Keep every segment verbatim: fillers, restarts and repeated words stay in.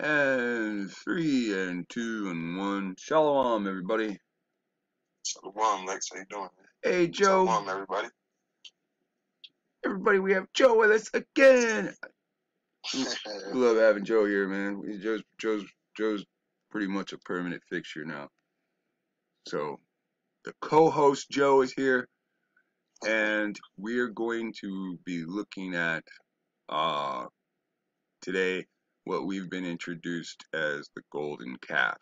And three and two and one. Shalom, everybody. Shalom, Lex. How you doing? Hey, Joe. Shalom, everybody. Everybody, we have Joe with us again. We love having Joe here, man. Joe's, Joe's, Joe's pretty much a permanent fixture now. So, the co-host Joe is here, and we're going to be looking at uh, today what we've been introduced as the golden calf.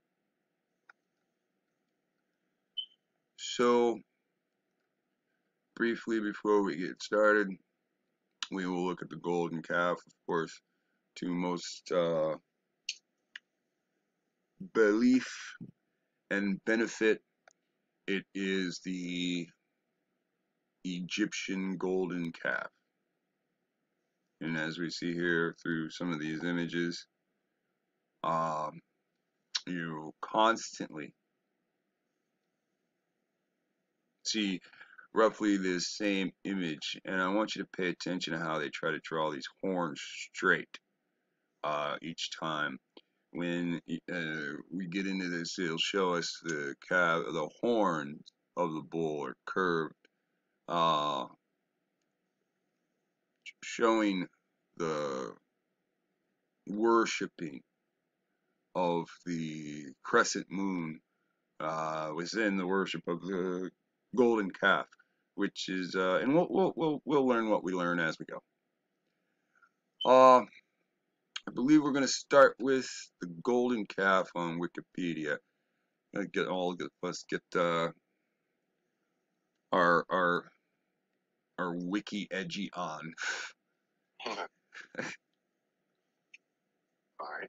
So, briefly before we get started, we will look at the golden calf, of course, to most uh, belief and benefit. It is the Egyptian golden calf. And as we see here through some of these images, um, you constantly see roughly this same image. And I want you to pay attention to how they try to draw these horns straight uh, each time. When uh, we get into this, it'll show us the calf, the horns of the bull are curved, uh, showing the worshipping of the crescent moon uh, within the worship of the golden calf, which is, uh, and we'll, we'll we'll we'll learn what we learn as we go. Uh, I believe we're going to start with the golden calf on Wikipedia. Let's get all get let's get uh, our our our wiki edgy on. All right.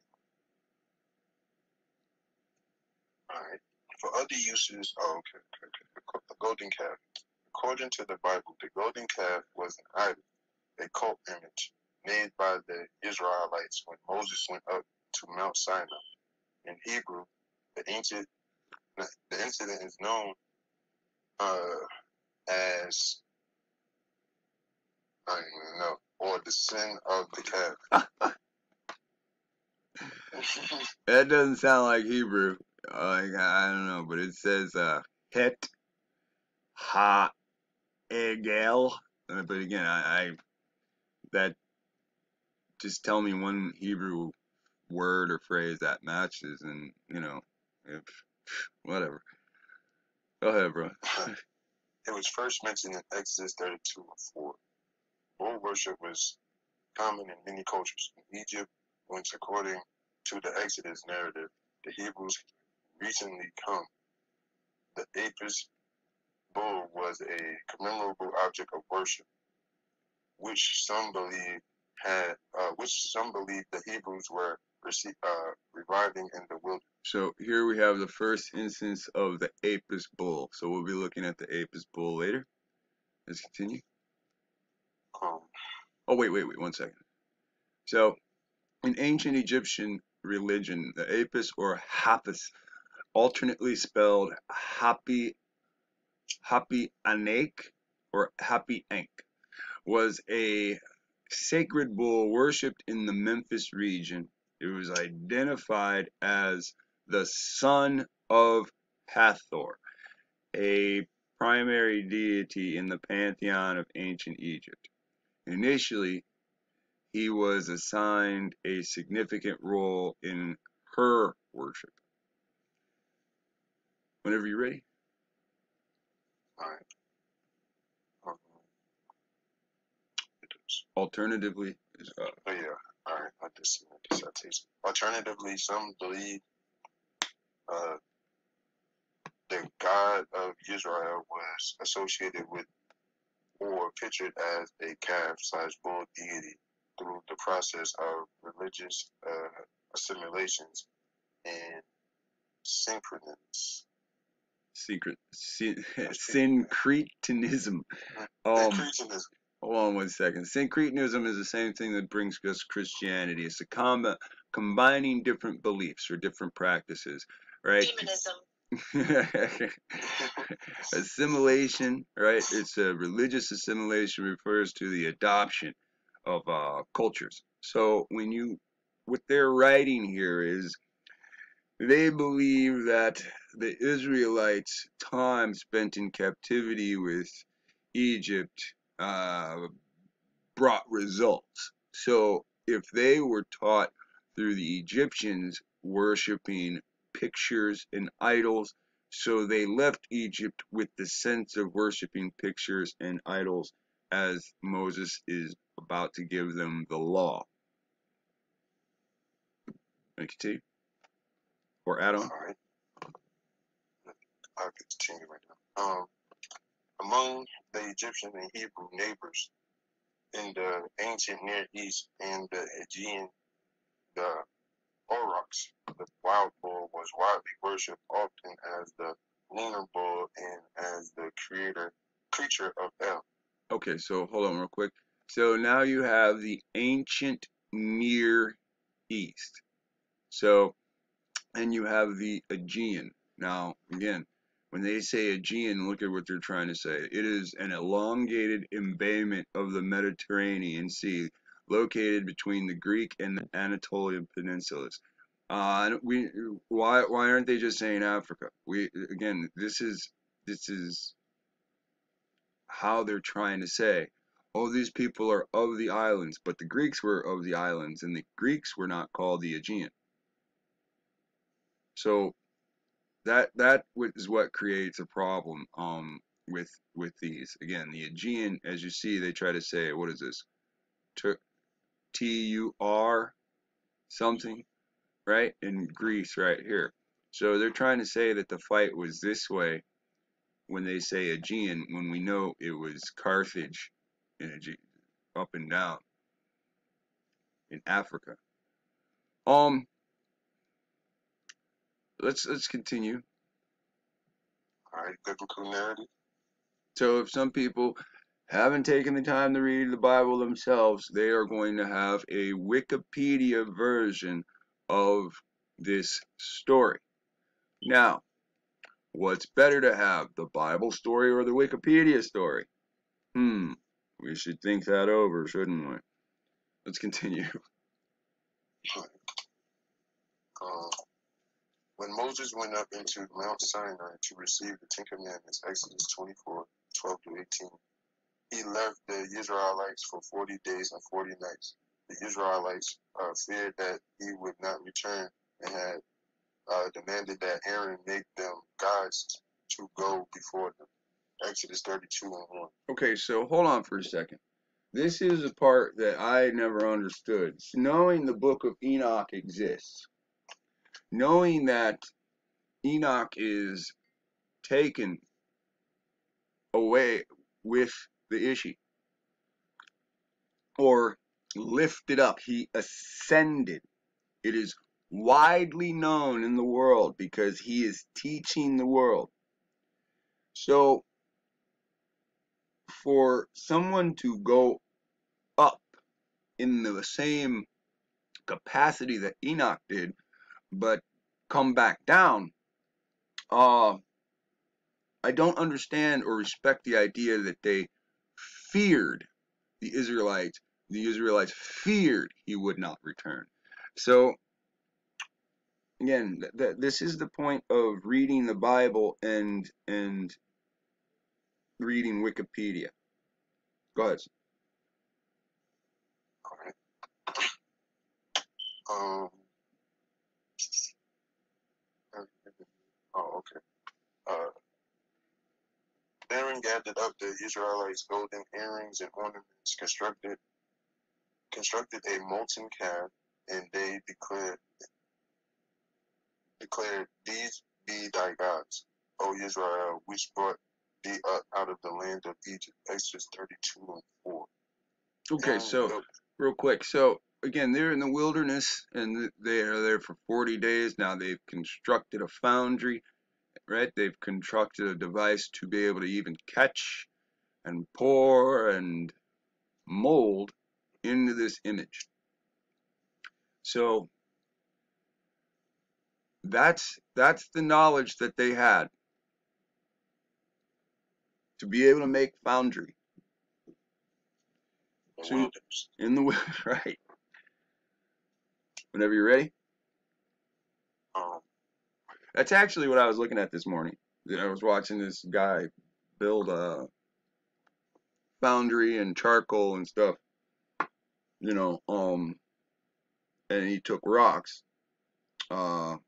All right. For other uses, oh, okay, okay, okay. The golden calf. According to the Bible, the golden calf was an idol, a cult image made by the Israelites when Moses went up to Mount Sinai. In Hebrew, the ancient the incident is known uh, as I don't even know, or the sin of the calf. That doesn't sound like Hebrew. Like I don't know, but it says uh, het ha egel. But again, I, I that just tell me one Hebrew word or phrase that matches, and you know, if whatever. Go ahead, bro. It was first mentioned in Exodus thirty-two and four. Bull worship was common in many cultures. In Egypt, which according to the Exodus narrative, the Hebrews recently come. The Apis bull was a commemorable object of worship, which some believe had, uh, which some believe the Hebrews were uh, reviving in the wilderness. So here we have the first instance of the Apis bull. So we'll be looking at the Apis bull later. Let's continue. Um, oh wait, wait, wait, one second. So in ancient Egyptian religion, the Apis or Hathis, alternately spelled Hapi, Hapi Anek or Hapi Ankh, was a sacred bull worshipped in the Memphis region. It was identified as the son of Hathor, a primary deity in the pantheon of ancient Egypt. Initially, he was assigned a significant role in her worship. Whenever you're ready. All right. Um, Alternatively, uh, oh yeah. All right. I just dissertation. Alternatively, some believe uh, the God of Israel was associated with or pictured as a calf slash bull deity through the process of religious uh, assimilations and synchronous. Secret, syn, syncretism. Um, Syncretism. hold on one second. Syncretism is the same thing that brings us Christianity. It's a com combining different beliefs or different practices, right? Demonism. Assimilation, right? It's a religious assimilation refers to the adoption of uh, cultures. So when you what they're writing here is they believe that the Israelites' time spent in captivity with Egypt uh, brought results. So if they were taught through the Egyptians worshiping pictures and idols, so they left Egypt with the sense of worshiping pictures and idols as Moses is about to give them the law. Continue. Or add on. All right. I'll continue right now. Um, among the Egyptian and Hebrew neighbors in the ancient Near East and the Aegean, the aurochs, the wild bull, was widely worshipped often as the lunar bull and as the creator creature of El. Okay, so hold on real quick. So now you have the ancient Near East. So, and you have the Aegean. Now, again, when they say Aegean, look at what they're trying to say. It is an elongated embayment of the Mediterranean Sea located between the Greek and the Anatolian peninsulas. Uh, we why why aren't they just saying Africa? We again, this is this is how they're trying to say, oh, these people are of the islands, but the Greeks were of the islands, and the Greeks were not called the Aegean. So that that is what creates a problem um with with these. Again, the Aegean, as you see, they try to say, what is this? T U R something, right? In Greece, right here. So they're trying to say that the fight was this way when they say Aegean, when we know it was Carthage in Aegean, up and down in Africa. Um, let's let's continue. All right, biblical narrative. So if some people haven't taken the time to read the Bible themselves, they are going to have a Wikipedia version of this story. Now, what's better to have, the Bible story or the Wikipedia story? Hmm, we should think that over, shouldn't we? Let's continue. Um, when Moses went up into Mount Sinai to receive the Ten Commandments, Exodus twenty-four, twelve to eighteen, he left the Israelites for forty days and forty nights. The Israelites uh, feared that he would not return and had uh, demanded that Aaron make them gods to go before them. Exodus thirty-two and one. Okay, so hold on for a second. This is a part that I never understood. Knowing the book of Enoch exists, knowing that Enoch is taken away with the Ishi, or lifted up, he ascended. It is widely known in the world because he is teaching the world. So for someone to go up in the same capacity that Enoch did, but come back down, uh, I don't understand or respect the idea that they feared the Israelites. The Israelites feared he would not return. So again, th th this is the point of reading the Bible and and reading Wikipedia. Go ahead. All right. Um. Oh, okay. Uh, Aaron gathered up the Israelites' golden earrings and ornaments, constructed constructed a molten calf, and they declared declared, "These be thy gods, O Israel, which brought thee up out of the land of Egypt." Exodus thirty-two and four. Okay, Aaron so built, real quick, so again, they're in the wilderness and they are there for forty days. Now they've constructed a foundry, right? They've constructed a device to be able to even catch and pour and mold into this image. So that's that's the knowledge that they had to be able to make foundry. the So wilderness. in the right. Whenever you're ready. Um, That's actually what I was looking at this morning. I was watching this guy build a foundry and charcoal and stuff, you know, um, and he took rocks, uh,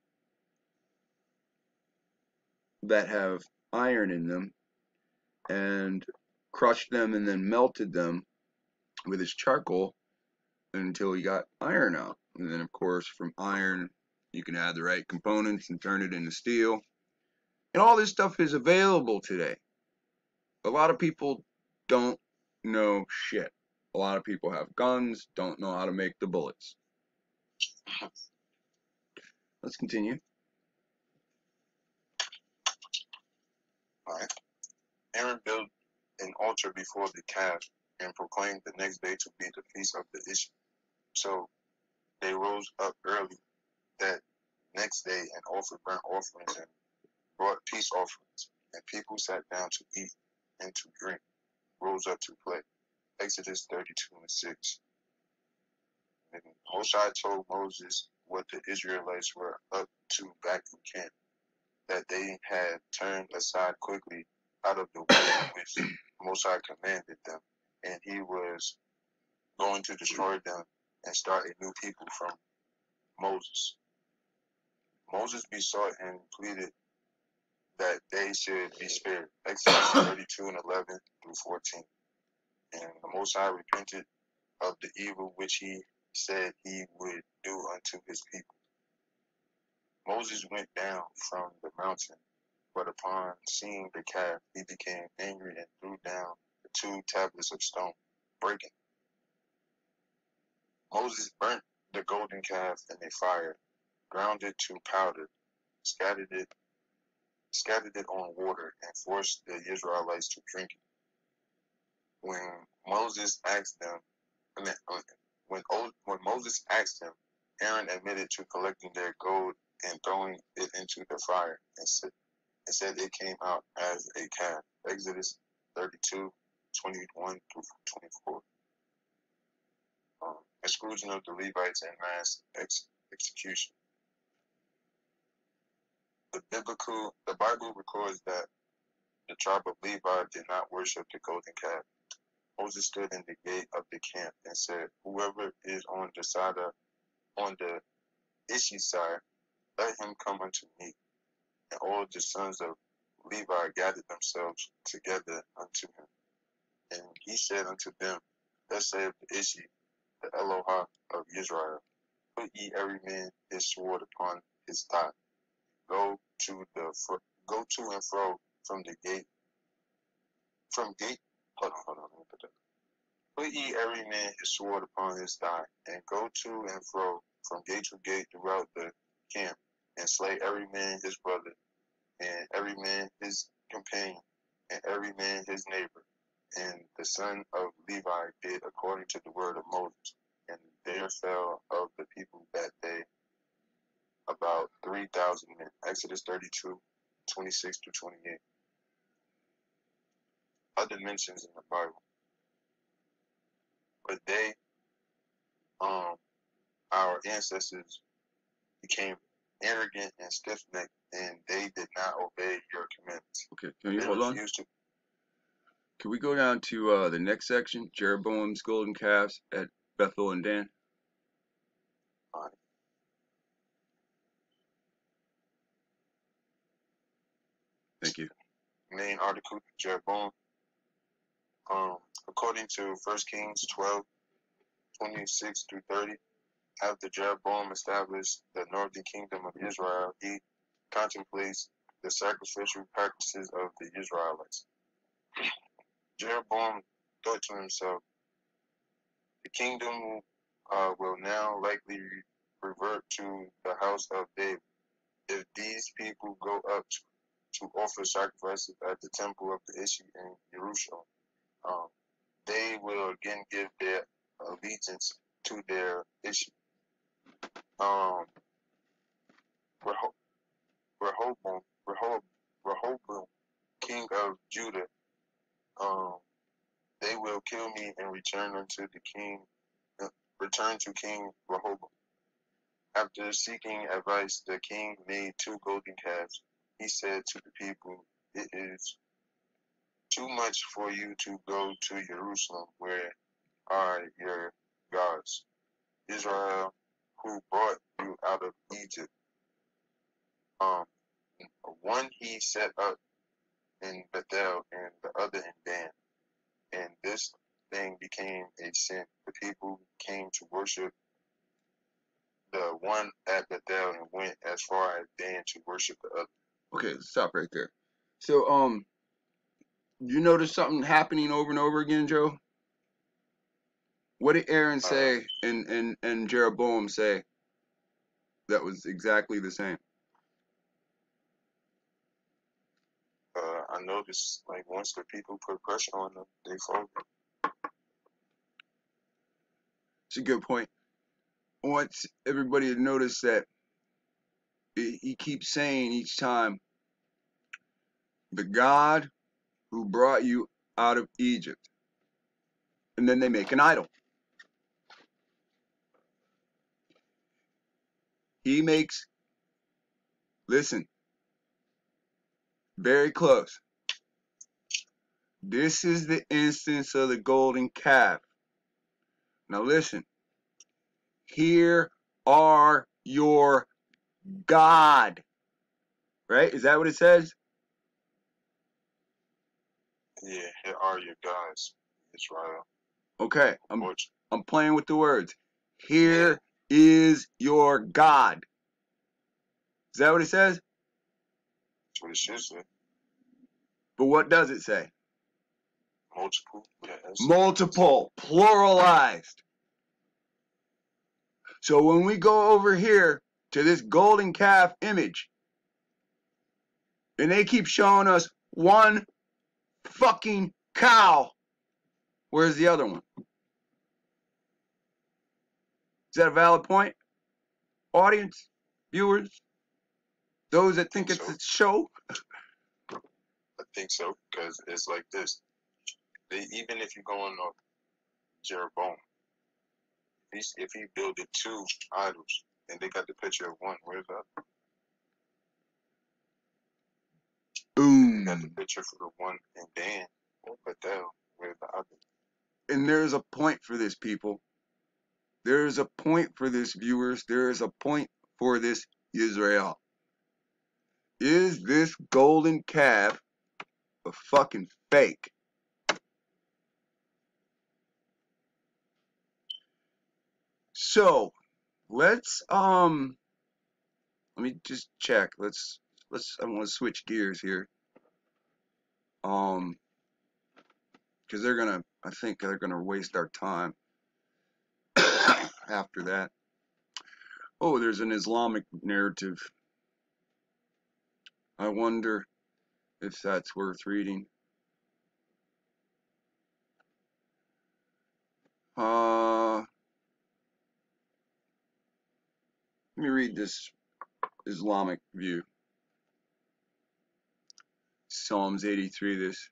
that have iron in them and crushed them and then melted them with his charcoal until he got iron out. And then, of course, from iron, you can add the right components and turn it into steel. And all this stuff is available today. A lot of people don't know shit. A lot of people have guns, don't know how to make the bullets. Let's continue. all right. Aaron built an altar before the calf and proclaimed the next day to be the feast of the Ishi. So they rose up early that next day and offered burnt offerings and brought peace offerings. And people sat down to eat and to drink, rose up to play. Exodus thirty-two and six. And Moshe told Moses what the Israelites were up to back in camp, that they had turned aside quickly out of the way which Moshe commanded them, and he was going to destroy them and start a new people from Moses. Moses besought and pleaded that they should be spared. Exodus thirty-two and eleven through fourteen. And the Most High repented of the evil which he said he would do unto his people. Moses went down from the mountain, but upon seeing the calf, he became angry and threw down the two tablets of stone, breaking. Moses burnt the golden calf in a fire, ground it to powder, scattered it, scattered it on water, and forced the Israelites to drink it. When Moses asked them, I mean, when when Moses asked him, Aaron admitted to collecting their gold and throwing it into the fire, and said, and said it came out as a calf. Exodus thirty-two, twenty-one through twenty-four. Um, exclusion of the Levites and mass ex execution. The biblical, the Bible records that the tribe of Levi did not worship the golden calf. Moses stood in the gate of the camp and said, "Whoever is on the side of, on the Ishi side, let him come unto me." And all the sons of Levi gathered themselves together unto him. And he said unto them, "Thus saith the Ishi, the Elohah of Israel, put ye every man his sword upon his thigh. Go to the go to and fro from the gate, from gate. Hold on, hold on. Let me put that. Put ye every man his sword upon his thigh, and go to and fro from gate to gate throughout the camp, and slay every man his brother, and every man his companion, and every man his neighbor." And the son of Levi did according to the word of Moses. And there fell of the people that day about three thousand men. Exodus thirty-two, twenty-six to twenty-eight. Other mentions in the Bible. But they, um, our ancestors became arrogant and stiff-necked, and they did not obey your commandments. Okay, can you They hold on? refused to. Can we go down to uh, the next section? Jeroboam's golden calves at Bethel and Dan. Fine. Thank you. Main article, Jeroboam. Um, according to First Kings twelve, twenty-six through thirty, after Jeroboam established the northern kingdom of Israel, he contemplates the sacrificial practices of the Israelites. Jeroboam thought to himself, the kingdom uh, will now likely revert to the house of David. If these people go up to, to offer sacrifices at the temple of the Ishi in Jerusalem, um, they will again give their allegiance to their Ishi. Um, Rehoboam, Rehoboam, Rehoboam, king of Judah, um, they will kill me and return unto the king, uh, return to King Rehoboam. After seeking advice, the king made two golden calves. He said to the people, "It is too much for you to go to Jerusalem. Where are your gods, Israel, who brought you out of Egypt? Um, one he set up in Bethel and the other in Dan. And this thing became a sin. The people came to worship the one at Bethel and went as far as Dan to worship the other." Okay, stop right there. So, um, you notice something happening over and over again, Joe? What did Aaron say Uh, and, and, and Jeroboam say that was exactly the same? uh, I noticed, like, once the people put pressure on them, they folded. It's a good point. I want everybody to notice that he keeps saying each time, the God who brought you out of Egypt. And then they make an idol. He makes, listen, very close. This is the instance of the golden calf. Now listen, here are your God. Right? Is that what it says? Yeah, here are your gods, Israel. Okay, I'm, Which, I'm playing with the words. Here is your God. Is that what it says? that's what it should say. But what does it say? Multiple. Yeah, that's Multiple, pluralized. So when we go over here to this golden calf image, and they keep showing us one fucking cow, where's the other one? Is that a valid point? Audience, viewers, those that think it's so. a show? I think so, because it's like this. They, even if you're going off Jeroboam, if he, if he builded two idols and they got the picture of one, where's the other? Boom. They got the picture for the one in Dan or Bethel, where's the other? And there's a point for this, people. There's a point for this, viewers. There is a point for this, Israel. Is this golden calf a fucking fake? So, let's, um, let me just check. Let's, let's, I want to switch gears here. Um, because they're gonna, I think they're gonna waste our time after that. Oh, there's an Islamic narrative. I wonder if that's worth reading. Uh, let me read this Islamic view. Psalms eighty-three, this.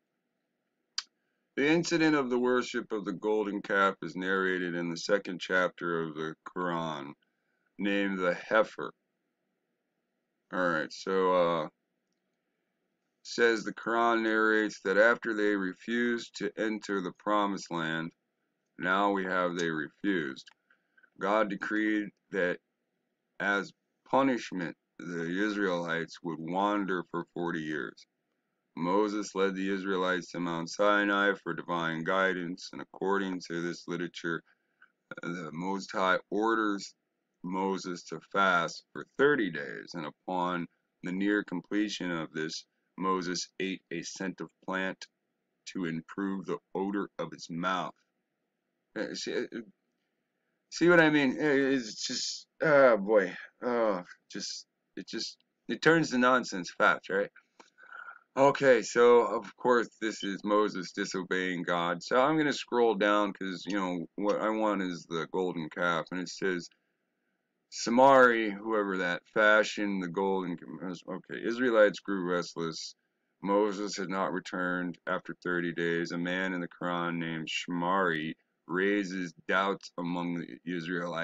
The incident of the worship of the golden calf is narrated in the second chapter of the Quran, named the heifer. Alright, so, uh, says the Quran narrates that after they refused to enter the promised land, now we have they refused. God decreed that as punishment, the Israelites would wander for forty years. Moses led the Israelites to Mount Sinai for divine guidance, and according to this literature, the Most High orders Moses to fast for thirty days, and upon the near completion of this, Moses ate a scent of plant to improve the odor of his mouth. See, see what I mean? It's just, oh boy, oh, just, it just, it turns to nonsense fast, right? Okay, so of course this is Moses disobeying God. So I'm going to scroll down because, you know, what I want is the golden calf. And it says, Samari, whoever that, fashioned the golden, okay, Israelites grew restless. Moses had not returned after thirty days. A man in the Quran named Shmari raises doubts among the Israelites.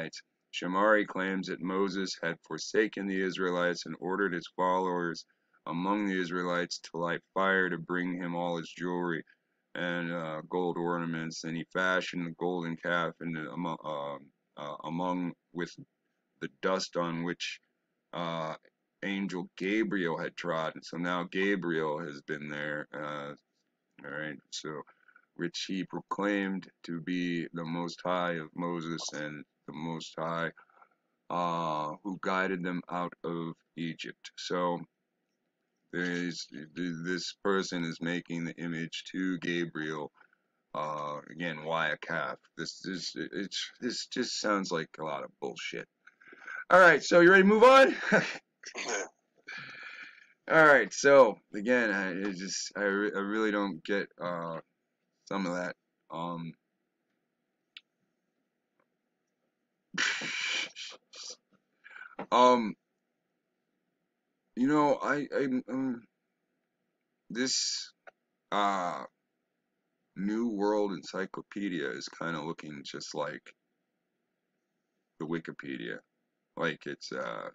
Shemari claims that Moses had forsaken the Israelites and ordered his followers among the Israelites to light fire to bring him all his jewelry and uh, gold ornaments, and he fashioned the golden calf and among, uh, uh, among with the dust on which uh, angel Gabriel had trodden. So now Gabriel has been there. Uh, all right, so which he proclaimed to be the Most High of Moses and the Most High uh, who guided them out of Egypt. So there's this person is making the image to Gabriel. Uh, again, why a calf? This this it's this just sounds like a lot of bullshit. All right, so you ready to move on? All right, so again, I just I, re I really don't get uh some of that um um you know I I um this uh New World Encyclopedia is kind of looking just like the Wikipedia, like it's uh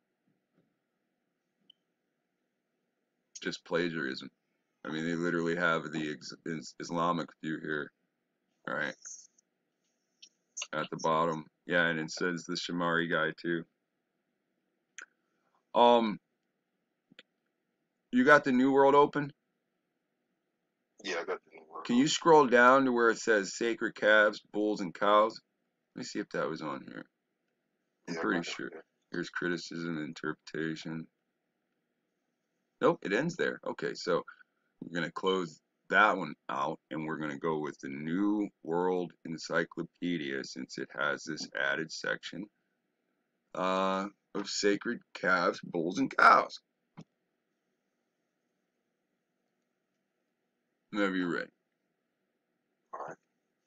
just plagiarism. I mean, they literally have the ex Islamic view here, right, at the bottom. Yeah, and it says the Shamari guy too. Um, you got the New World open? Yeah, I got the New World. Can you scroll down to where it says sacred calves, bulls, and cows? Let me see if that was on here. I'm Yeah, pretty sure. Here's criticism and interpretation. Nope, it ends there. Okay, so we're going to close that one out, and we're going to go with the New World Encyclopedia, since it has this added section uh, of sacred calves, bulls, and cows. Whenever you're ready. All right.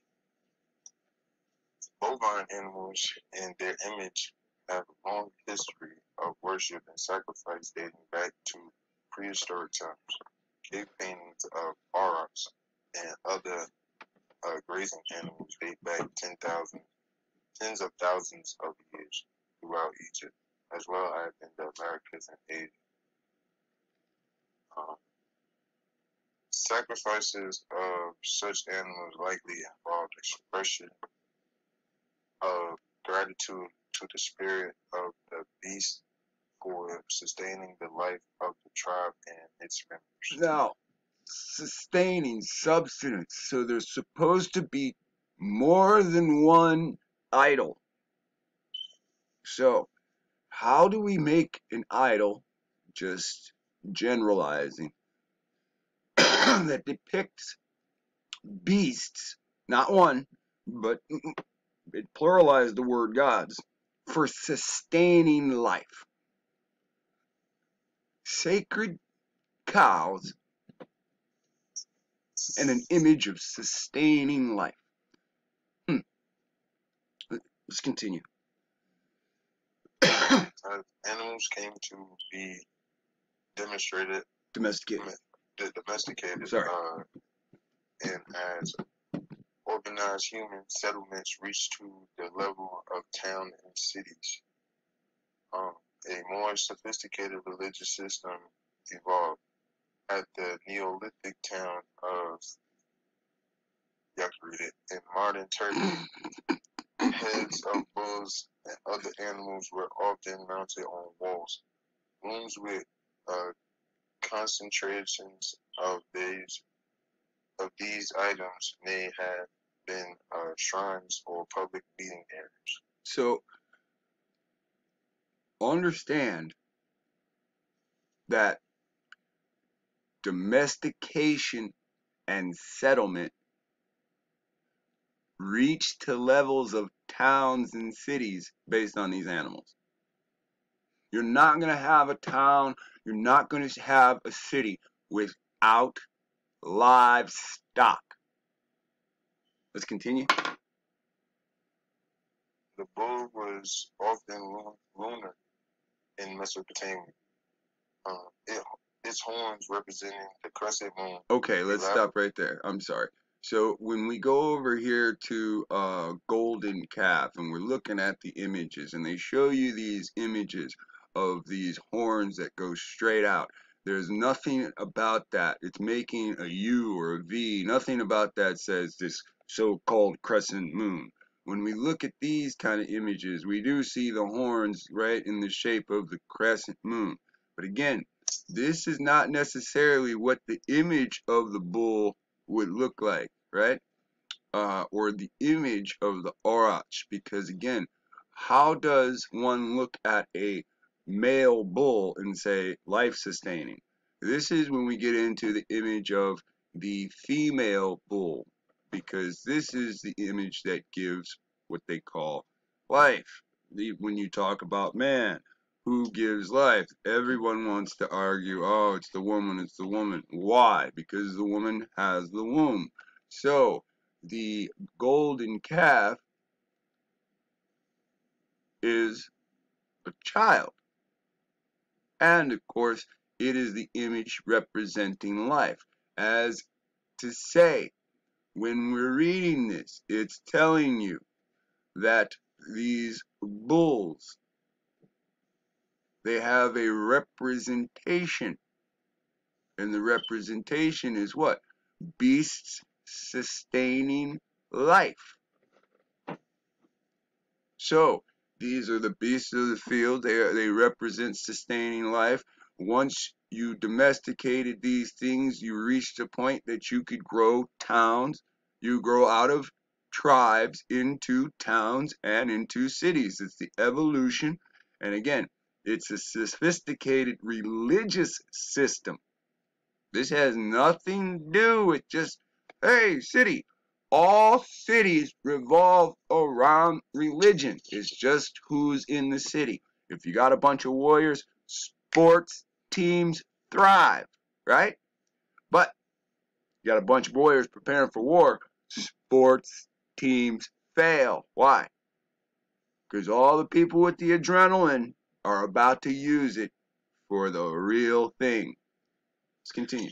Bovine animals and their image have a long history of worship and sacrifice dating back to prehistoric times. Cave paintings of aurochs and other uh, grazing animals date back ten thousand, tens of thousands of years throughout Egypt, as well as in the Americas and Asia. Um, sacrifices of such animals likely involved expression of gratitude to the spirit of the beast for sustaining the life of the tribe and its members. Now, sustaining substance, so there's supposed to be more than one idol. So, how do we make an idol, just generalizing, that depicts beasts, not one, but it pluralized the word gods, for sustaining life? Sacred cows and an image of sustaining life. Hmm. Let's continue. As animals came to be demonstrated, Domesticated. domesticated, Sorry. uh, and as organized human settlements reached to the level of town and cities, um, a more sophisticated religious system evolved. At the Neolithic town of Yakrit in modern Turkey, heads of bulls and other animals were often mounted on walls. Rooms with uh, concentrations of these of these items may have been uh, shrines or public meeting areas. So, understand that domestication and settlement reach to levels of towns and cities based on these animals. You're not going to have a town, you're not going to have a city without livestock. Let's continue. The bull was often lunar in Mesopotamia. Uh, it, its horns representing the crescent moon. Okay, let's stop right there. I'm sorry. So when we go over here to uh, golden calf and we're looking at the images and they show you these images of these horns that go straight out. There's nothing about that. It's making a U or a V. Nothing about that says this so-called crescent moon. When we look at these kind of images, we do see the horns right in the shape of the crescent moon. But again, this is not necessarily what the image of the bull would look like, right? Uh, or the image of the Orach, because again, how does one look at a male bull and say life sustaining? This is when we get into the image of the female bull, because this is the image that gives what they call life. When you talk about man, who gives life? Everyone wants to argue, oh, it's the woman, it's the woman. Why? Because the woman has the womb. So, the golden calf is a child. And, of course, it is the image representing life. As to say, when we're reading this, it's telling you that these bulls, they have a representation. And the representation is what? Beasts sustaining life. So, these are the beasts of the field. They, are, they represent sustaining life. Once you domesticated these things, you reached a point that you could grow towns. You grow out of tribes into towns and into cities. It's the evolution. And again, it's a sophisticated religious system. This has nothing to do with just, hey, city. All cities revolve around religion. It's just who's in the city. If you got a bunch of warriors, sports teams thrive, right? But you got a bunch of warriors preparing for war, sports teams fail. Why? Because all the people with the adrenaline are about to use it for the real thing. Let's continue.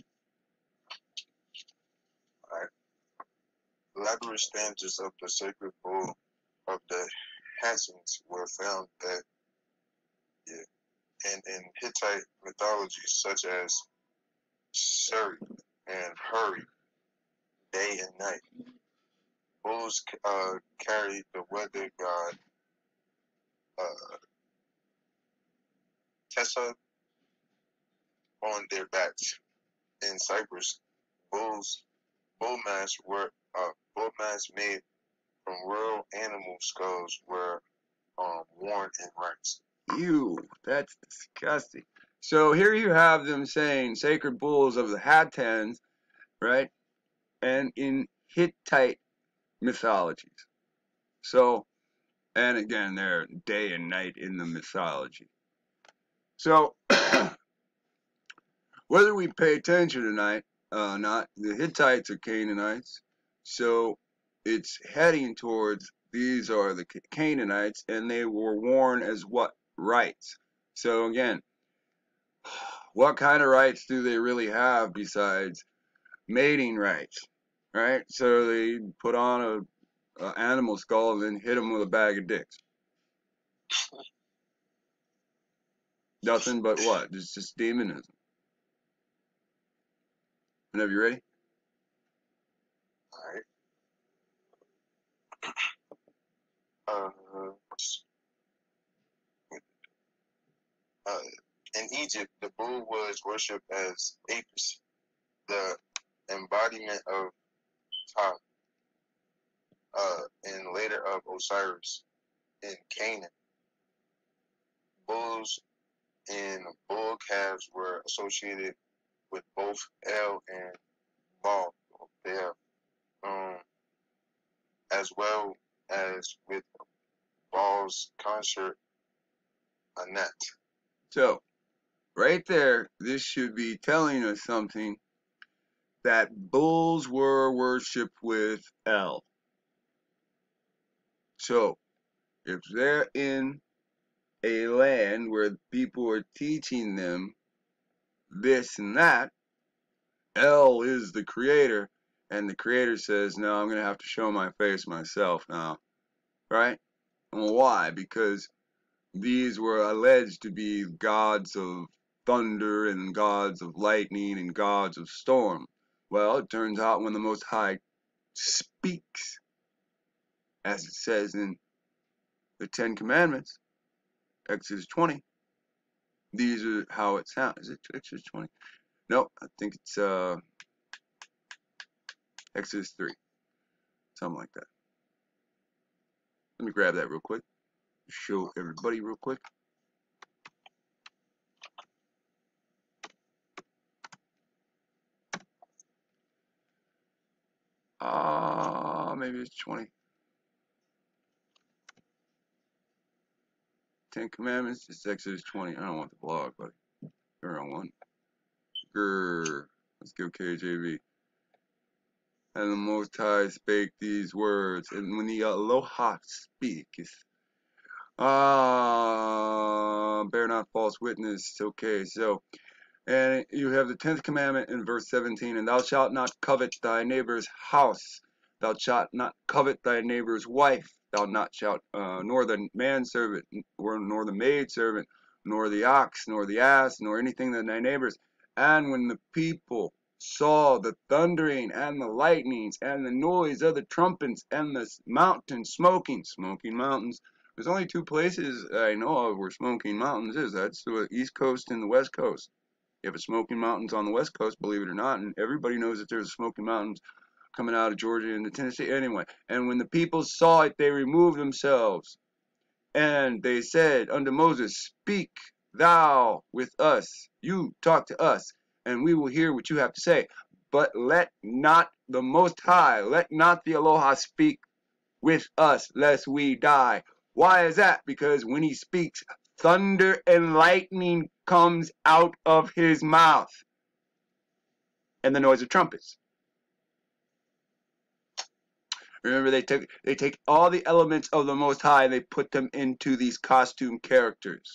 Elaborate stanzas of the sacred bull of the Hassans were found that, yeah, and in Hittite mythologies such as Suri and Huri, day and night. Bulls uh, carried the weather god uh, Tessa on their backs. In Cyprus, bulls bull masks were uh, bull masks made from real animal skulls were um, worn in rites. Ew, that's disgusting. So here you have them saying sacred bulls of the Hattans, right? And in Hittite mythologies. So, and again, they're day and night in the mythology. So, whether we pay attention tonight, uh, not, the Hittites are Canaanites. So, it's heading towards these are the Canaanites, and they were worn as what? Rights. So, again, what kind of rights do they really have besides mating rights, right? So they put on a, a animal skull and then hit them with a bag of dicks. Nothing but what? It's just demonism. Whenever you're ready. All right. Uh, uh, in Egypt, the bull was worshipped as Apis, the embodiment of Ptah, uh, and later of Osiris. In Canaan, bulls and bull calves were associated with both El and Baal, there, um, as well as with Baal's consort Anat. So, right there, this should be telling us something, that bulls were worshipped with El. So, if they're in a land where people are teaching them this and that, El is the creator, And the creator says, no, I'm going to have to show my face myself now. Right? Well, why? Because these were alleged to be gods of thunder and gods of lightning and gods of storm. Well, it turns out when the Most High speaks, as it says in the Ten Commandments, Exodus twenty, these are how it sounds. Is it Exodus twenty? No, I think it's uh, Exodus three. Something like that. Let me grab that real quick. Show everybody real quick. Ah, uh, maybe it's twenty. Ten Commandments, it's Exodus twenty. I don't want the blog, but you're on one. Grrr. Let's go K J V. And the Most High spake these words, and when the Aloha speaketh, ah, bear not false witness. Okay, so, and you have the tenth commandment in verse seventeen, and thou shalt not covet thy neighbor's house, thou shalt not covet thy neighbor's wife, thou not shalt, uh, nor the manservant, or nor the maidservant, nor the ox, nor the ass, nor anything that thy neighbor's. And when the people saw the thundering and the lightnings and the noise of the trumpets and the mountain smoking, smoking mountains. There's only two places I know of where smoking mountains is. That's the East Coast and the West Coast. You have a smoking mountains on the West Coast, believe it or not, and everybody knows that there's a smoking mountains coming out of Georgia into Tennessee. Anyway, and when the people saw it, they removed themselves. And they said unto Moses, speak thou with us. You talk to us, and we will hear what you have to say. But let not the Most High, let not the Aloha speak with us, lest we die. Why is that? Because when he speaks, thunder and lightning comes out of his mouth, and the noise of trumpets. Remember, they took they take all the elements of the Most High and they put them into these costume characters.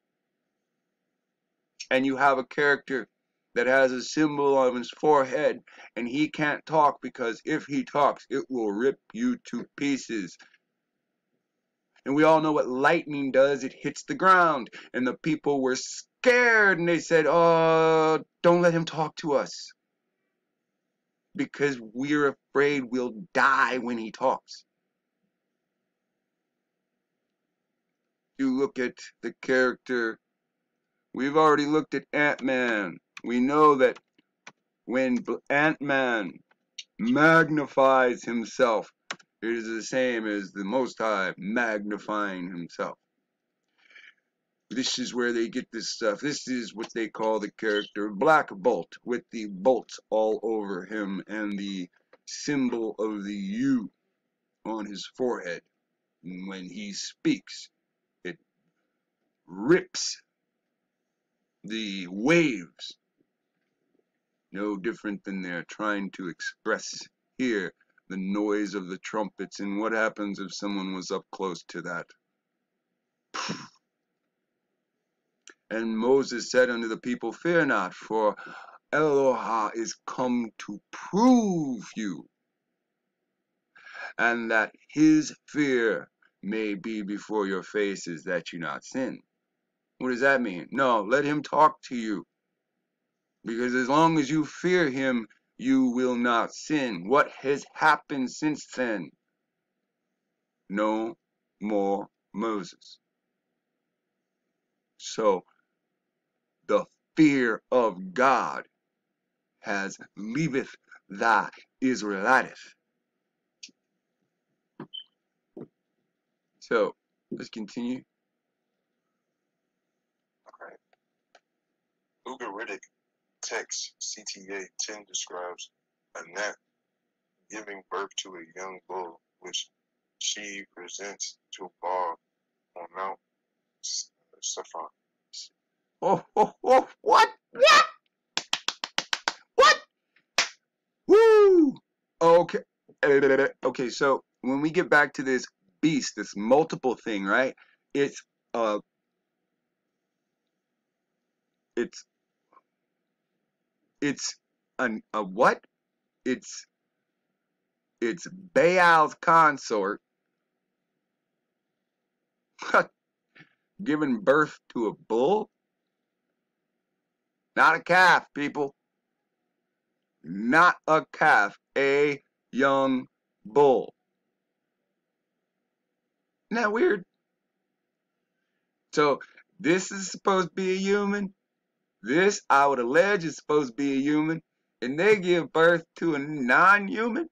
And you have a character that has a symbol on his forehead, and he can't talk because if he talks, it will rip you to pieces. And we all know what lightning does. It hits the ground. And the people were scared, and they said, oh, don't let him talk to us, because we're afraid we'll die when he talks. You look at the character. We've already looked at Ant-Man. We know that when Ant-Man magnifies himself, it is the same as the Most High magnifying himself. This is where they get this stuff. This is what they call the character Black Bolt, with the bolts all over him and the symbol of the U on his forehead. And when he speaks, it rips the waves. No different than they're trying to express here the noise of the trumpets. And what happens if someone was up close to that? And Moses said unto the people, fear not, for Eloha is come to prove you, and that his fear may be before your faces, that you not sin. What does that mean? No, let him talk to you. Because as long as you fear him, you will not sin. What has happened since then? No more Moses. So, the fear of God has leaveth thy Israelites. So, let's continue. Okay. Ugaritic text C T A ten describes a gnat giving birth to a young bull, which she presents to Baal on Mount Saffron. Oh, oh, oh, what? What? What? Woo! Okay. Okay, so when we get back to this beast, this multiple thing, right? It's, uh, it's, it's an, a what? It's it's Baal's consort giving birth to a bull. Not a calf, people. Not a calf. A young bull. Isn't that weird? So this is supposed to be a human. This, I would allege, is supposed to be a human. And they give birth to a non-human.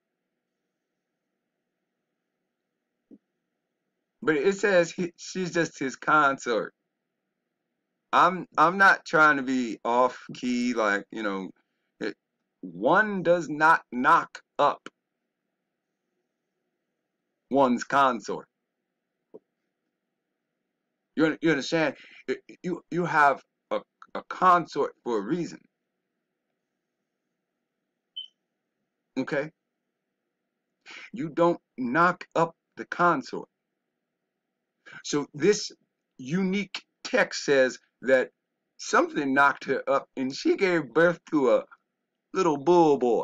But it says he, she's just his consort. I'm I'm not trying to be off key, like, you know, it, one does not knock up one's consort. You, you understand? You you have a, a consort for a reason. Okay? You don't knock up the consort. So this unique text says that something knocked her up and she gave birth to a little bull boy.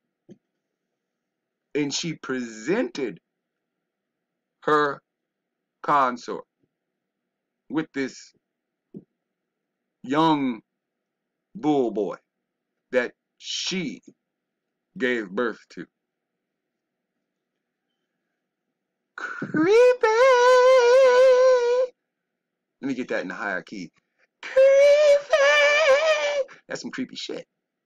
And she presented her consort with this young bull boy that she gave birth to. Creepy. Let me get that in a higher key. Creepy. That's some creepy shit.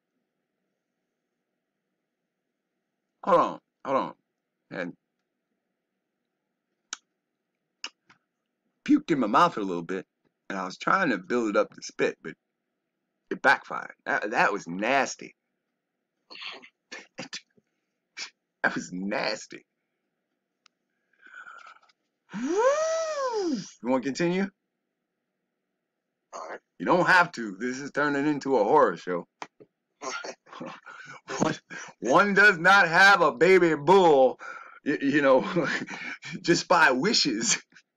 Hold on, hold on. And puked in my mouth a little bit, and I was trying to build it up to spit, but it backfired. That, that was nasty. That was nasty. You want to continue? All right. You don't have to. This is turning into a horror show. one, one does not have a baby bull, you, you know, just by wishes.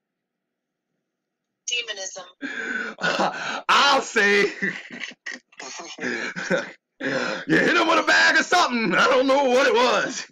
Demonism. Uh, I'll say you hit him with a bag of something. I don't know what it was.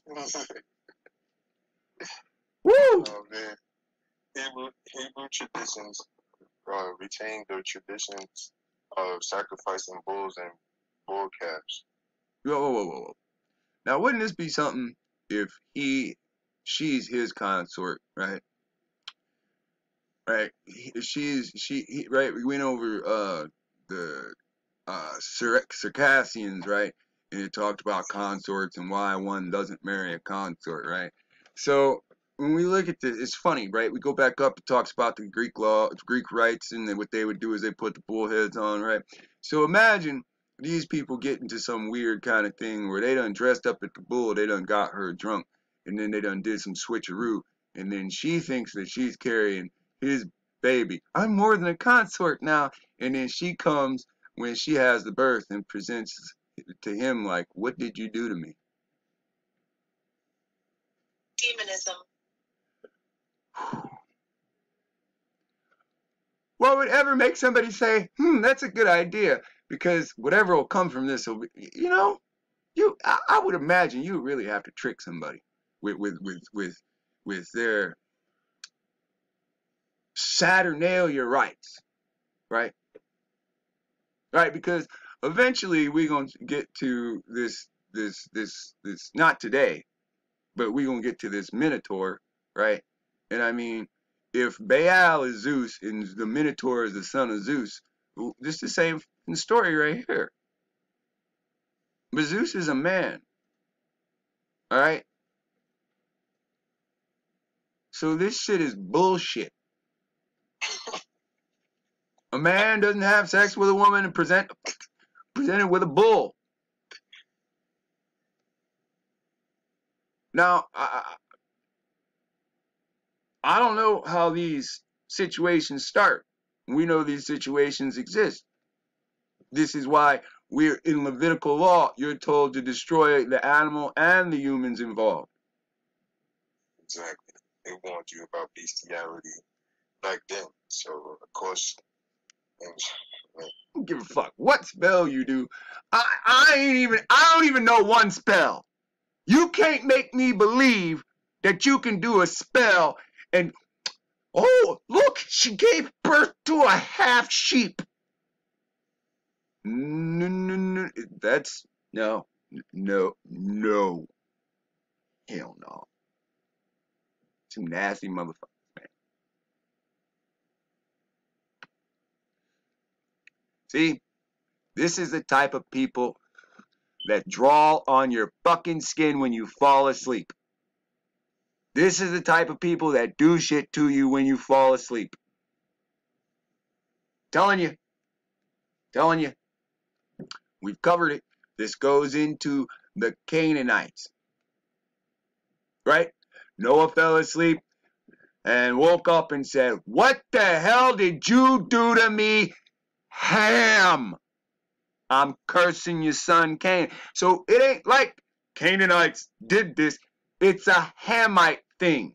Woo! Oh man, Hebrew, Hebrew traditions uh, retain the traditions of sacrificing bulls and bull calves. Whoa, whoa, whoa, whoa! Now, wouldn't this be something if he, she's his consort, right? Right? He, she's she, he, right? We went over uh the uh Circassians, right? And it talked about consorts and why one doesn't marry a consort, right? So when we look at this, it's funny, right? We go back up, it talks about the Greek law, Greek rites, and then what they would do is they put the bull heads on, right? So imagine these people get into some weird kind of thing where they done dressed up at the bull, they done got her drunk, and then they done did some switcheroo, and then she thinks that she's carrying his baby. I'm more than a consort now. And then she comes when she has the birth and presents to him like, what did you do to me? Demonism. What would ever make somebody say, hmm, that's a good idea? Because whatever will come from this will be, you know, you I, I would imagine you really have to trick somebody with with with with, with their Saturnalia rights, right? Right, because eventually we're gonna get to this this this this not today, but we're gonna get to this Minotaur, right? And I mean, if Baal is Zeus and the Minotaur is the son of Zeus, this is the same story right here. But Zeus is a man, all right? So this shit is bullshit. A man doesn't have sex with a woman and present presented with a bull. Now, I, I don't know how these situations start. We know these situations exist. This is why we're in Levitical law. You're told to destroy the animal and the humans involved. Exactly. They warned you about bestiality back then. So, of course, and, I don't give a fuck what spell you do. I, I ain't even, I don't even know one spell. You can't make me believe that you can do a spell and, oh, look, she gave birth to a half sheep. No, no, no, that's, no, no, no. Hell no. Some nasty motherfuckers, man. See, this is the type of people that draw on your fucking skin when you fall asleep. This is the type of people that do shit to you when you fall asleep. Telling you. Telling you. We've covered it. This goes into the Canaanites. Right? Noah fell asleep and woke up and said, "What the hell did you do to me, Ham? I'm cursing your son Cain." So it ain't like Canaanites did this. It's a Hamite thing.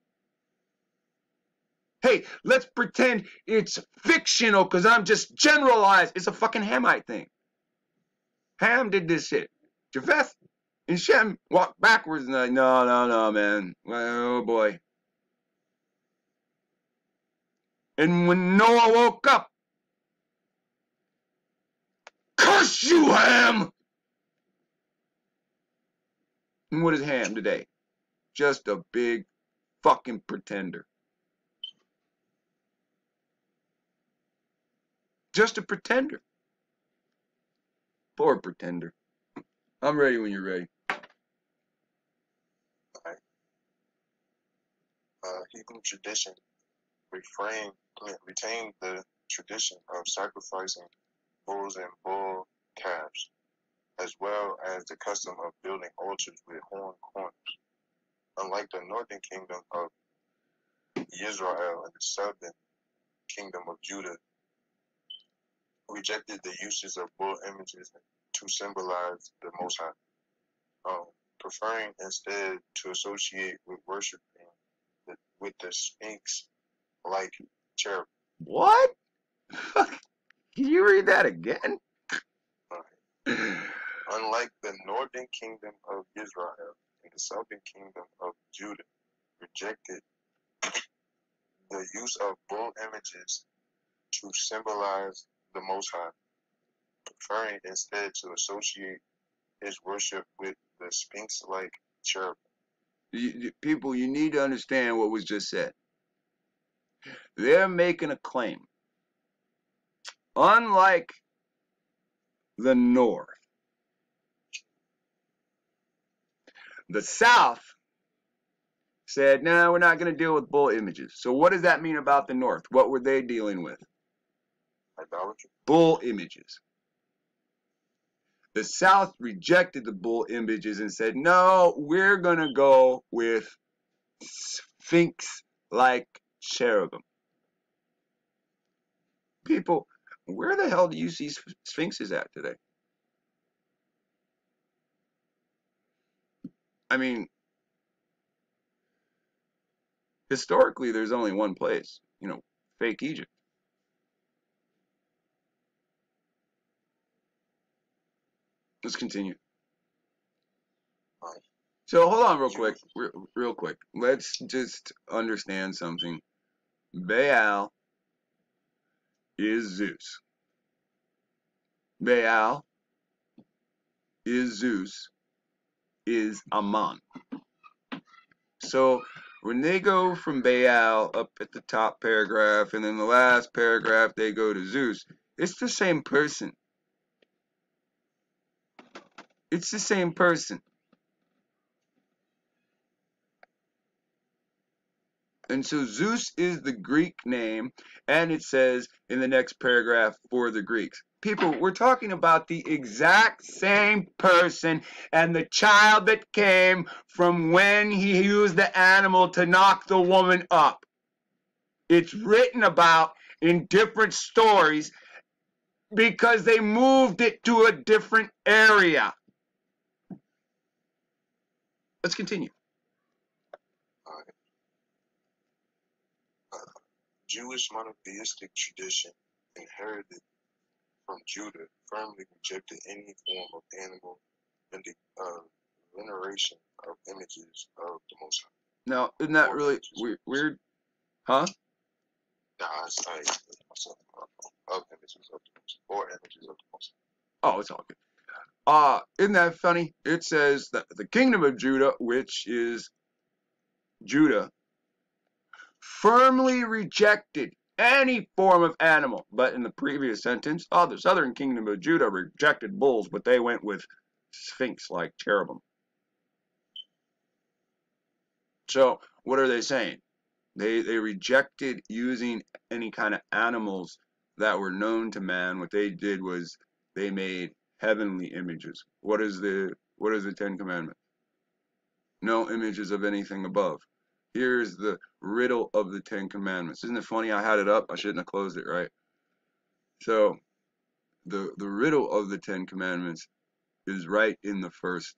Hey, let's pretend it's fictional because I'm just generalized. It's a fucking Hamite thing. Ham did this shit. Japheth and Shem walked backwards and like, no, no, no, man. Oh boy. And when Noah woke up, curse you, Ham! And what is Ham today? Just a big fucking pretender. Just a pretender. Poor pretender. I'm ready when you're ready. Right. Uh, Hebrew tradition refrain, retained the tradition of sacrificing bulls and bull calves, as well as the custom of building altars with horn corners. Unlike the northern kingdom of Israel and the southern kingdom of Judah, rejected the uses of bull images to symbolize the Most High, um, preferring instead to associate with worshiping the, with the Sphinx like cherub. What? Can you read that again? Unlike the northern kingdom of Israel and the southern kingdom of Judah, rejected the use of bull images to symbolize the Most High, preferring instead to associate his worship with the Sphinx-like cherub. You, you, people, you need to understand what was just said. They're making a claim. Unlike the North, the South said, no, nah, we're not going to deal with bull images. So what does that mean about the North? What were they dealing with? Idolatry. Bull images. The South rejected the bull images and said, no, we're going to go with Sphinx-like cherubim. People, where the hell do you see Sphinxes at today? I mean, historically, there's only one place, you know, fake Egypt. Let's continue. So hold on real quick, real, real quick. Let's just understand something. Baal is Zeus. Baal is Zeus, is Ammon. So when they go from Baal up at the top paragraph and then the last paragraph they go to Zeus, it's the same person. It's the same person. And so Zeus is the Greek name, and it says in the next paragraph for the Greeks. People, we're talking about the exact same person and the child that came from when he used the animal to knock the woman up. It's written about in different stories because they moved it to a different area. Let's continue. Uh, Jewish monotheistic tradition inherited from Judah firmly rejected any form of animal uh, veneration of images of the Most High. Now, isn't that Or really images. weird? weird? Huh? Nah, it's like of images of the Most High. Or images of the Most Oh, it's all good. Uh, isn't that funny? It says that the kingdom of Judah, which is Judah, firmly rejected any form of animal. But in the previous sentence, oh, the southern kingdom of Judah rejected bulls, but they went with sphinx-like cherubim. So what are they saying? They they rejected using any kind of animals that were known to man. What they did was they made heavenly images. What is the what is the Ten Commandments? No images of anything above. Here's the riddle of the Ten Commandments. Isn't it funny? I had it up. I shouldn't have closed it, right? So the the riddle of the Ten Commandments is right in the first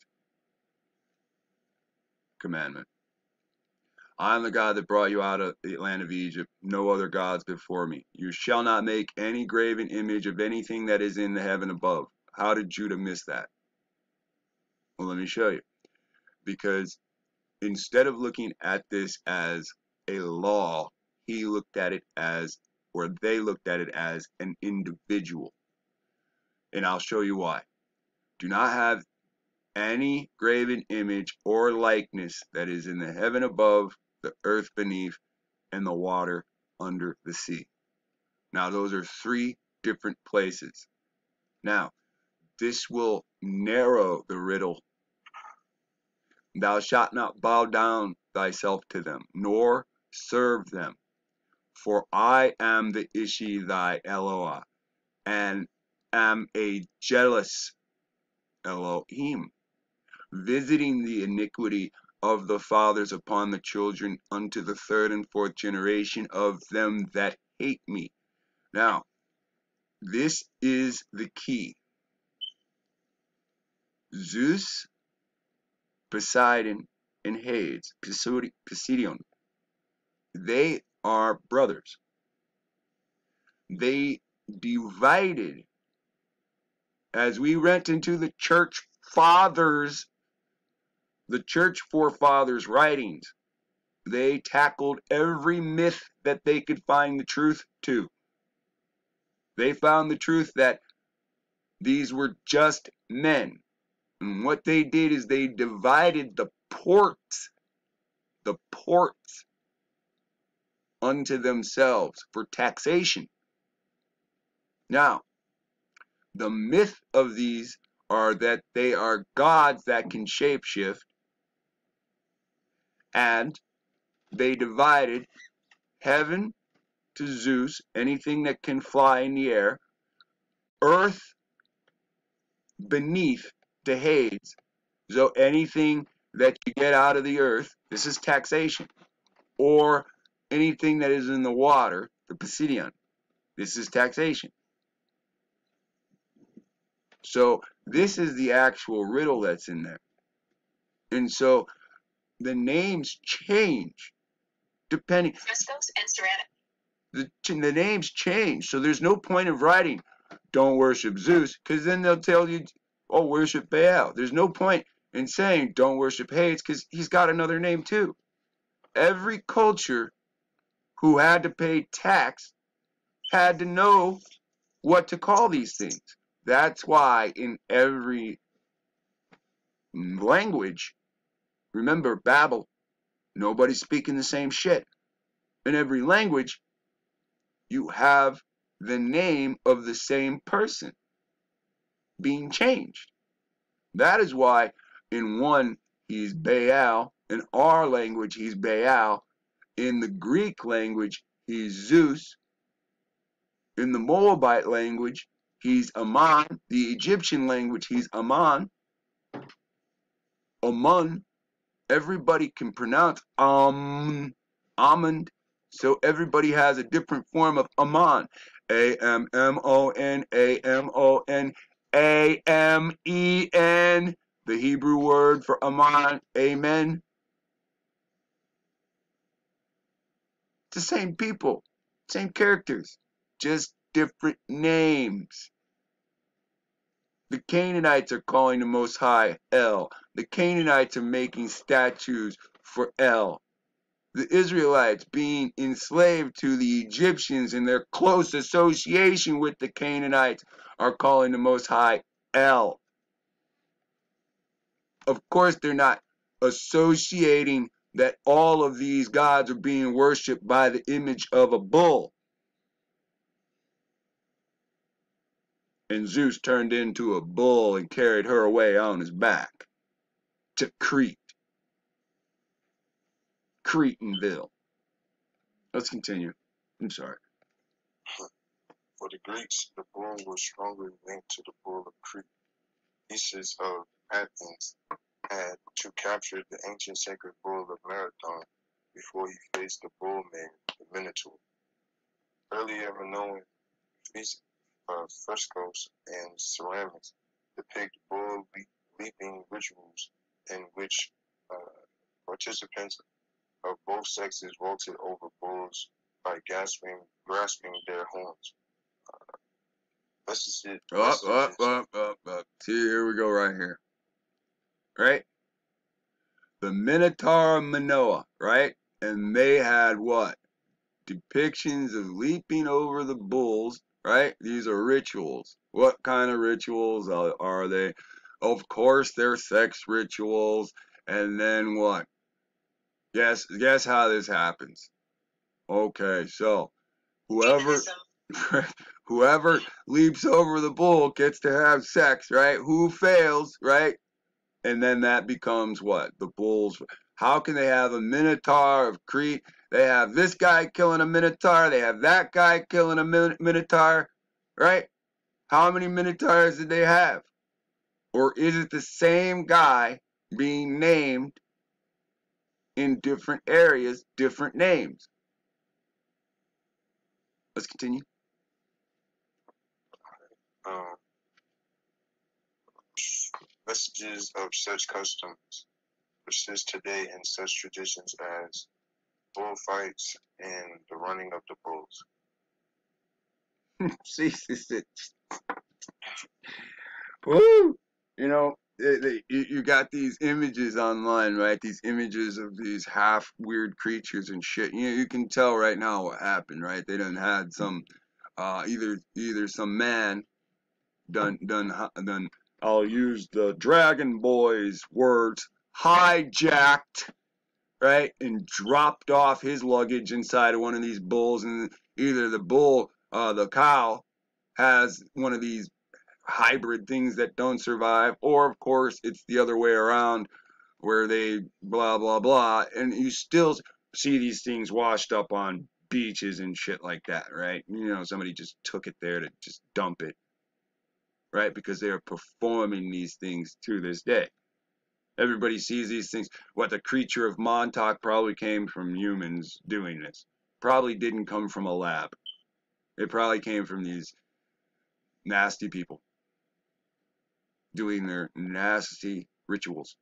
commandment. I am the God that brought you out of the land of Egypt, no other gods before me. You shall not make any graven image of anything that is in the heaven above. How did Judah miss that? Well, let me show you. Because instead of looking at this as a law, he looked at it as, or they looked at it as an individual. And I'll show you why. Do not have any graven image or likeness that is in the heaven above, the earth beneath, and the water under the sea. Now, those are three different places. Now, this will narrow the riddle. Thou shalt not bow down thyself to them, nor serve them. For I am the Ishi thy Eloah, and am a jealous Elohim, visiting the iniquity of the fathers upon the children unto the third and fourth generation of them that hate me. Now, this is the key. Zeus, Poseidon, and Hades, Poseidon, they are brothers. They divided, as we went into the church fathers, the church forefathers' writings, they tackled every myth that they could find the truth to. They found the truth that these were just men. And what they did is they divided the ports, the ports unto themselves for taxation. Now, the myth of these are that they are gods that can shapeshift, and they divided heaven to Zeus, anything that can fly in the air, earth beneath to Hades, so anything that you get out of the earth, this is taxation, or anything that is in the water, the Poseidon, this is taxation. So this is the actual riddle that's in there. And so the names change depending. Frescoes and ceramic. The, the names change. So there's no point of writing, don't worship Zeus, because then they'll tell you, oh, worship Baal. There's no point in saying, don't worship Hades, because he's got another name too. Every culture who had to pay tax had to know what to call these things. That's why in every language, remember Babel, nobody's speaking the same shit. In every language, you have the name of the same person being changed. That is why in one he's Baal, in our language he's Baal, in the Greek language he's Zeus, in the Moabite language he's Ammon, the Egyptian language he's Ammon, Amun. Everybody can pronounce um, Ammon, so everybody has a different form of Ammon. A M M O N, A M O N, A M E N, the Hebrew word for Ammon, amen. It's the same people, same characters, just different names. The Canaanites are calling the Most High El. The Canaanites are making statues for El. The Israelites, being enslaved to the Egyptians in their close association with the Canaanites, are calling the Most High El. Of course, they're not associating that all of these gods are being worshipped by the image of a bull. And Zeus turned into a bull and carried her away on his back to Crete. Cretanville. Let's continue. I'm sorry. For the Greeks, the bull was strongly linked to the bull of Crete. Theseus of Athens had to capture the ancient sacred bull of Marathon before he faced the bull mare, the Minotaur. Earlier Minoan uh, frescoes and ceramics depict bull leaping rituals in which uh, participants of both sexes vaulted over bulls by grasping, grasping their horns. Uh, vestiges, Up, vestiges, up, up, up, up. See, here we go right here. Right? The Minotaur of Manoa, right? And they had what? Depictions of leaping over the bulls, right? These are rituals. What kind of rituals are, are they? Of course, they're sex rituals. And then what? Guess, guess how this happens. Okay, so whoever whoever leaps over the bull gets to have sex, right? Who fails, right? And then that becomes what? The bulls. How can they have a Minotaur of Crete? They have this guy killing a Minotaur. They have that guy killing a Minotaur, right? How many Minotaurs did they have? Or is it the same guy being named in different areas, different names? Let's continue. Um, vestiges of such customs persist today in such traditions as bullfights and the running of the bulls. See, woo! You know, they, they, you got these images online, right? These images of these half weird creatures and shit. You know, you can tell right now what happened, right? They done had some, uh, either either some man done done done. I'll use the Dragon Boy's words, hijacked, right, and dropped off his luggage inside of one of these bulls, and either the bull, uh, the cow, has one of these hybrid things that don't survive, or of course it's the other way around where they blah blah blah, and you still see these things washed up on beaches and shit like that, right? You know, somebody just took it there to just dump it, right? Because they are performing these things to this day. Everybody sees these things. What, the creature of Montauk probably came from humans doing this. Probably didn't come from a lab. It probably came from these nasty people doing their nasty rituals.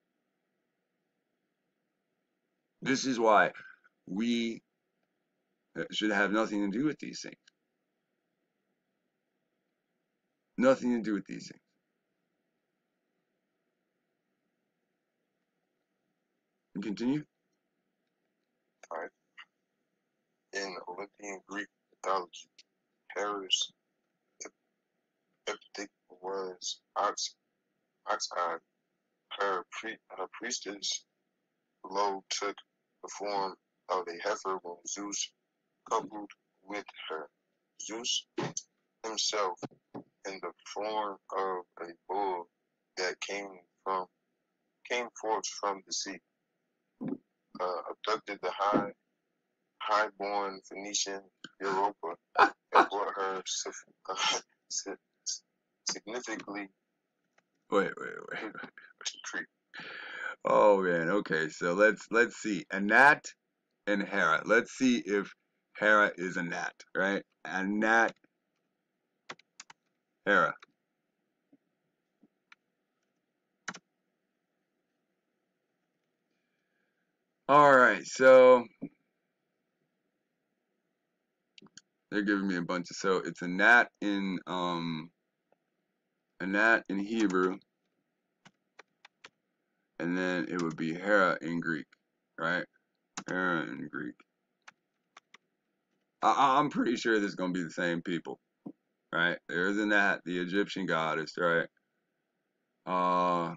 This is why we should have nothing to do with these things. Nothing to do with these things. And continue. All right. In Olympian Greek mythology, Hera's epithet was ox, ox-eyed. Her, pre, her priestess Lo took the form of a heifer when Zeus coupled with her. Zeus himself, in the form of a bull that came from came forth from the sea, uh, abducted the high highborn Phoenician Europa and brought her uh, significantly Wait, wait, wait. to Crete. Oh man, okay, so let's let's see. Anat and Hera. Let's see if Hera is a gnat, right? Anat, Hera. Alright, so they're giving me a bunch of, so it's a gnat in um Anat in Hebrew, and then it would be Hera in Greek, right? Hera in Greek. I, I'm pretty sure this is going to be the same people, right? There's Anat, the Egyptian goddess, right? Uh,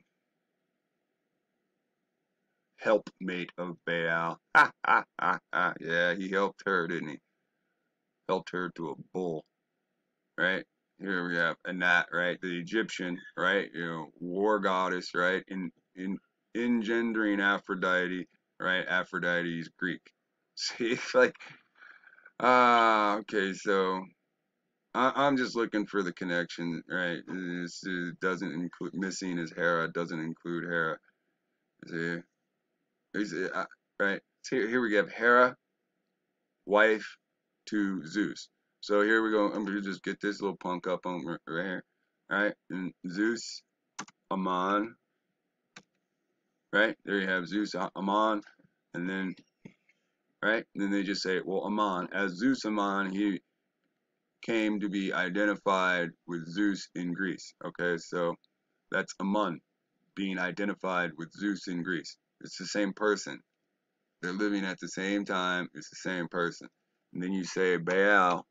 helpmate of Baal. Ha, ha, ha, ha. Yeah, he helped her, didn't he? Helped her to a bull, right? Here we have Anat, right? The Egyptian, right? You know, war goddess, right? In in engendering Aphrodite, right? Aphrodite is Greek. See, like, ah, uh, okay, so I, I'm just looking for the connection, right? This uh, doesn't include missing is Hera, doesn't include Hera. See, is it, uh, right? So here, here we have Hera, wife to Zeus. So here we go. I'm gonna just get this little punk up on right here, right? And Zeus, Amon, right? There you have Zeus, Amon, and then right, and then they just say, well, Amon, as Zeus Amon, he came to be identified with Zeus in Greece. Okay, so that's Amon being identified with Zeus in Greece. It's the same person. They're living at the same time. It's the same person. And then you say Baal,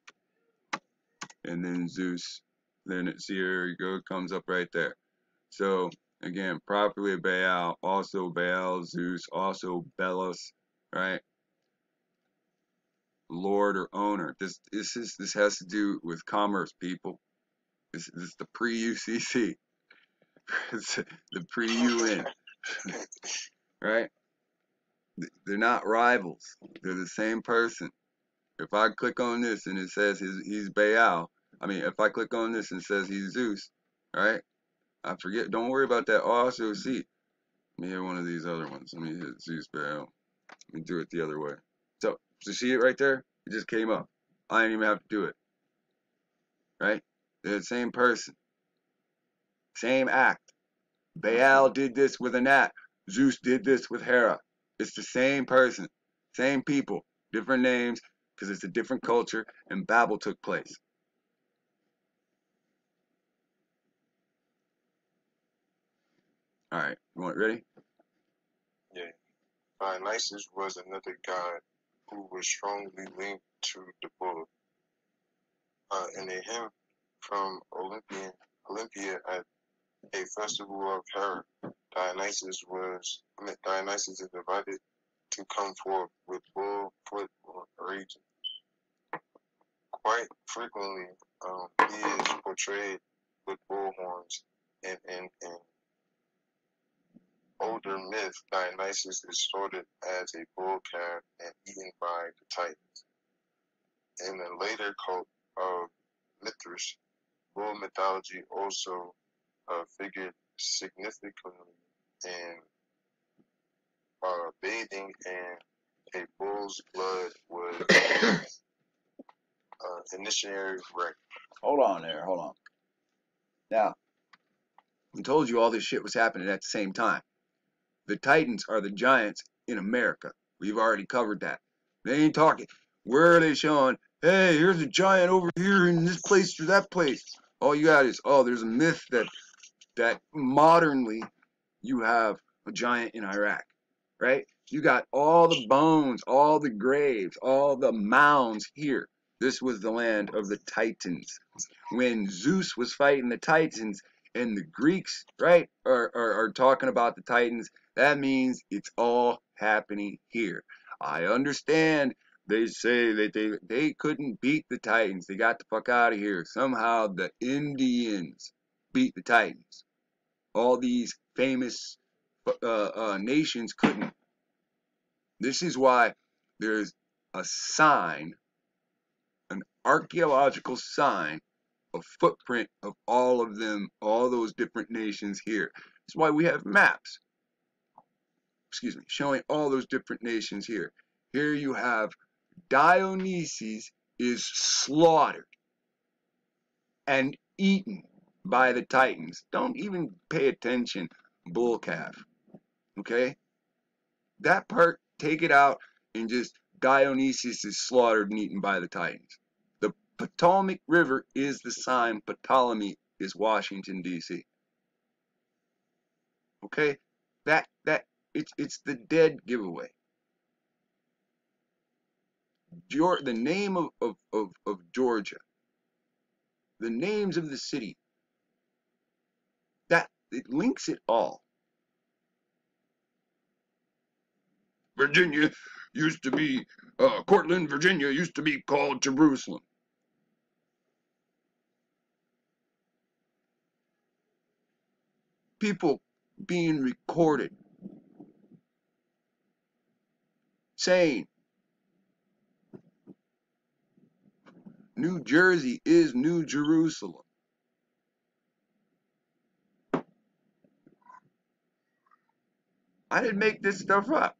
and then Zeus. Then it's here you go, it comes up right there. So again, properly Baal, also Baal, Zeus, also Belus, right? Lord or owner. This this is this has to do with commerce, people. This, this is the pre-U C C. It's the pre-U N, right? They're not rivals. They're the same person. If I click on this and it says he's, he's Baal, I mean, if I click on this and it says he's Zeus, right? I forget. Don't worry about that. Also, see. Let me hit one of these other ones. Let me hit Zeus Baal. Let me do it the other way. So, so see it right there? It just came up. I didn't even have to do it. Right? They're the same person. Same act. Baal did this with Anat. Zeus did this with Hera. It's the same person. Same people. Different names because it's a different culture and Babel took place. Alright, you want it ready? Yeah. Dionysus was another god who was strongly linked to the bull. Uh, in a hymn from Olympian, Olympia at a festival of Hera, Dionysus was I mean, Dionysus is invited to come forth with bull foot raging. Quite frequently, um, he is portrayed with bull horns, and in an older myth, Dionysus is sorted as a bull calf and eaten by the Titans. In the later cult of Mithras, bull mythology also uh, figured significantly in uh, bathing in a bull's blood was uh, initiatory rite. Hold on there, hold on. Now, I told you all this shit was happening at the same time. The Titans are the giants in America. We've already covered that. They ain't talking. Where are they showing, hey, here's a giant over here in this place or that place? All you got is, oh, there's a myth that that modernly you have a giant in Iraq, right? You got all the bones, all the graves, all the mounds here. This was the land of the Titans. When Zeus was fighting the Titans and the Greeks, right, are, are, are talking about the Titans, that means it's all happening here. I understand they say that they, they couldn't beat the Titans. They got the fuck out of here. Somehow the Indians beat the Titans. All these famous uh, uh, nations couldn't. This is why there's a sign, an archaeological sign, a footprint of all of them, all those different nations here. That's why we have maps, excuse me, showing all those different nations here. Here you have Dionysus is slaughtered and eaten by the Titans. Don't even pay attention, bull calf. Okay? That part, take it out and just Dionysus is slaughtered and eaten by the Titans. The Potomac River is the sign Ptolemy is Washington, D C Okay, that that it's it's the dead giveaway. Geor the name of, of, of, of Georgia, the names of the city, that it links it all. Virginia used to be, uh, Cortland, Virginia used to be called Jerusalem. People being recorded saying New Jersey is New Jerusalem. I didn't make this stuff up.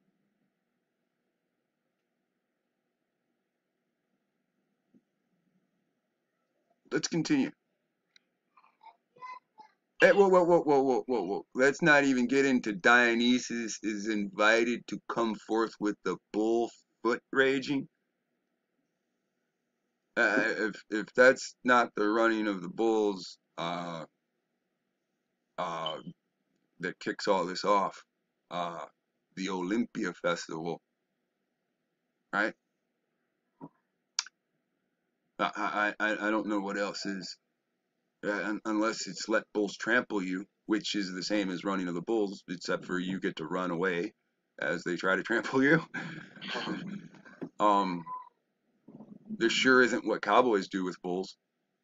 Let's continue. Hey, whoa, whoa, whoa, whoa, whoa, whoa, whoa. Let's not even get into Dionysus is invited to come forth with the bull foot raging. Uh, if if that's not the running of the bulls uh, uh, that kicks all this off, uh, the Olympia Festival, right? I I I don't know what else is, uh, unless it's let bulls trample you, which is the same as running of the bulls, except for you get to run away as they try to trample you. um, this sure isn't what cowboys do with bulls.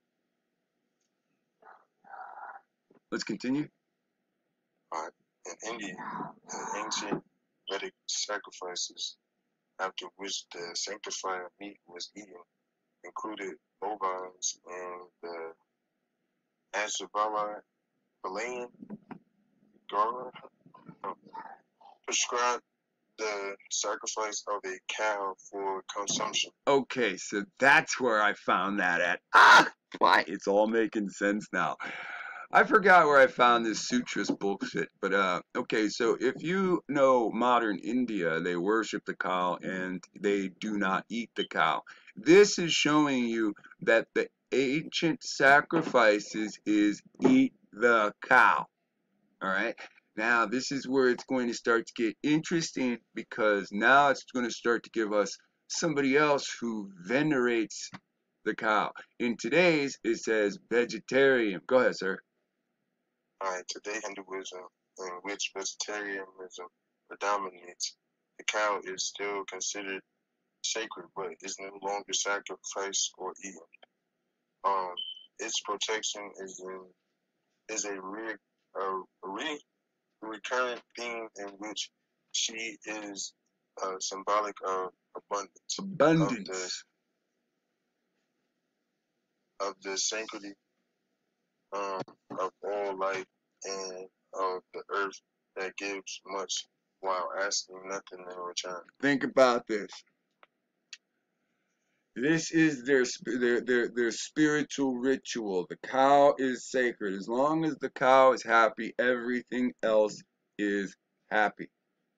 Let's continue. Uh, in India, the ancient Vedic sacrifices, after which the sanctified meat was eaten, included bovines and the Asabala Balayan Gara prescribed the sacrifice of a cow for consumption. Okay, so that's where I found that at. Ah, why? It's all making sense now. I forgot where I found this sutras bullshit, but uh, okay, so if you know modern India, they worship the cow and they do not eat the cow. This is showing you that the ancient sacrifices is eat the cow. All right. Now, this is where it's going to start to get interesting, because now it's going to start to give us somebody else who venerates the cow. In today's, it says vegetarian. Go ahead, sir. Alright, today Hinduism, in which vegetarianism predominates, the cow is still considered sacred, but is no longer sacrificed or eaten. Um, its protection is in is a, re, a re, recurrent theme in which she is uh, symbolic of abundance, Abundance. of the, of the sanctity um, of all life and of the earth that gives much while asking nothing in return. Think about this. This is their, their their their spiritual ritual. The cow is sacred. As long as the cow is happy, everything else is happy.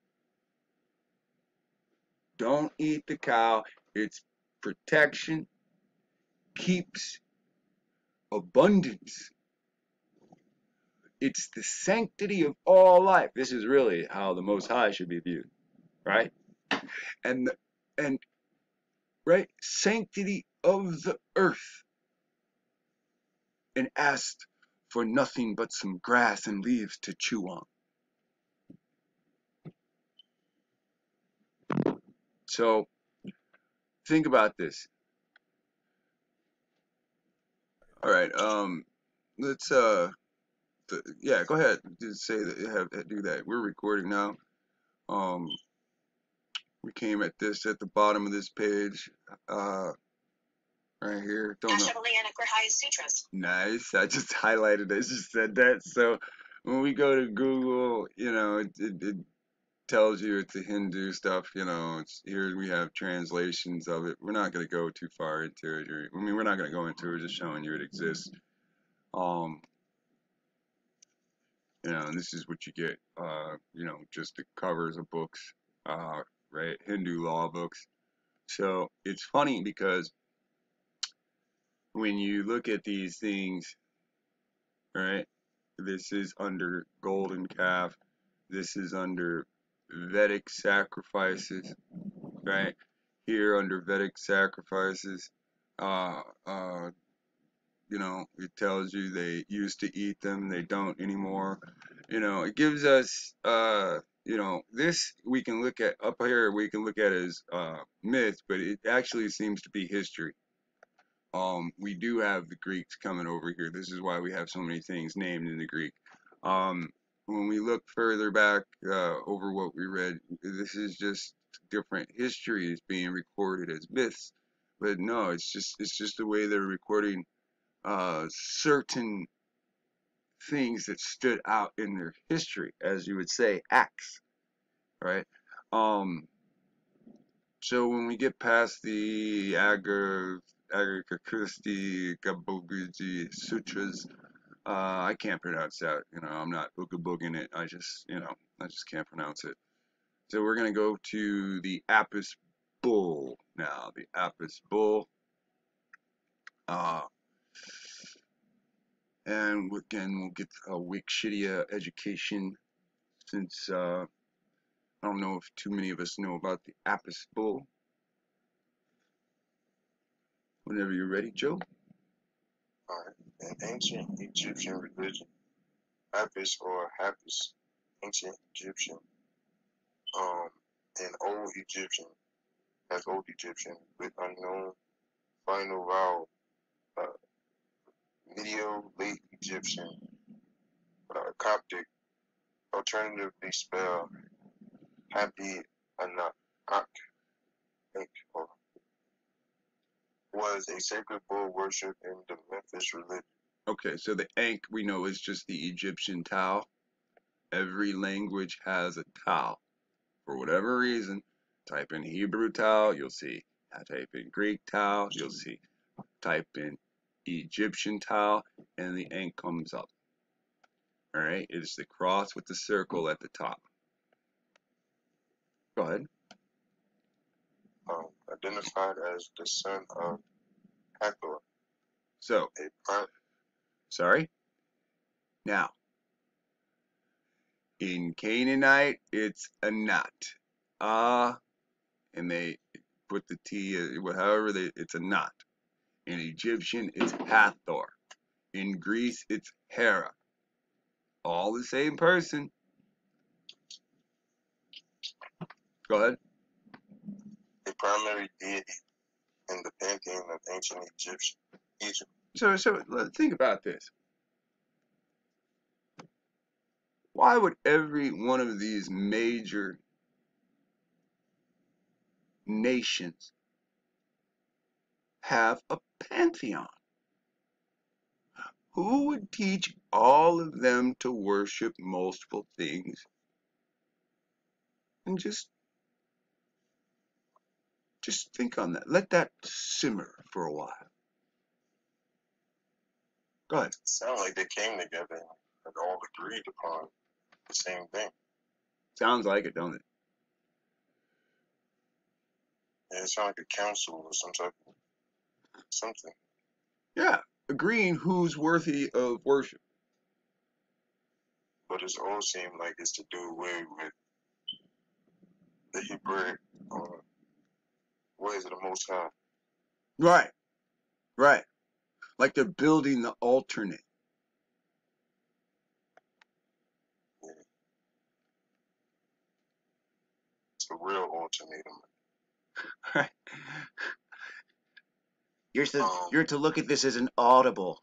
Don't eat the cow. It's protection, keeps abundance. It's the sanctity of all life. This is really how the Most High should be viewed, right? And the, and right, sanctity of the earth, and asked for nothing but some grass and leaves to chew on. So think about this. All right, um, let's uh, th yeah, go ahead. Just say that. Have do that. We're recording now. Um, we came at this at the bottom of this page. Uh, right here. Don't know. Nice. I just highlighted it. I just said that. So when we go to Google, you know, it, it, it tells you it's the Hindu stuff. You know, it's here we have translations of it. We're not going to go too far into it. Or, I mean, we're not going to go into it. We're just showing you it exists. Um, you know, and this is what you get. Uh, you know, just the covers of books. Uh, right, Hindu law books. So it's funny because when you look at these things, right? This is under golden calf. This is under Vedic sacrifices, right? Here under Vedic sacrifices, uh, uh, you know, it tells you they used to eat them, they don't anymore. You know, it gives us, uh, you know, this we can look at up here, we can look at as uh, myth, but it actually seems to be history. Um, we do have the Greeks coming over here. This is why we have so many things named in the Greek. Um, when we look further back uh, over what we read, this is just different histories being recorded as myths. But no, it's just it's just the way they're recording uh, certain things that stood out in their history, as you would say, acts, right? Um, so when we get past the Agar Agarkakristi Gaboguji Sutras, uh, I can't pronounce that. You know, I'm not ooga it. I just, you know, I just can't pronounce it. So we're gonna go to the Apis Bull now. The Apis Bull. Uh, and again, we'll get a Wikipedia education since uh, I don't know if too many of us know about the Apis Bull. Whenever you're ready, Joe. Alright. In ancient Egyptian religion, Apis or Hapis, ancient Egyptian, um, and old Egyptian, as old Egyptian, with unknown final vowel, uh, Medio late Egyptian, uh, Coptic, alternatively spelled Happy Anak, or was a sacred bull worship in the Memphis religion. Okay, so the Ankh we know is just the Egyptian Tau. Every language has a Tau. For whatever reason, type in Hebrew Tau, you'll see. Type in Greek Tau, you'll see. Type in Egyptian Tau, and the Ankh comes up. Alright, it's the cross with the circle at the top. Go ahead. Um, identified as the son of Hathor. So, a prime. Sorry? Now, in Canaanite, it's Anat. Ah, uh, and they put the T, however, they, it's Anat. In Egyptian, it's Hathor. In Greece, it's Hera. All the same person. Go ahead. A primary deity in the pantheon of ancient Egyptian Egypt. So, so think about this. Why would every one of these major nations have a pantheon? Who would teach all of them to worship multiple things? And just, just think on that. Let that simmer for a while. Go ahead. It sounds like they came together and all agreed upon the same thing. Sounds like it, don't it? Yeah, it sounds like a council or some type of something. Yeah, agreeing who's worthy of worship. But it's all seemed like it's to do away with the Hebrew, or what is it, the Most High? Right, right. Like they're building the alternate. Yeah. It's a real ultimatum. Right. You're to, um, you're to look at this as an audible.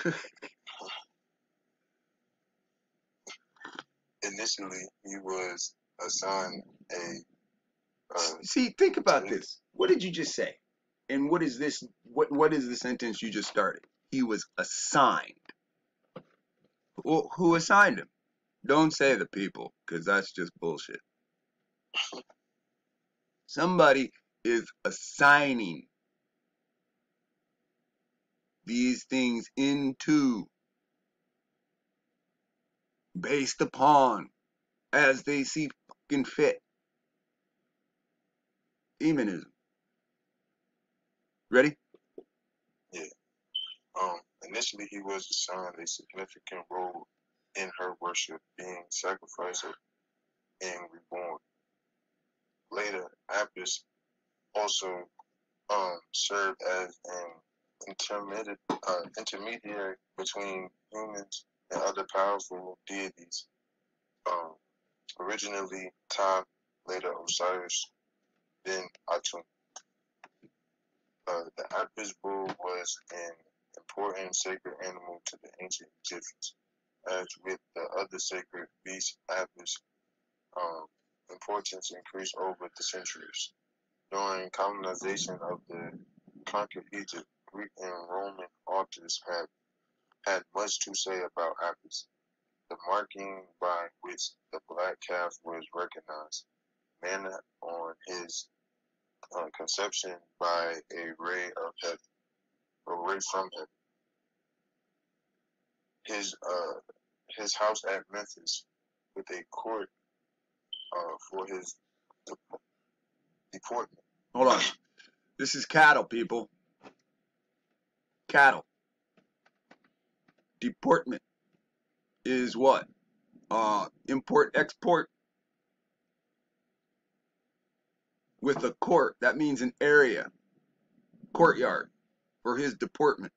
Initially, he was assigned a. Uh, See, think about this. What did you just say? And what is this? What What is the sentence you just started? He was assigned. Well, who assigned him? Don't say the people, because that's just bullshit. Somebody is assigning these things into, based upon, as they see fucking fit. Demonism. Ready? Yeah. Um, Initially, he was assigned a significant role in her worship, being sacrificed and reborn. Later, Apis also um, served as an intermediate, uh, intermediary between humans and other powerful deities. Um, originally Ptah, later Osiris, then Atum. Uh, the Apis bull was an important sacred animal to the ancient Egyptians. As with the other sacred beasts, Apis' um, importance increased over the centuries. During colonization of the conquered Egypt, Greek and Roman authors have had much to say about Apis. The marking by which the black calf was recognized, manna on his uh, conception by a ray of heaven, a ray from heaven. His uh, his house at Memphis with a court uh, for his deportment. Hold on. This is cattle, people. Cattle. Deportment is what? Uh, import, export with a court. That means an area, courtyard for his deportment.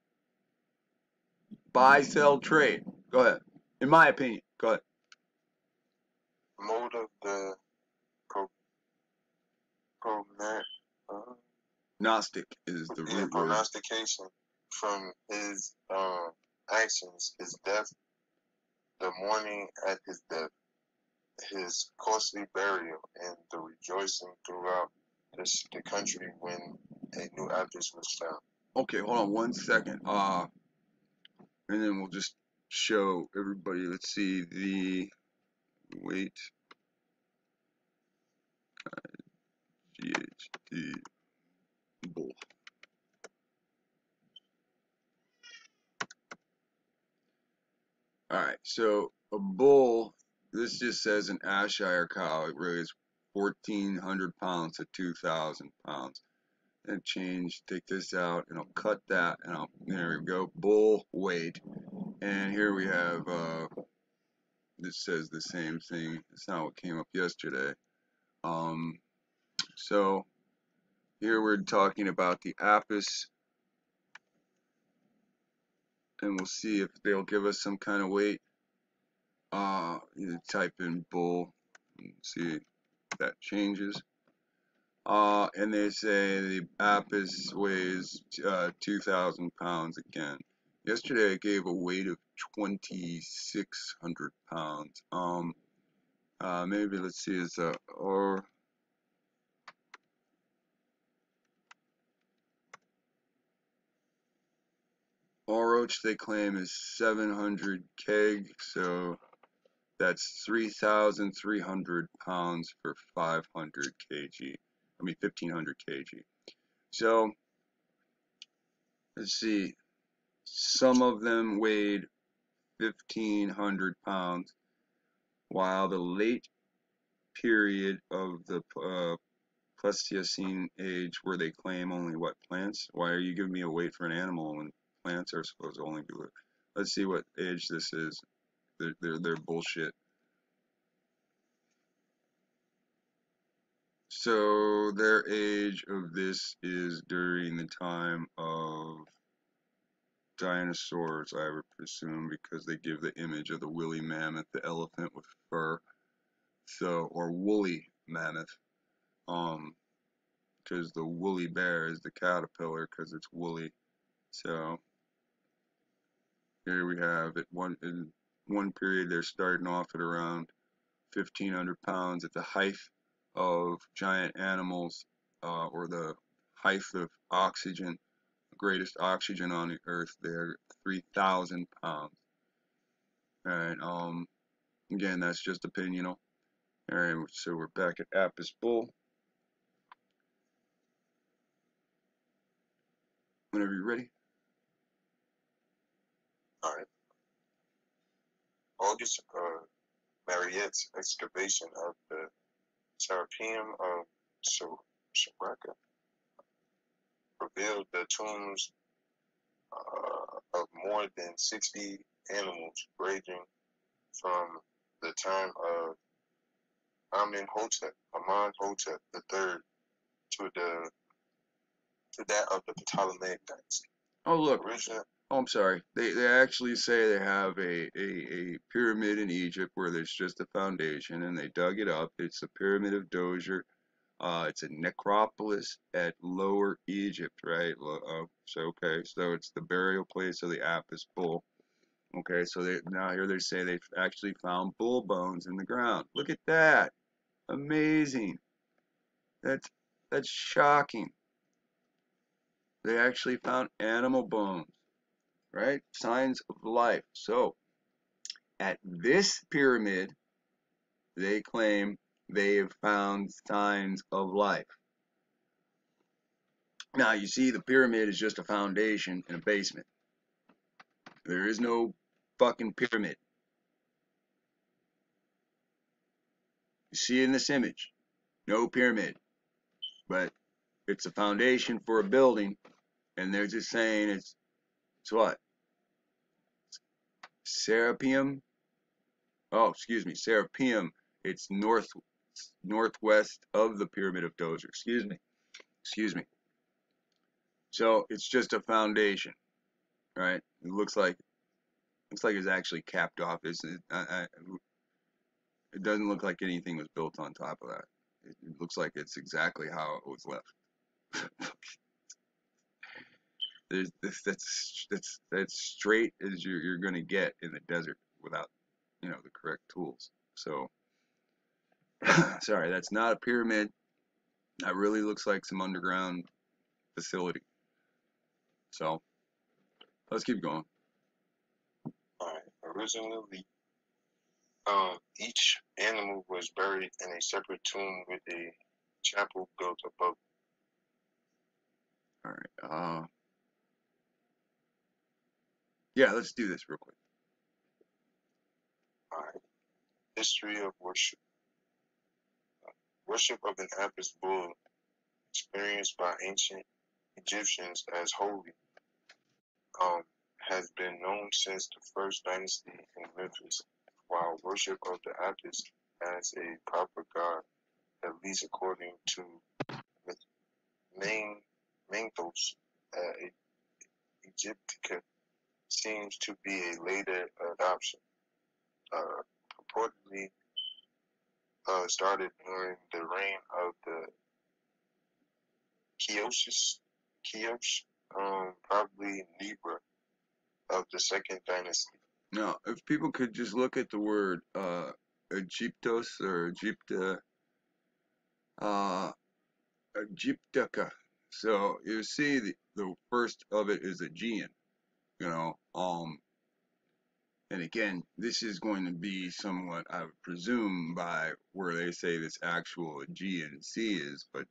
Buy, sell, trade. Go ahead. In my opinion, go ahead. Mode of the pro, pro, uh, Gnostic is the yeah, root word. prognostication from his um, actions, his death, the mourning at his death, his costly burial, and the rejoicing throughout this, the country when a new Apis was found. Okay, hold on one second. Uh, and then we'll just show everybody. Let's see the weight. G H D bull. Alright, so a bull, this just says an Ayrshire cow. It weighs fourteen hundred pounds to two thousand pounds. And change, take this out, and I'll cut that, and I'll, there we go, bull weight. And here we have, uh, this says the same thing. It's not what came up yesterday. Um, so, here we're talking about the Apis. And we'll see if they'll give us some kind of weight. Uh, you type in bull and see if that changes. Uh, and they say the Apis weighs uh, two thousand pounds again. Yesterday I gave a weight of twenty-six hundred pounds. Um, uh, maybe let's see, it's a or Oroch they claim is seven hundred keg, so that's three thousand three hundred pounds for five hundred kilograms. I mean fifteen hundred kilograms. So let's see. Some of them weighed fifteen hundred pounds, while the late period of the uh, Pleistocene age, where they claim only what plants. Why are you giving me a weight for an animal when plants are supposed to only be? Let's see what age this is. They're they're, they're bullshit. So their age of this is during the time of dinosaurs, I would presume, because they give the image of the woolly mammoth, the elephant with fur, so or woolly mammoth, um, because the woolly bear is the caterpillar because it's woolly. So here we have it. One in one period they're starting off at around fifteen hundred pounds at the height of giant animals, uh, or the height of oxygen, the greatest oxygen on the earth. They're three thousand pounds. Alright, um, again, that's just opinional. Alright, so we're back at Apis bull. Whenever you're ready. All right. August uh, Mariette's excavation of the Serapeum of Soraka revealed the tombs uh, of more than sixty animals ranging from the time of Amenhotep, Amenhotep the third, to the to that of the Ptolemaic dynasty. Oh, look. Original, Oh, I'm sorry. They they actually say they have a, a, a pyramid in Egypt where there's just a foundation, and they dug it up. It's the Pyramid of Djoser. Uh, it's a necropolis at Lower Egypt, right? Uh, so okay, so it's the burial place of the Apis bull. Okay, so they, now here they say they've actually found bull bones in the ground. Look at that! Amazing. That's that's shocking. They actually found animal bones, right? Signs of life. So at this pyramid, they claim they have found signs of life. Now you see, the pyramid is just a foundation in a basement. There is no fucking pyramid. You see in this image, no pyramid, but it's a foundation for a building, and they're just saying it's it's what? Serapeum? Oh, excuse me, Serapeum. It's north northwest of the Pyramid of Djoser. Excuse me, excuse me. So it's just a foundation, right? It looks like looks like it's actually capped off. It's, it, I, I, it doesn't look like anything was built on top of that. It, it looks like it's exactly how it was left. There's this, that's that's that's straight as you're you're gonna get in the desert without, you know, the correct tools. So sorry, that's not a pyramid. That really looks like some underground facility. So let's keep going. alright, originally, um, each animal was buried in a separate tomb with a chapel built above. All right. Uh, yeah, let's do this real quick. Alright, history of worship. Worship of an Apis bull, experienced by ancient Egyptians as holy, um, has been known since the first dynasty in Memphis, while worship of the Apis as a proper god, at least according to Main Manthos uh, Egyptica, seems to be a later adoption, uh, purportedly uh, started during the reign of the Kiosis, Kiosh, um, probably Libra of the second dynasty. Now, if people could just look at the word uh, Egyptos or Egypta, uh, Egyptica. So you see the, the first of it is Aegean, you know, um, and again, this is going to be somewhat, I would presume, by where they say this actual Aegean Sea is, but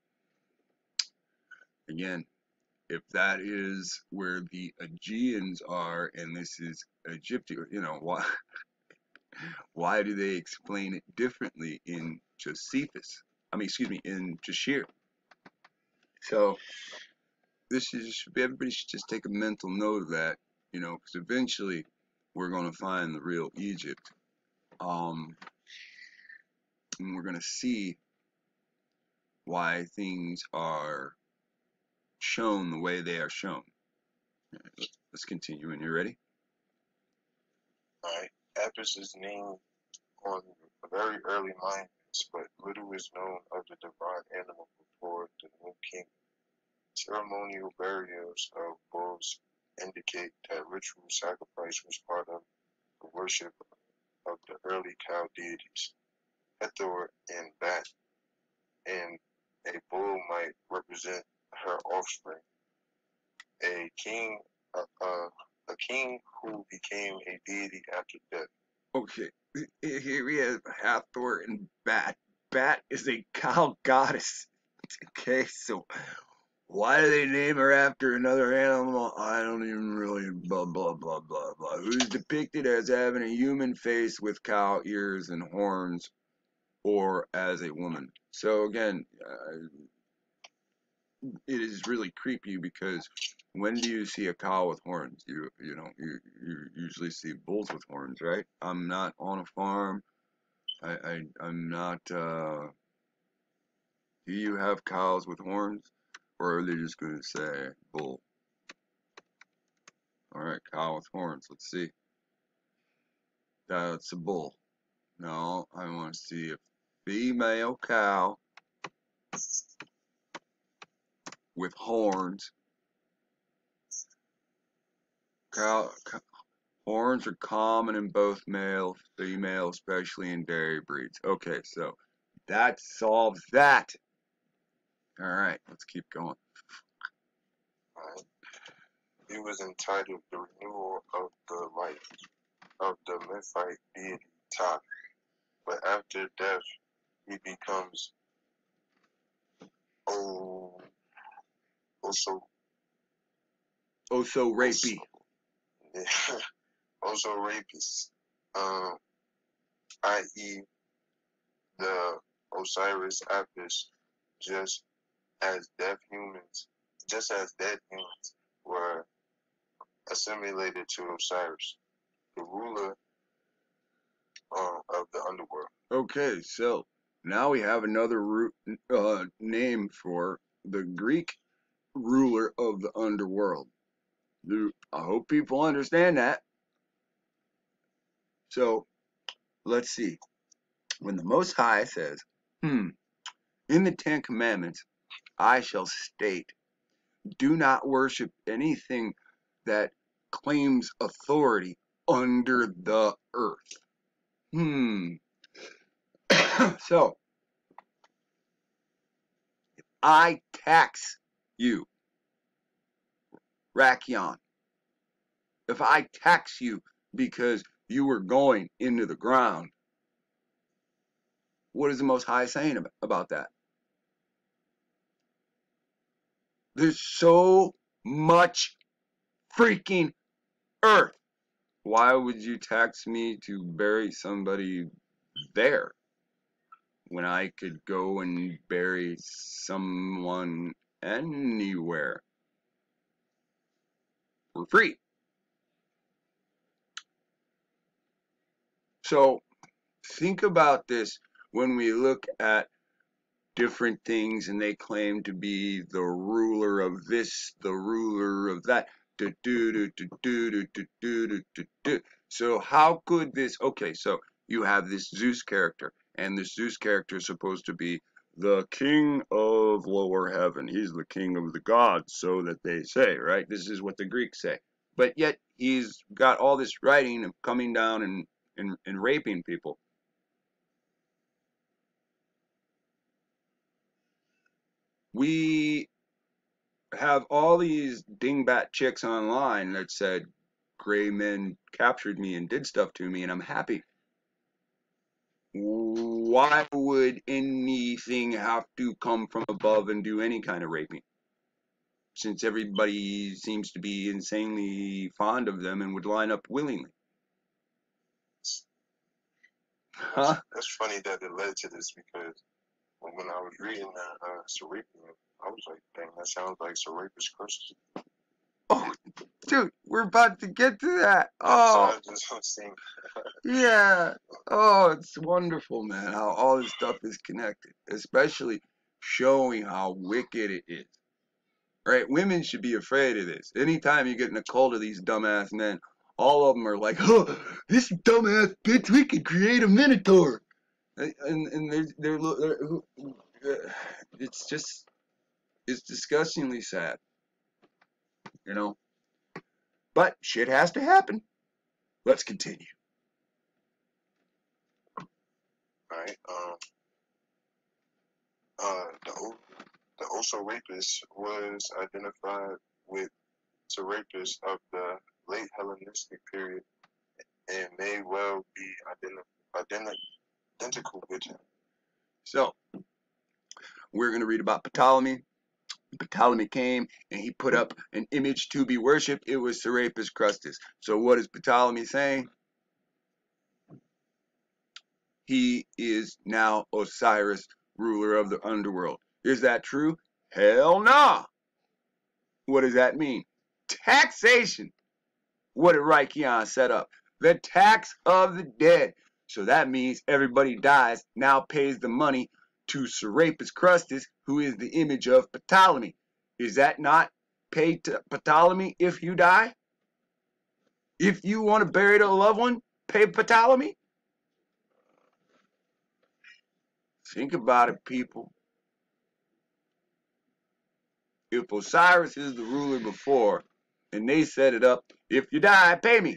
again, if that is where the Aegeans are and this is Egypt, you know, why why do they explain it differently in Josephus? I mean, excuse me, in Jashir. So this is, everybody should just take a mental note of that, you know, because eventually we're going to find the real Egypt, um, and we're going to see why things are shown the way they are shown. Right, let's continue. And you ready? Alright, Apis is named on very early monuments, but little is known of the divine animal before the New King. Ceremonial burials of bulls indicate that ritual sacrifice was part of the worship of the early cow deities, Hathor and Bat, and a bull might represent her offspring. A king, uh, uh, a king who became a deity after death. Okay, here we have Hathor and Bat. Bat is a cow goddess. Okay, so why do they name her after another animal? I don't even really blah blah blah blah blah. Who's depicted as having a human face with cow ears and horns, or as a woman. So again, uh, it is really creepy because when do you see a cow with horns? You you know you you usually see bulls with horns, right? I'm not on a farm. I, I I'm not. Uh, do you have cows with horns, or are they just gonna say bull? All right, cow with horns. Let's see. That's a bull. No, I want to see a female cow with horns. Cow, cow horns are common in both male, female, especially in dairy breeds. Okay, so that solves that. All right, let's keep going. Right. He was entitled the renewal of the life of the Memphite deity Ptah, but after death he becomes oh also Oh, so rapey. also, also rapist, um, that is the Osiris Apis, just as deaf humans, just as dead humans were assimilated to Osiris, the ruler uh, of the underworld. Okay, so now we have another root, uh, name for the Greek ruler of the underworld. I hope people understand that. So let's see. When the Most High says, hmm, in the Ten Commandments, I shall state, do not worship anything that claims authority under the earth. Hmm. So, if I tax you, Rakion, if I tax you because you were going into the ground, what is the Most High saying about that? There's so much freaking earth. Why would you tax me to bury somebody there when I could go and bury someone anywhere for free? So think about this when we look at different things and they claim to be the ruler of this, the ruler of that. Do, do, do, do, do, do, do, do, do, do. So how could this, okay, so you have this Zeus character, and this Zeus character is supposed to be the king of lower heaven. He's the king of the gods, so that they say, right? This is what the Greeks say. But yet he's got all this writing of coming down and, and, and raping people. We have all these dingbat chicks online that said gray men captured me and did stuff to me and I'm happy. Why would anything have to come from above and do any kind of raping? Since everybody seems to be insanely fond of them and would line up willingly. Huh? That's funny that it led to this because when I was reading that uh, Serapion, I was like, dang, that sounds like Serapis Christian. Oh, dude, we're about to get to that. So Oh, I just was seeing, yeah. Oh, it's wonderful, man, how all this stuff is connected, especially showing how wicked it is. Right? Women should be afraid of this. Anytime you get in a cult of these dumbass men, all of them are like, oh, this dumbass bitch, we could create a minotaur. And, and they're, they're, they're, it's just, it's disgustingly sad. You know? But shit has to happen. Let's continue. right? Um, uh, the the Osorapis was identified with Serapis of the late Hellenistic period and may well be identi- identi- identical with him. So, we're going to read about Ptolemy. Ptolemy came and he put up an image to be worshipped. It was Serapis Christus. So what is Ptolemy saying? He is now Osiris, ruler of the underworld. Is that true? Hell nah. What does that mean? Taxation. What did Reichion set up? The tax of the dead. So that means everybody dies, now pays the money to Serapis Crustus, who is the image of Ptolemy. Is that not paid to Ptolemy if you die? If you want to bury a loved one, pay Ptolemy? Think about it, people. If Osiris is the ruler before, and they set it up, if you die, pay me.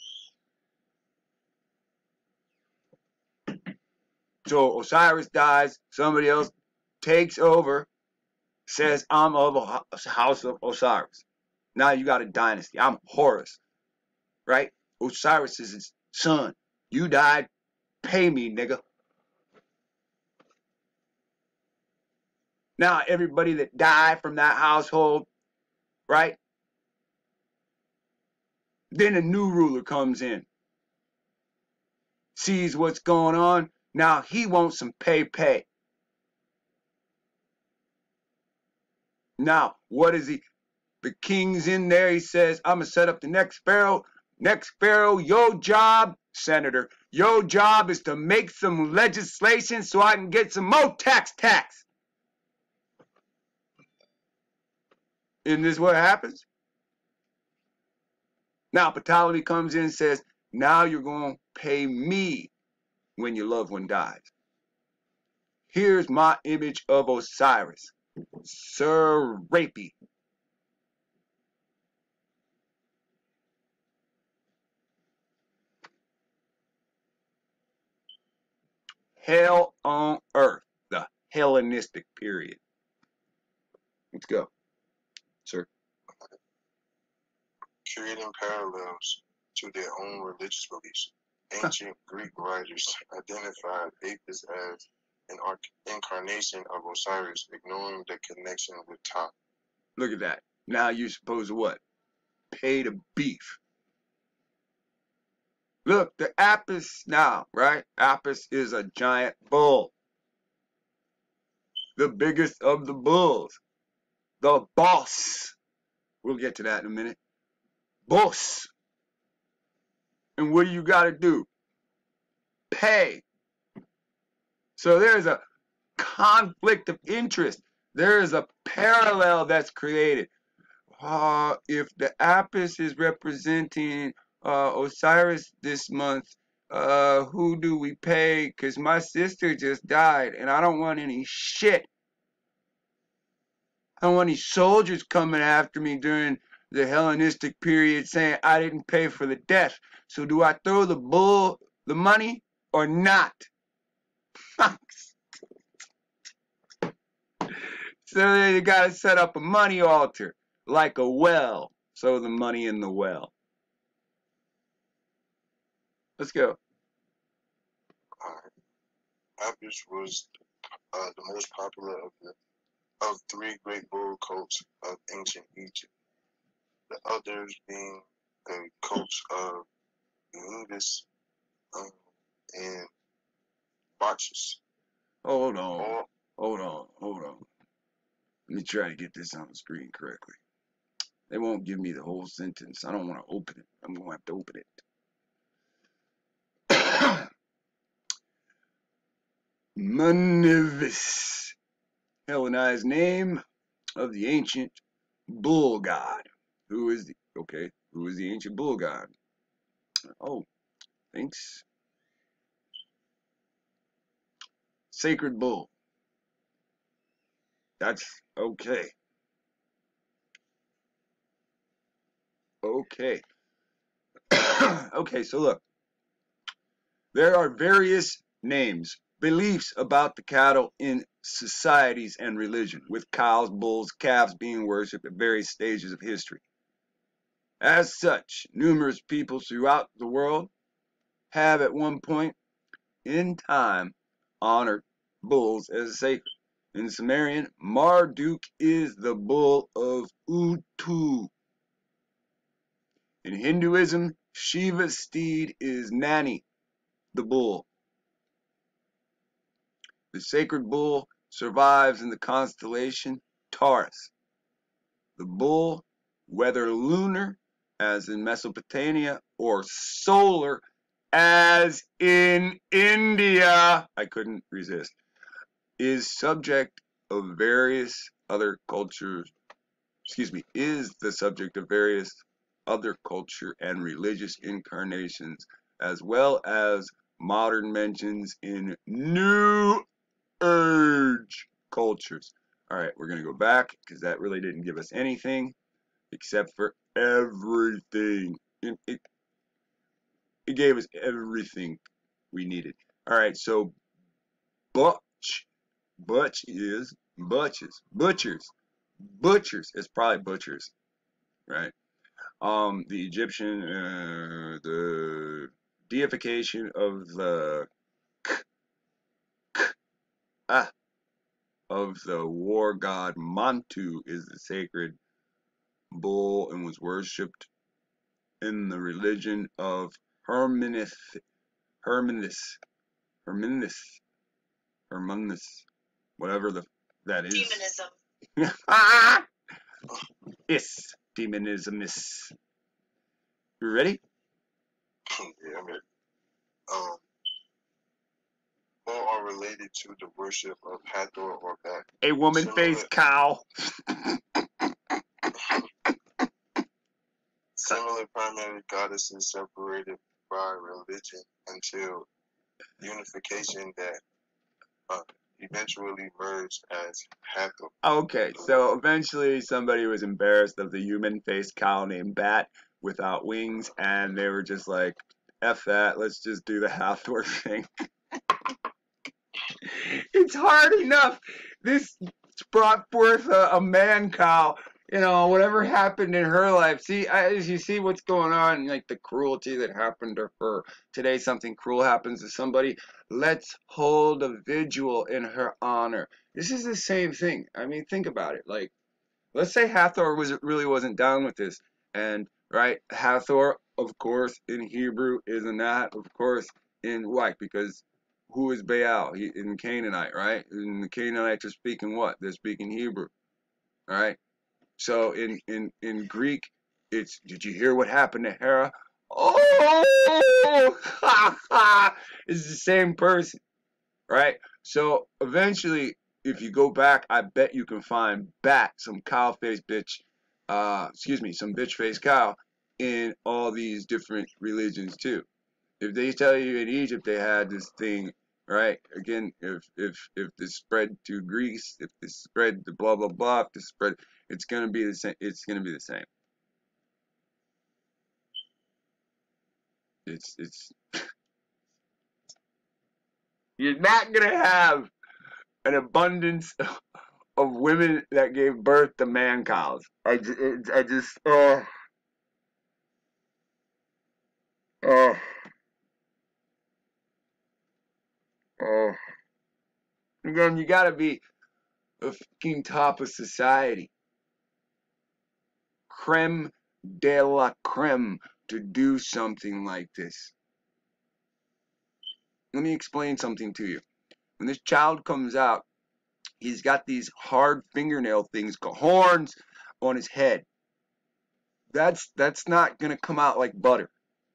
So Osiris dies, somebody else takes over, says, I'm of a house of Osiris. Now you got a dynasty. I'm Horus, right? Osiris is his son. You died, pay me, nigga. Now everybody that died from that household, right? Then a new ruler comes in, sees what's going on. Now he wants some pay pay. Now, what is he? The king's in there. He says, I'm going to set up the next pharaoh. Next pharaoh, your job, senator, your job is to make some legislation so I can get some more tax tax. Isn't this what happens? Now Ptolemy comes in and says, now you're going to pay me when your loved one dies. Here's my image of Osiris, Serapis. Hell on earth, the Hellenistic period. Let's go, sir. Creating parallels to their own religious beliefs. Ancient Greek writers identified Apis as an incarnation of Osiris, ignoring the connection with Ptah. Look at that. Now you're supposed to what? Pay the beef. Look, the Apis now, right? Apis is a giant bull. The biggest of the bulls. The boss. We'll get to that in a minute. Boss. And what do you got to do? Pay. So there's a conflict of interest. There is a parallel that's created. Uh, if the Apis is representing uh, Osiris this month, uh, who do we pay? Because my sister just died and I don't want any shit. I don't want any soldiers coming after me during the Hellenistic period saying I didn't pay for the death. So do I throw the bull the money or not? So then you got to set up a money altar, like a well. So the money in the well. Let's go. Alright. Apis was uh, the most popular of the of three great bull cults of ancient Egypt. The others being the cults of Anubis um, and Bacchus. Hold on. All, Hold on. Hold on. Let me try to get this on the screen correctly. They won't give me the whole sentence. I don't want to open it. I'm going to have to open it. Mnevis, Hellenized name of the ancient bull god. Who is the, okay, who is the ancient bull god? Oh, thanks. Sacred bull. That's okay. Okay. Okay, so look. There are various names, beliefs about the cattle in societies and religion, with cows, bulls, calves being worshipped at various stages of history. As such, numerous people throughout the world have at one point in time honored bulls as sacred. In Sumerian, Marduk is the bull of Utu. In Hinduism, Shiva's steed is Mani, the bull. The sacred bull survives in the constellation Taurus. The bull, whether lunar, as in Mesopotamia, or solar, as in India, I couldn't resist, is subject of various other cultures, excuse me, is the subject of various other culture and religious incarnations, as well as modern mentions in New Age cultures. All right, we're going to go back because that really didn't give us anything except for everything. It, it, it gave us everything we needed. All right, so butch, butch is butches, butchers, butchers. It's probably butchers, right? Um, the Egyptian, uh, the deification of the ah, of the war god Mantu is the sacred bull and was worshipped in the religion of Herminith, Herminus, Herminus, Herminus, whatever the that is. Demonism. Ah! Is demonism is. You ready? Yeah, I'm ready. Um, all are related to the worship of Hathor or Bat. A woman-faced cow. Similar primary goddesses separated by religion until unification that uh, eventually merged as Hathor. Okay, so eventually somebody was embarrassed of the human-faced cow named Bat without wings, and they were just like, F that, let's just do the Hathor thing. It's hard enough. This brought forth a, a man cow. You know, whatever happened in her life. See, as you see what's going on, like the cruelty that happened to her. Today something cruel happens to somebody. Let's hold a vigil in her honor. This is the same thing. I mean, think about it. Like, let's say Hathor was really wasn't down with this. And, right, Hathor, of course, in Hebrew is a not, of course, in white, because who is Baal? He, in Canaanite, right? And the Canaanites are speaking what? They're speaking Hebrew, right? So in, in, in Greek, it's, did you hear what happened to Hera? Oh, ha, ha. It's the same person, right? So eventually, if you go back, I bet you can find Bat, some cow-faced bitch, uh, excuse me, some bitch-faced cow, in all these different religions too. If they tell you in Egypt they had this thing, right? Again, if if if this spread to Greece, if this spread to blah blah blah, if this spread, it's gonna be the same. It's gonna be the same. It's it's. You're not gonna have an abundance of women that gave birth to man cows. I just, I just, oh, oh, oh. Again, you gotta be a fucking top of society. Creme de la creme to do something like this. Let me explain something to you. When this child comes out, he's got these hard fingernail things, horns on his head. That's that's not gonna come out like butter.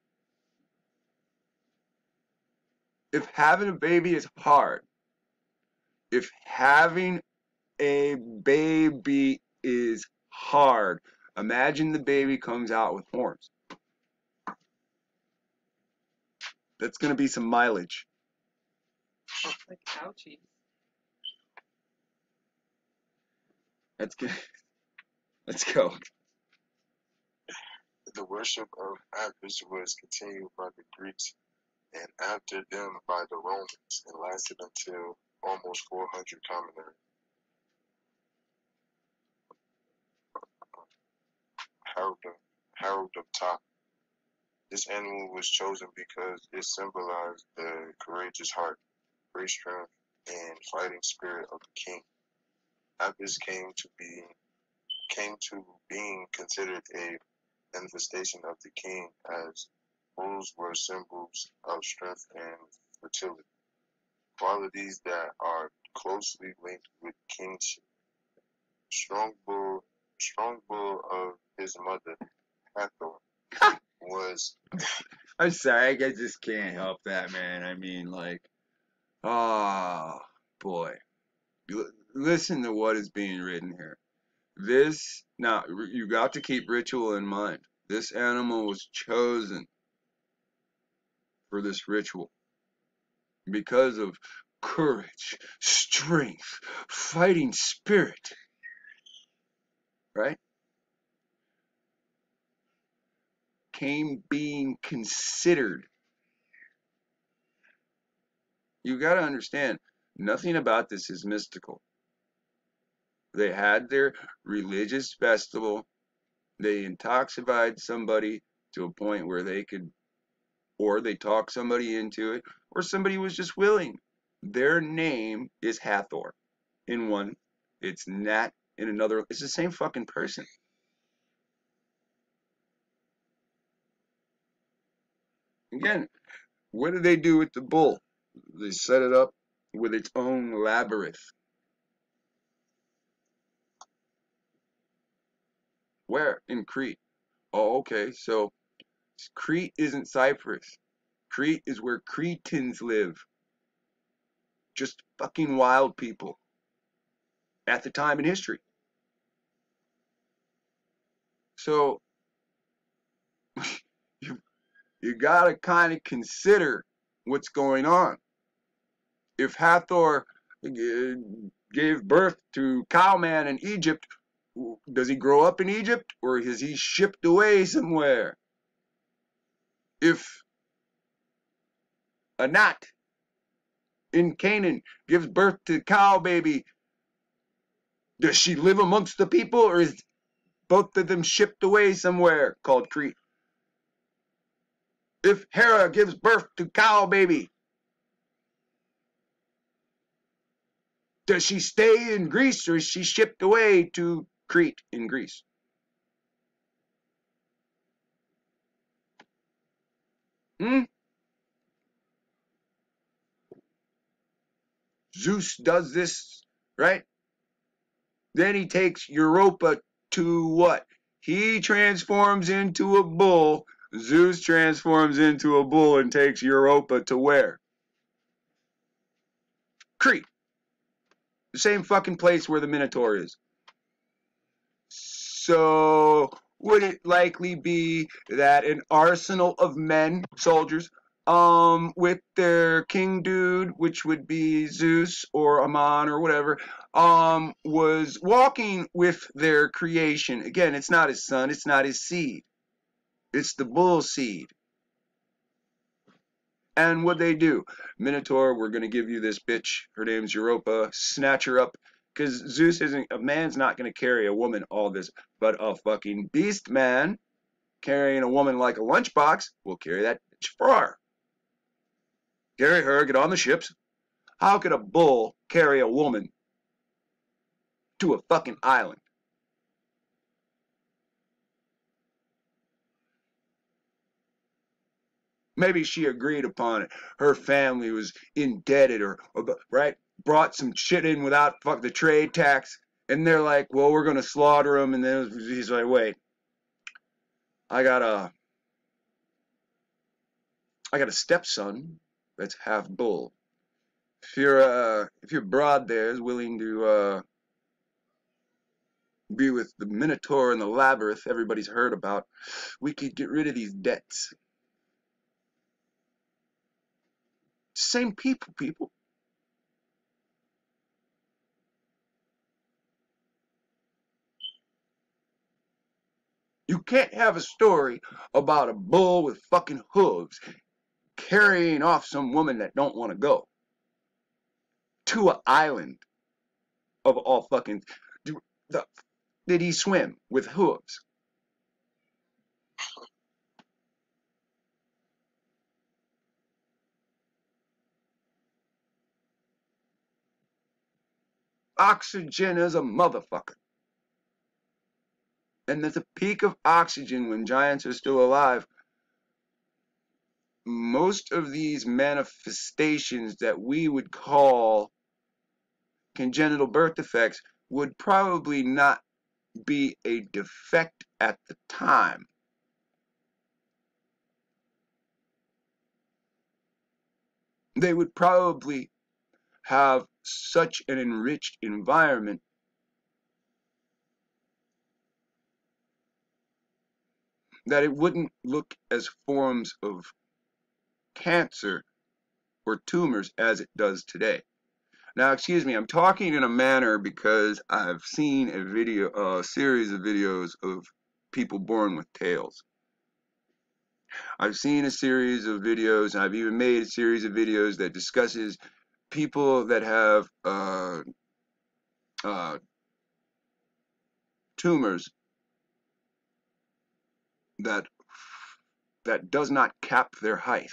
If having a baby is hard, if having a baby is hard, imagine the baby comes out with horns. That's gonna be some mileage. Like ouchies. That's good. Let's go. The worship of Apis was continued by the Greeks and after them by the Romans and lasted until almost four hundred Common Era. Harold of, Harold of Top. This animal was chosen because it symbolized the courageous heart, great strength, and fighting spirit of the king. Apis came to be came to being considered a manifestation of the king, as bulls were symbols of strength and fertility, qualities that are closely linked with kingship. strong bull, strong bull of his mother, Hathor, was I'm sorry, I just can't help that, man. I mean, like, ah, boy. L- Listen to what is being written here. This, now, you got to keep ritual in mind. This animal was chosen for this ritual because of courage, strength, fighting spirit, right? Came being considered. You got to understand, nothing about this is mystical. They had their religious festival. They intoxicated somebody to a point where they could, or they talked somebody into it, or somebody was just willing. Their name is Hathor in one. It's Nat in another. It's the same fucking person. Again, what did they do with the bull? They set it up with its own labyrinth. Where? In Crete. Oh, okay. So Crete isn't Cyprus. Crete is where Cretans live. Just fucking wild people at the time in history. So you you gotta kind of consider what's going on. If Hathor uh, gave birth to Cowman in Egypt, does he grow up in Egypt or is he shipped away somewhere? If Anat in Canaan gives birth to cow baby, does she live amongst the people or is both of them shipped away somewhere called Crete? If Hera gives birth to cow baby, does she stay in Greece or is she shipped away to Crete in Greece? Hmm? Zeus does this, right? Then he takes Europa to what? He transforms into a bull. Zeus transforms into a bull and takes Europa to where? Crete. The same fucking place where the Minotaur is. So would it likely be that an arsenal of men, soldiers, um, with their king dude, which would be Zeus or Ammon or whatever, um, was walking with their creation? Again, it's not his son, it's not his seed. It's the bull seed. And what they do? Minotaur, we're going to give you this bitch. Her name's Europa. Snatch her up. Because Zeus isn't, a man's not going to carry a woman all this. But a fucking beast man carrying a woman like a lunchbox will carry that bitch far. Carry her, get on the ships. How could a bull carry a woman to a fucking island? Maybe she agreed upon it. Her family was indebted or, or right? Brought some shit in without fuck the trade tax. And they're like, well, we're going to slaughter him. And then he's like, wait, I got a, I got a stepson that's half bull. If you're, uh, if your broad there is willing to, uh, be with the Minotaur and the Labyrinth everybody's heard about, we could get rid of these debts. Same people, people. You can't have a story about a bull with fucking hooves carrying off some woman that don't want to go to an island of all fucking. Did he swim with hooves? Oxygen is a motherfucker. And there's a peak of oxygen when giants are still alive. Most of these manifestations that we would call congenital birth defects would probably not be a defect at the time. They would probably have such an enriched environment that it wouldn't look as forms of cancer or tumors as it does today. Now, excuse me, I'm talking in a manner because I've seen a video, a series of videos of people born with tails. I've seen a series of videos, and I've even made a series of videos that discusses people that have uh, uh, tumors that that does not cap their height.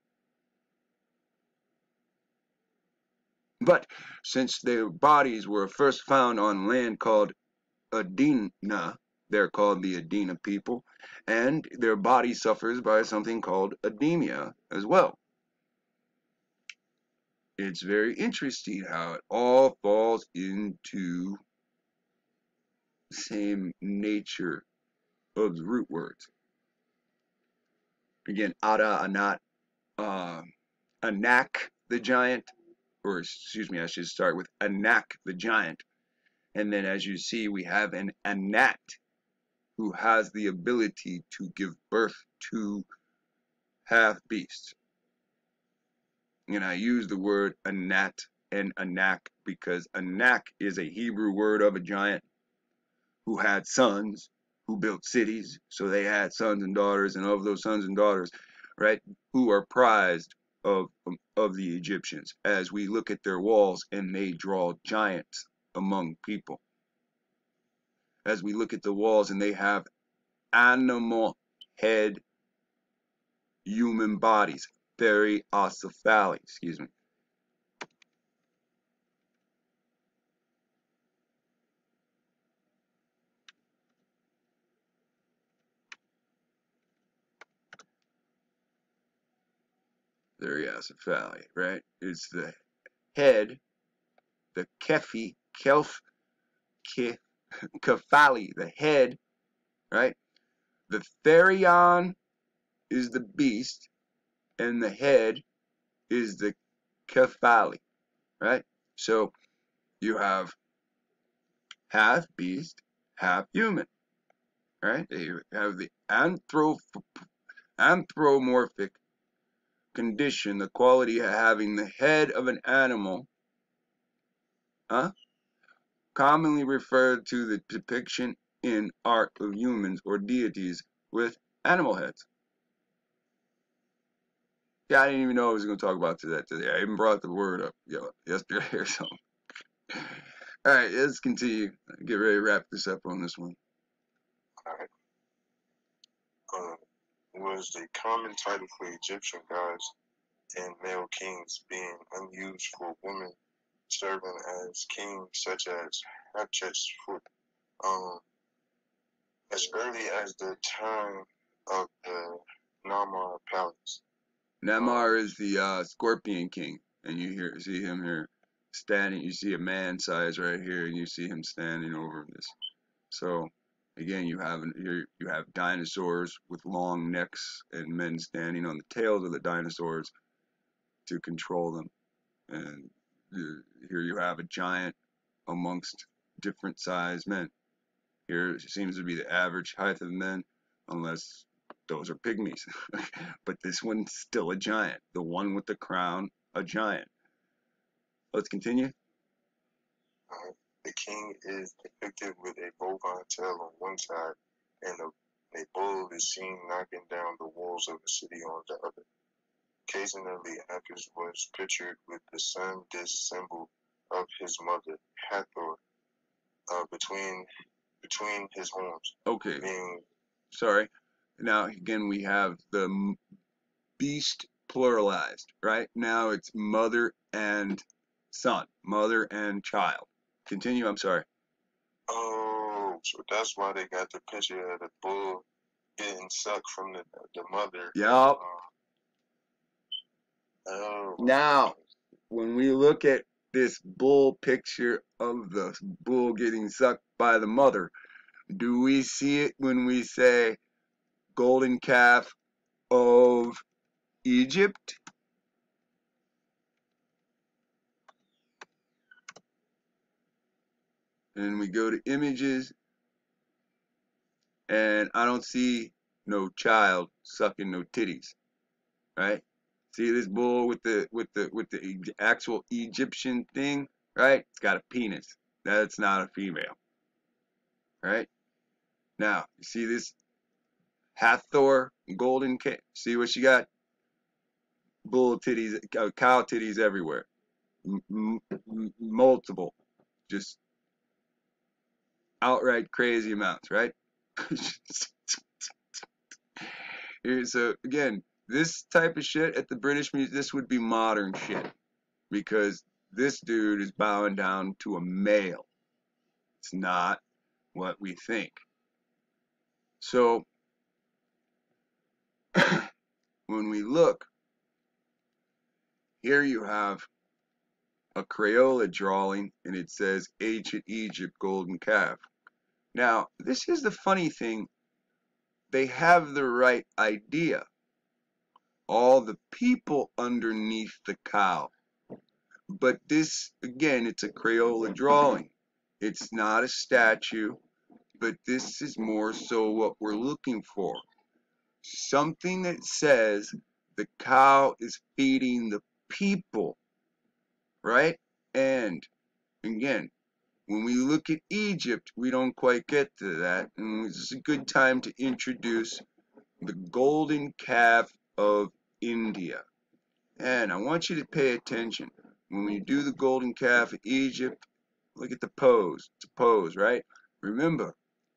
But since their bodies were first found on land called Adena, they're called the Adena people, and their body suffers by something called edemia as well. It's very interesting how it all falls into the same nature of the root words. Again, Ada, Anat, uh, Anak the giant, or excuse me, I should start with Anak the giant. And then as you see, we have an Anat who has the ability to give birth to half beasts. And I use the word Anat and Anak because Anak is a Hebrew word of a giant who had sons, who built cities, so they had sons and daughters, and of those sons and daughters, right, who are prized of of the Egyptians, as we look at their walls and they draw giants among people. As we look at the walls and they have animal head human bodies, periocephaly, excuse me. Periocephaly, right? It's the head, the kefi, kelf, kef, kephali, the head, right? The therion is the beast, and the head is the kephali, right? So you have half beast, half human, right? You have the anthrop anthropomorphic condition, the quality of having the head of an animal, huh? Commonly referred to the depiction in art of humans or deities with animal heads. Yeah, I didn't even know I was going to talk about that today. I even brought the word up yesterday or something. All right, let's continue. Get ready to wrap this up on this one. All right. Uh, was the common title for Egyptian gods and male kings, being unused for women serving as kings, such as Hatshepsut, um, as early as the time of the Namar Palace. Namar is the uh, Scorpion King, and you hear see him here standing. You see a man size right here, and you see him standing over this. So again, you have here you have dinosaurs with long necks and men standing on the tails of the dinosaurs to control them. And here you have a giant amongst different sized men. Here seems to be the average height of men, unless those are pygmies. But this one's still a giant. The one with the crown, a giant. Let's continue. Uh, the king is depicted with a bovine tail on one side, and a, a bull is seen knocking down the walls of the city on the other. Occasionally, Apis was pictured with the sun disk symbol of his mother, Hathor, uh, between between his horns. Okay. Being, Sorry. Now again we have the beast pluralized, right? Now it's mother and son, mother and child. Continue, I'm sorry. oh, so that's why they got the picture of the bull getting sucked from the the mother. Yep. Uh, oh. Now, when we look at this bull picture of the bull getting sucked by the mother. Do we see it when we say golden calf of Egypt? And we go to images, and I don't see no child sucking no titties, right? See this bull with the with the with the actual Egyptian thing, right? It's got a penis. That's not a female, right? Now you see this Hathor golden calf. See what she got? Bull titties, uh, cow titties everywhere, M m multiple, just outright crazy amounts, right? Here, so again, this type of shit at the British Museum, this would be modern shit, because this dude is bowing down to a male. It's not what we think. So when we look, here you have a Crayola drawing, and it says Ancient Egypt Golden Calf. Now, this is the funny thing. They have the right idea. All the people underneath the cow. But this, again, it's a Crayola drawing. It's not a statue, but this is more so what we're looking for. Something that says the cow is feeding the people, right? And, again, when we look at Egypt, we don't quite get to that. And this is a good time to introduce the golden calf of India. And I want you to pay attention. When we do the golden calf of Egypt, look at the pose. It's a pose, right? Remember,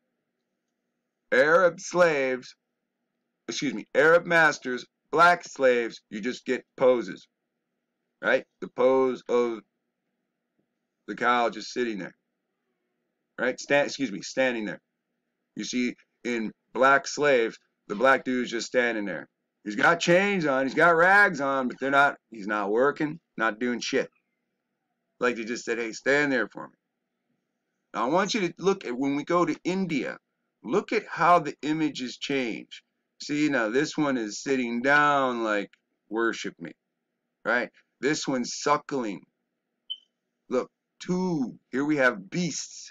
Arab slaves, excuse me, Arab masters, black slaves, you just get poses, right? The pose of the cow just sitting there, right? Stand, excuse me, standing there. You see, in black slaves, the black dude's just standing there. He's got chains on, he's got rags on, but they're not, he's not working, not doing shit. Like they just said, hey, stand there for me. Now I want you to look at, when we go to India, look at how the images change. See, now this one is sitting down like, worship me, right? This one's suckling. Look, two, here we have beasts.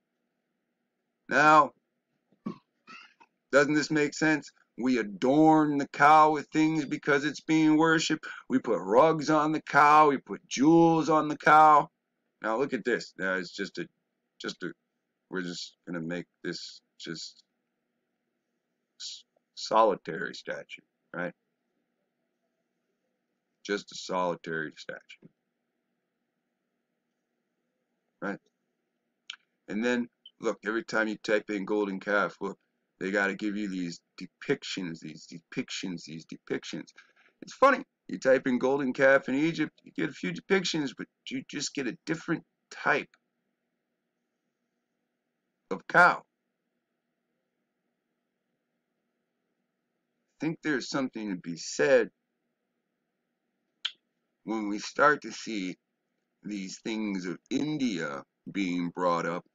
Now, doesn't this make sense? We adorn the cow with things because it's being worshipped. We put rugs on the cow. We put jewels on the cow. Now look at this. Now it's just a, just a, we're just going to make this just solitary statue, right? Just a solitary statue, right? And then, look, every time you type in golden calf, look, they got to give you these depictions, these depictions, these depictions. It's funny. You type in golden calf in Egypt, you get a few depictions, but you just get a different type of cow. I think there's something to be said when we start to see these things of India being brought up,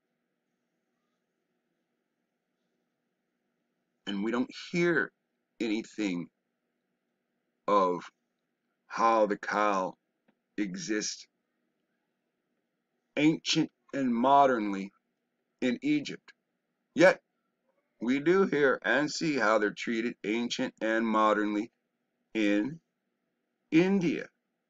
and we don't hear anything of how the cow exists ancient and modernly in Egypt. Yet, we do hear and see how they're treated ancient and modernly in India.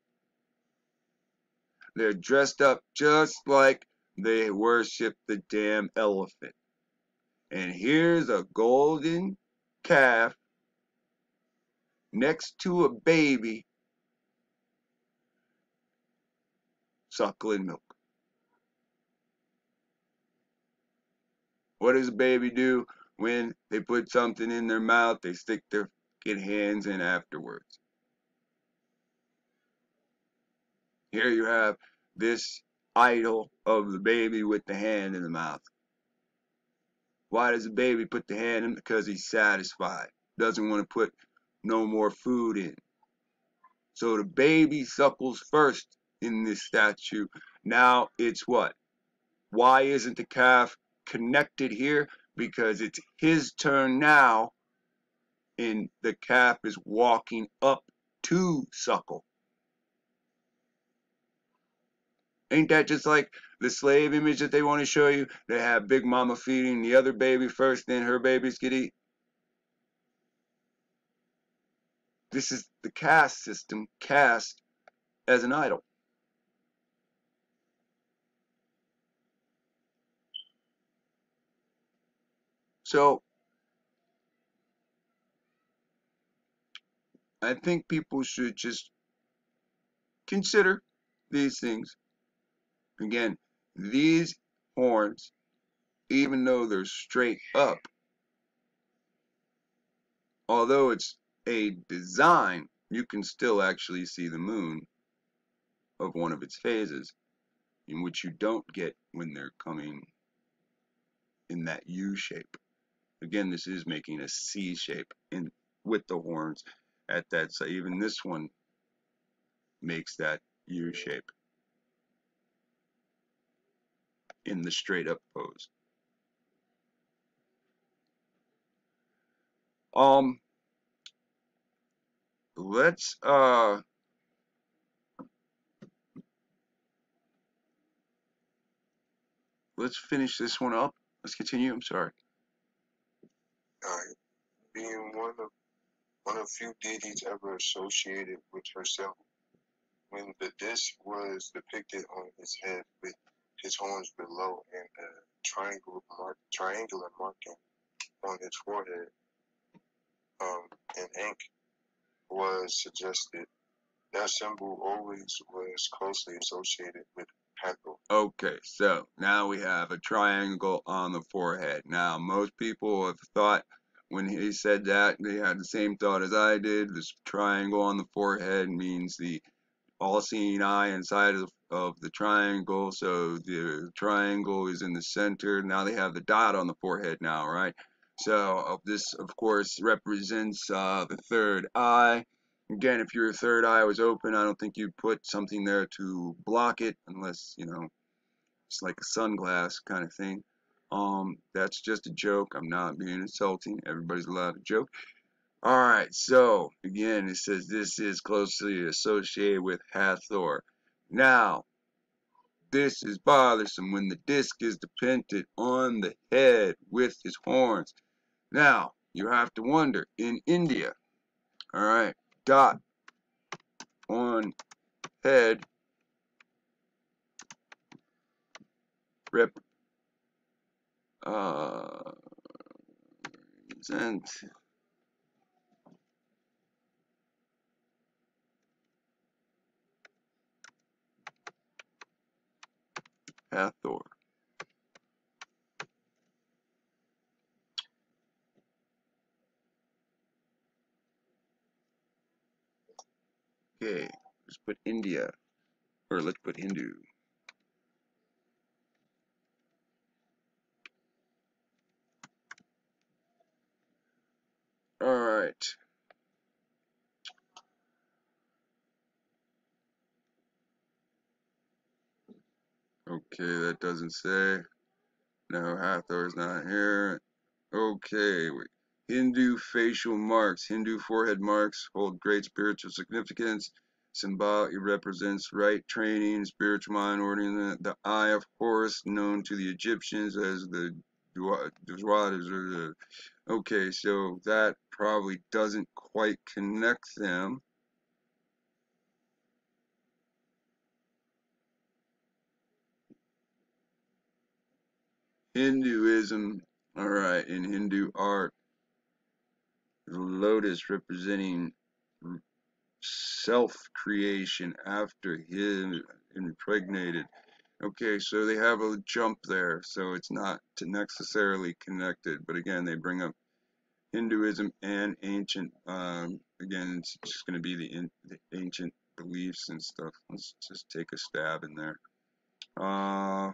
They're dressed up just like they worship the damn elephant. And here's a golden calf next to a baby suckling milk. What does a baby do when they put something in their mouth? They stick their fucking hands in afterwards. Here you have this idol of the baby with the hand in the mouth. Why does the baby put the hand in? Because he's satisfied. Doesn't want to put no more food in. So the baby suckles first in this statue. Now it's what? Why isn't the calf connected here? Because it's his turn now, and the calf is walking up to suckle. Ain't that just like the slave image that they want to show you? They have Big Mama feeding the other baby first, then her babies get eat. This is the caste system, cast as an idol. So I think people should just consider these things. Again, these horns, even though they're straight up, although it's a design, you can still actually see the moon of one of its phases, in which you don't get when they're coming in that U shape. Again, this is making a C shape in with the horns at that side. Even this one makes that U shape in the straight up pose. Um, let's uh let's finish this one up. Let's continue. I'm sorry. Alright. Being one of one of few deities ever associated with herself, when the disc was depicted on his head with his horns below and a triangle mark, triangular marking on his forehead, um, and ink was suggested, that symbol always was closely associated with Hathor. Okay, so now we have a triangle on the forehead. Now, most people have thought when he said that, they had the same thought as I did. This triangle on the forehead means the all-seeing eye inside of, of the triangle. So the triangle is in the center. Now they have the dot on the forehead now, right? So uh, this, of course, represents uh, the third eye. Again, if your third eye was open, I don't think you'd put something there to block it, unless, you know, it's like a sunglass kind of thing. Um, that's just a joke. I'm not being insulting. Everybody's allowed to joke. Alright, so, again, it says this is closely associated with Hathor. Now, this is bothersome when the disc is depicted on the head with his horns. Now, you have to wonder, in India, alright, dot on head rep uh represent Hathor. Okay, let's put India, or let's put Hindu. Alright. Okay, that doesn't say. No, Hathor's not here. Okay, wait. Hindu facial marks. Hindu forehead marks hold great spiritual significance. Symbol, it represents right training, spiritual mind ordering. The eye of Horus, known to the Egyptians as the Dwad. Okay, so that probably doesn't quite connect them. Hinduism, alright, in Hindu art, the lotus representing self-creation after him impregnated. Okay, so they have a jump there, so it's not necessarily connected, but again, they bring up Hinduism and ancient, um, again, it's just going to be the, in, the ancient beliefs and stuff. Let's just take a stab in there. Uh,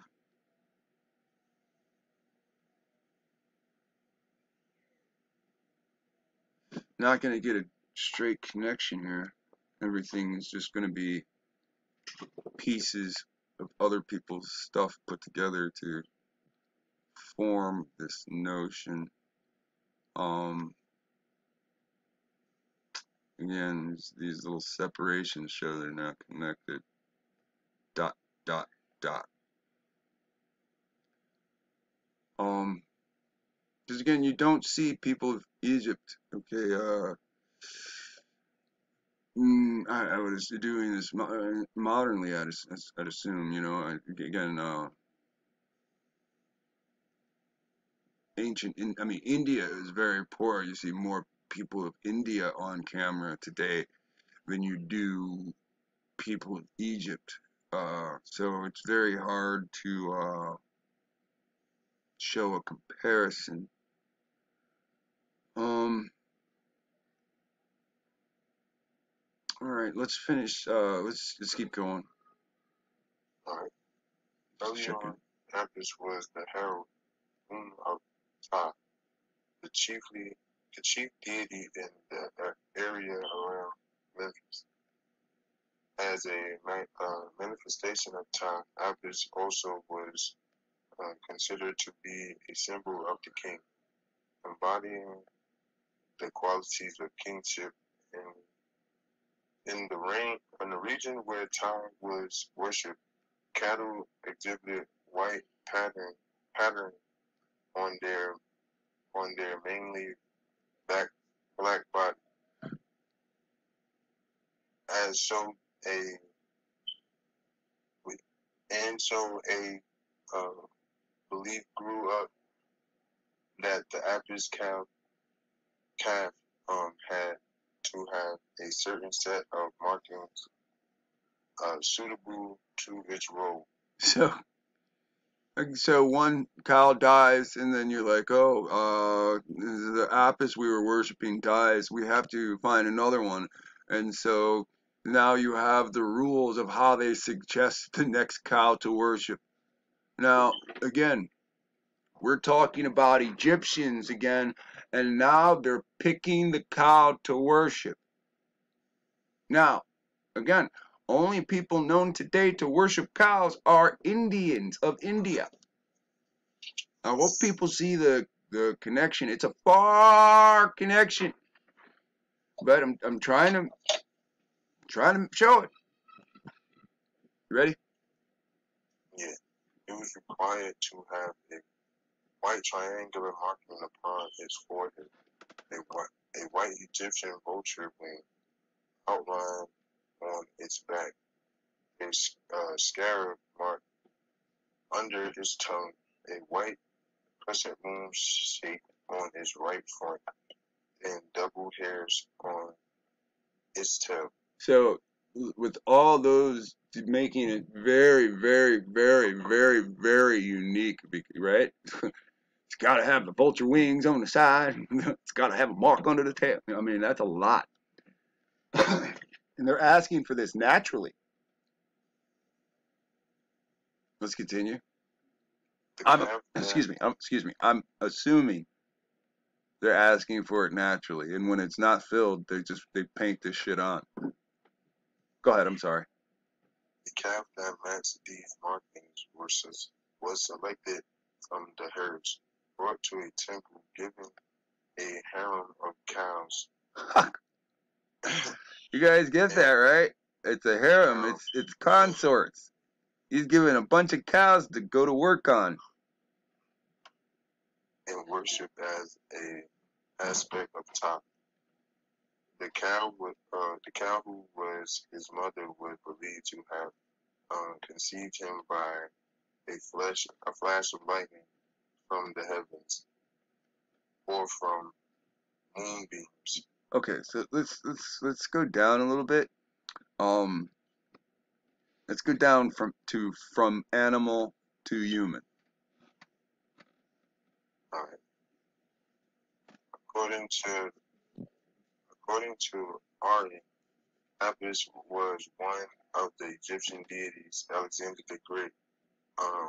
not going to get a straight connection here. Everything is just going to be pieces of other people's stuff put together to form this notion. Um, again, these, these little separations show they're not connected. Dot, dot, dot. Um, because again, you don't see people of Egypt, okay, uh, mm, I, I was doing this mo modernly, I'd, I'd assume, you know, I, again, uh, ancient, in, I mean, India is very poor. You see more people of India on camera today than you do people of Egypt. Uh, so it's very hard to uh, show a comparison. Um, all right, let's finish. Uh, let's let's keep going. All right. Early on, Apis was the herald of Ptah, the chiefly the chief deity in the area around Memphis. As a uh, manifestation of Ptah, Apis also was uh, considered to be a symbol of the king, embodying the qualities of kingship in in the rain in the region where Ptah was worshipped. Cattle exhibited white pattern pattern on their on their mainly black black body, as so a and so a uh, belief grew up that the Apis calf calf um had to have a certain set of markings uh, suitable to its role. So, so one cow dies, and then you're like, oh, uh, the Apis we were worshiping dies. We have to find another one, and so now you have the rules of how they suggest the next cow to worship. Now, again, we're talking about Egyptians again, and now they're picking the cow to worship. Now, again, only people known today to worship cows are Indians of India. I hope people see the, the connection. It's a far connection, but I'm, I'm trying to trying to show it. You ready? Yeah, it was required to have a white triangular marking upon its forehead, a white, a white Egyptian vulture wing outlined on its back, a uh, scarab mark under its tongue, a white crescent moon shape on its right front, and double hairs on its tail. So, with all those making it very, very, very, very, very unique, right? It's got to have the vulture wings on the side. It's got to have a mark under the tail. I mean, that's a lot. And they're asking for this naturally. Let's continue. I'm, excuse me. I'm, excuse me. I'm assuming they're asking for it naturally, and when it's not filled, they just they paint this shit on. Go ahead. I'm sorry. The calf that matched these markings was was selected from the herds, brought to a temple, given a harem of cows. You guys get that, right? It's a harem. It's it's consorts. He's given a bunch of cows to go to work on. And worship as a aspect of Ptah. The cow, with, uh, the cow who was his mother was believed to have um, conceived him by a flash, a flash of lightning from the heavens, or from moonbeams. Okay, so let's let's let's go down a little bit. Um, let's go down from to from animal to human. All right. According to according to Ari, Apis was one of the Egyptian deities Alexander the Great um,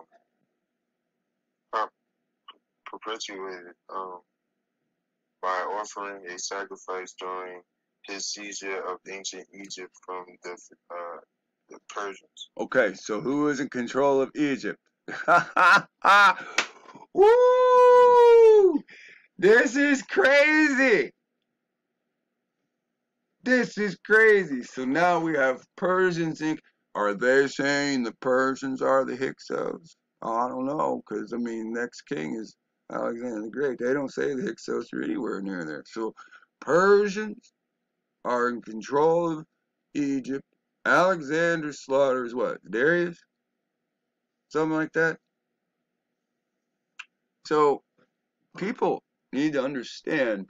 perpetuated um, by offering a sacrifice during his seizure of ancient Egypt from the uh, the the Persians. Okay, so who is in control of Egypt? Woo! This is crazy. This is crazy. So now we have Persians in. Are they saying the Persians are the Hyksos? Oh, I don't know, because, I mean, next king is Alexander the Great. They don't say the Hyksos are anywhere near there. So Persians are in control of Egypt. Alexander slaughters what? Darius? Something like that? So people need to understand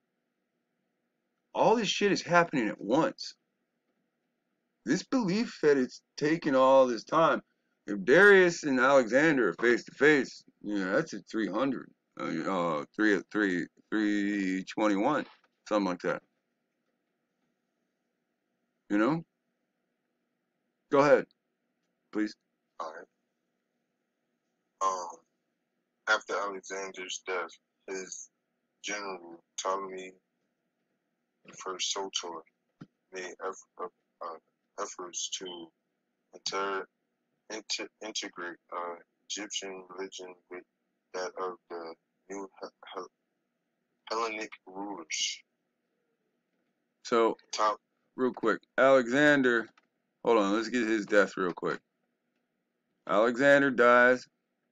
all this shit is happening at once. This belief that it's taking all this time. If Darius and Alexander are face to face, you know, that's at three hundred, uh, uh, three, three, three twenty-one, something like that. You know? Go ahead, please. All right. Um, after Alexander's death, his general Ptolemy the First Soter made effort, uh, efforts to inter, inter, integrate uh, Egyptian religion with that of the new Hel Hellenic rulers. So, Top, real quick, Alexander, hold on, let's get his death real quick. Alexander dies.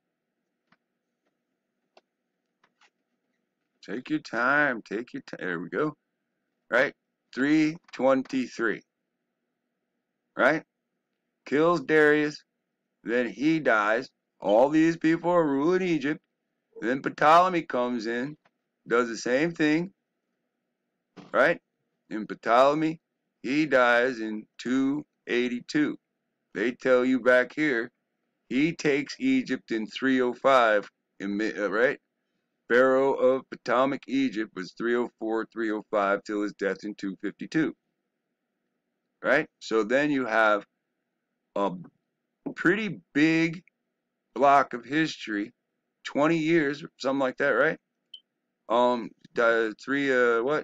Take your time, take your time. There we go. Right? three twenty-three. Right? Kills Darius. Then he dies. All these people are ruling Egypt. Then Ptolemy comes in, does the same thing. Right? And Ptolemy, he dies in two eighty-two. They tell you back here, he takes Egypt in three oh five. In, uh, right? Pharaoh of Ptolemaic Egypt was three oh four, three oh five till his death in two fifty-two. Right? So then you have a pretty big block of history, twenty years, something like that, right? Um, uh, three, uh, what?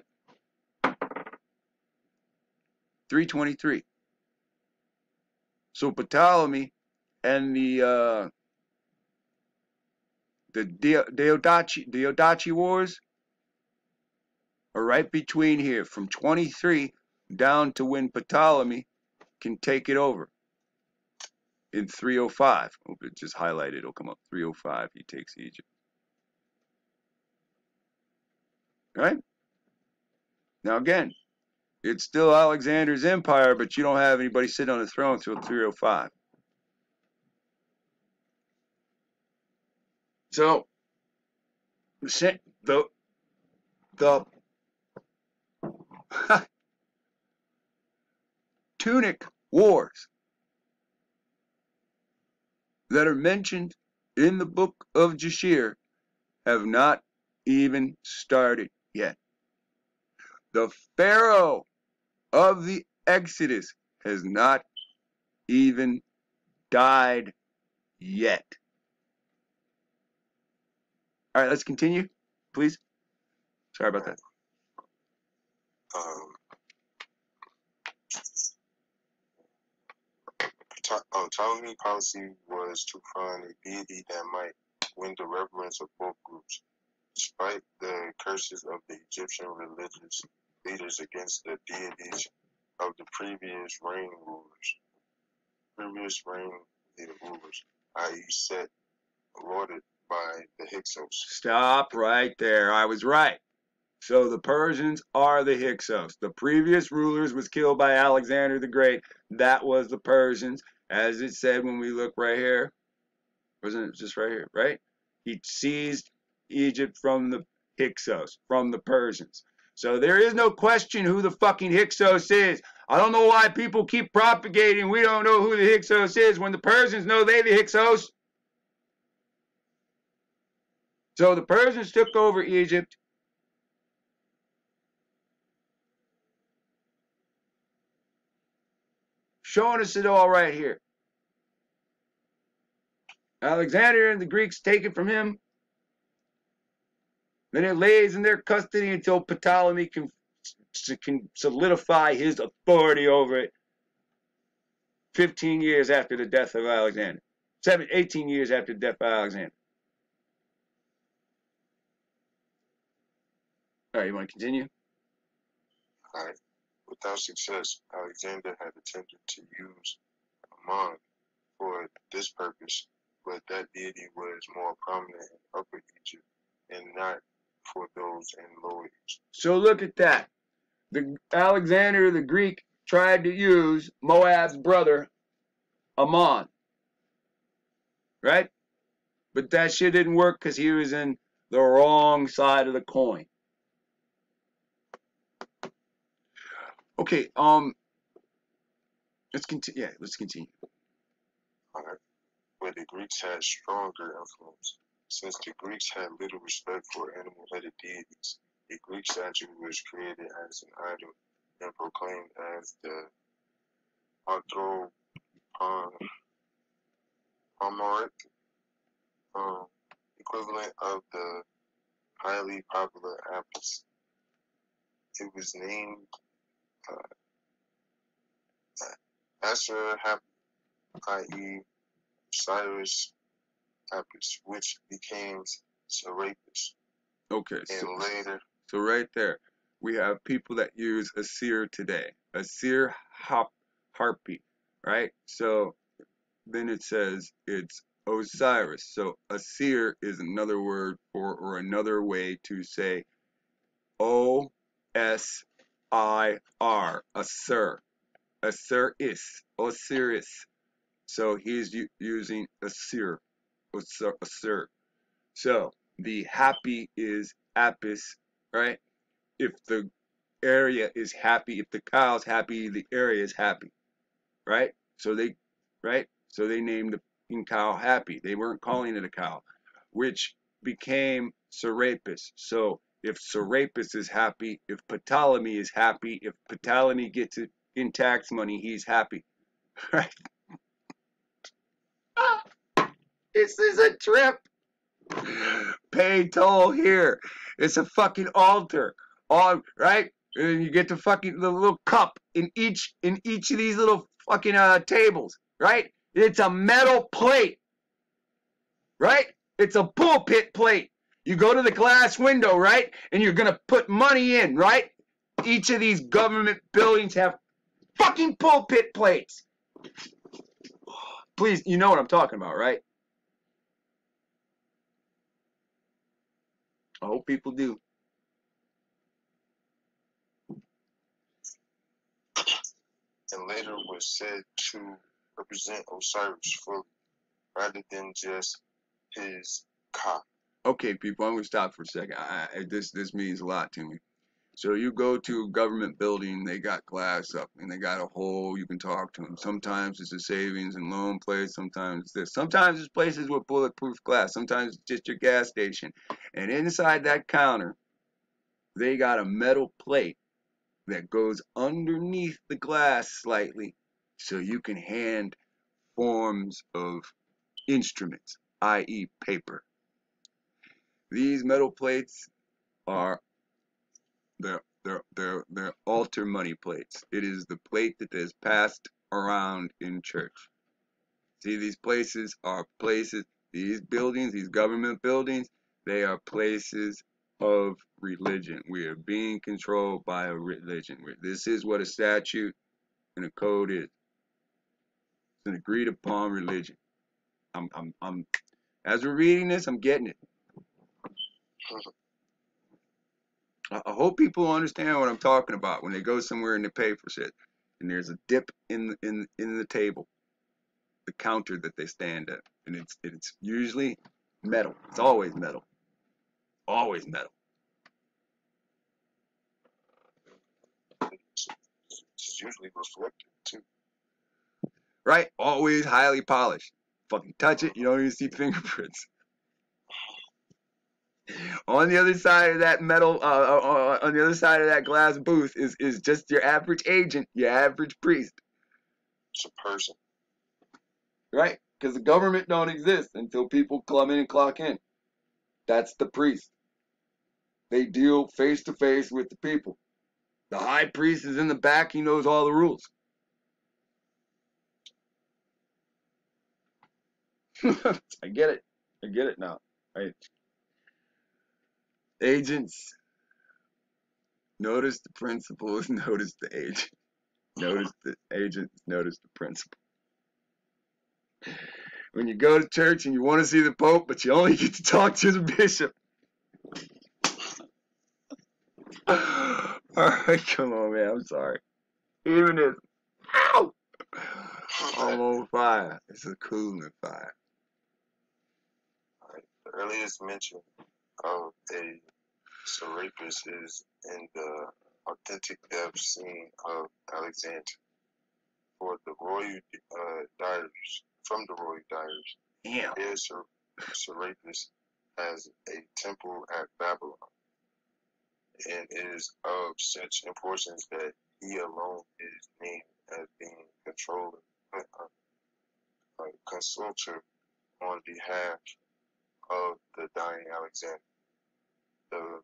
three twenty-three. So Ptolemy and the, uh, the Diadochi, Diadochi Wars are right between here, from twenty-three down to when Ptolemy can take it over in three oh five. Oh, it just highlighted, it'll come up. three oh five, he takes Egypt. Right? Now again, it's still Alexander's empire, but you don't have anybody sitting on the throne until three oh five. So, the the Tunic Wars that are mentioned in the book of Jashir have not even started yet. The Pharaoh of the Exodus has not even died yet. All right, let's continue, please. Sorry about that. um, uh, Ptolemy's policy was to find a deity that might win the reverence of both groups. Despite the curses of the Egyptian religious leaders against the deities of the previous reign rulers, previous reign rulers, that is, Set, lauded by the Hyksos. Stop right there. I was right. So the Persians are the Hyksos. The previous rulers was killed by Alexander the Great. That was the Persians. As it said when we look right here. Wasn't it just right here, right? He seized Egypt from the Hyksos, from the Persians. So there is no question who the fucking Hyksos is. I don't know why people keep propagating we don't know who the Hyksos is when the Persians know they the Hyksos. So the Persians took over Egypt. Showing us it all right here. Alexander and the Greeks take it from him. Then it lays in their custody until Ptolemy can, can solidify his authority over it. fifteen years after the death of Alexander. Seven, eighteen years after the death of Alexander. All right, you want to continue? All right. Without success, Alexander had attempted to use Ammon for this purpose, but that deity was more prominent in Upper Egypt and not for those in Lower Egypt. So look at that. The Alexander the Greek tried to use Moab's brother, Ammon. Right? But that shit didn't work because he was in the wrong side of the coin. Okay, um, let's continue. Yeah, let's continue. All right. But the Greeks had stronger influence. Since the Greeks had little respect for animal-headed deities, the Greek statue was created as an idol and proclaimed as the anthropomorphic um, equivalent of the highly popular Apis. It was named uh, Asher Hap, that is. Cyrus Apis, which became Serapis. Okay, And so, later, so right there, we have people that use Asir today. Asir hop, harpy, right? So then it says it's Osiris. So Asir is another word for, or another way to say O S I R, Asir. Asir is, Osiris. So he's using Asir, Asir, Asir. So the happy is Apis, right? If the area is happy, if the cow's happy, the area is happy, right? So they, right? So they named the fucking cow Happy. They weren't calling it a cow, which became Serapis. So if Serapis is happy, if Ptolemy is happy, if Ptolemy gets it in tax money, he's happy, right? This is a trip. Pay toll here. It's a fucking altar. All right? And you get the fucking the little cup in each in each of these little fucking uh tables, right? It's a metal plate. Right? It's a pulpit plate. You go to the glass window, right? And you're gonna put money in, right? Each of these government buildings have fucking pulpit plates. Please, you know what I'm talking about, right? I hope people do. and later was said to represent Osiris fully, rather than just his Ka. Okay, people, I'm gonna stop for a second. I, I, this this means a lot to me. So you go to a government building, they got glass up, and they got a hole. You can talk to them. Sometimes it's a savings and loan place. Sometimes it's this. Sometimes it's places with bulletproof glass. Sometimes it's just your gas station. And inside that counter, they got a metal plate that goes underneath the glass slightly, so you can hand forms of instruments, that is paper. These metal plates are They're, they're, they're, they're altar money plates. It is the plate that is passed around in church. See, these places are places, these buildings, these government buildings, they are places of religion. We are being controlled by a religion. This is what a statute and a code is. It's an agreed upon religion. I'm, I'm, I'm, as we're reading this, I'm getting it. I hope people understand what I'm talking about when they go somewhere and they pay for shit. And there's a dip in in in the table, the counter that they stand at, and it's it's usually metal. It's always metal. Always metal. It's usually reflective too. Right? Always highly polished. Fucking touch it, you don't even see fingerprints. On the other side of that metal, uh, uh, on the other side of that glass booth is, is just your average agent, your average priest. It's a person. Right? Because the government don't exist until people come in and clock in. That's the priest. They deal face to face with the people. The high priest is in the back. He knows all the rules. I get it. I get it now. Right? Agents, notice the principles, notice the agent. Notice the agent, notice the principle. When you go to church and you want to see the Pope, but you only get to talk to the bishop. Alright, come on, man. I'm sorry. Even this. Ow! I'm on fire. It's a cooling fire. The earliest mention of a Serapis is in the authentic death scene of Alexander. For the royal uh, diaries, from the royal diaries, Damn. here Ser Serapis has a temple at Babylon, and is of such importance that he alone is named as being controller, uh, uh, consultor on behalf of the dying Alexander. The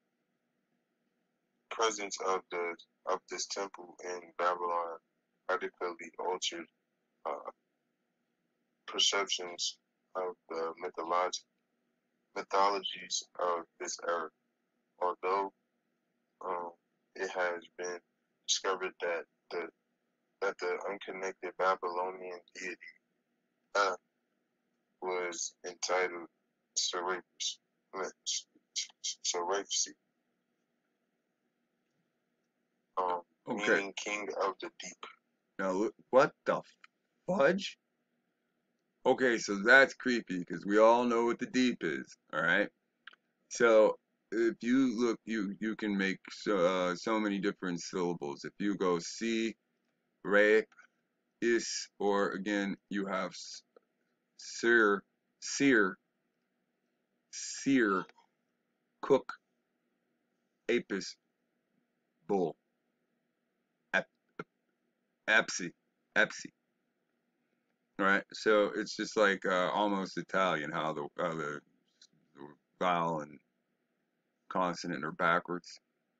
presence of the of this temple in Babylon radically altered uh, perceptions of the mytholog mythologies of this era. Although um, it has been discovered that the that the unconnected Babylonian deity uh, was entitled Serapis, Serapis, um, Okay. meaning king of the deep. Now, look, what the fudge? Okay, so that's creepy because we all know what the deep is, all right? So if you look, you you can make so uh, so many different syllables. If you go see, rape, is, or again you have sear, sear, sear, cook, apis, bull, ep, epsi, epsi. Right, so it's just like uh, almost Italian, how the, how the the vowel and consonant are backwards.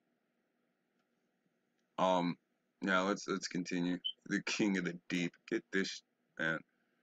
Um, now let's let's continue. The king of the deep. Get this, man.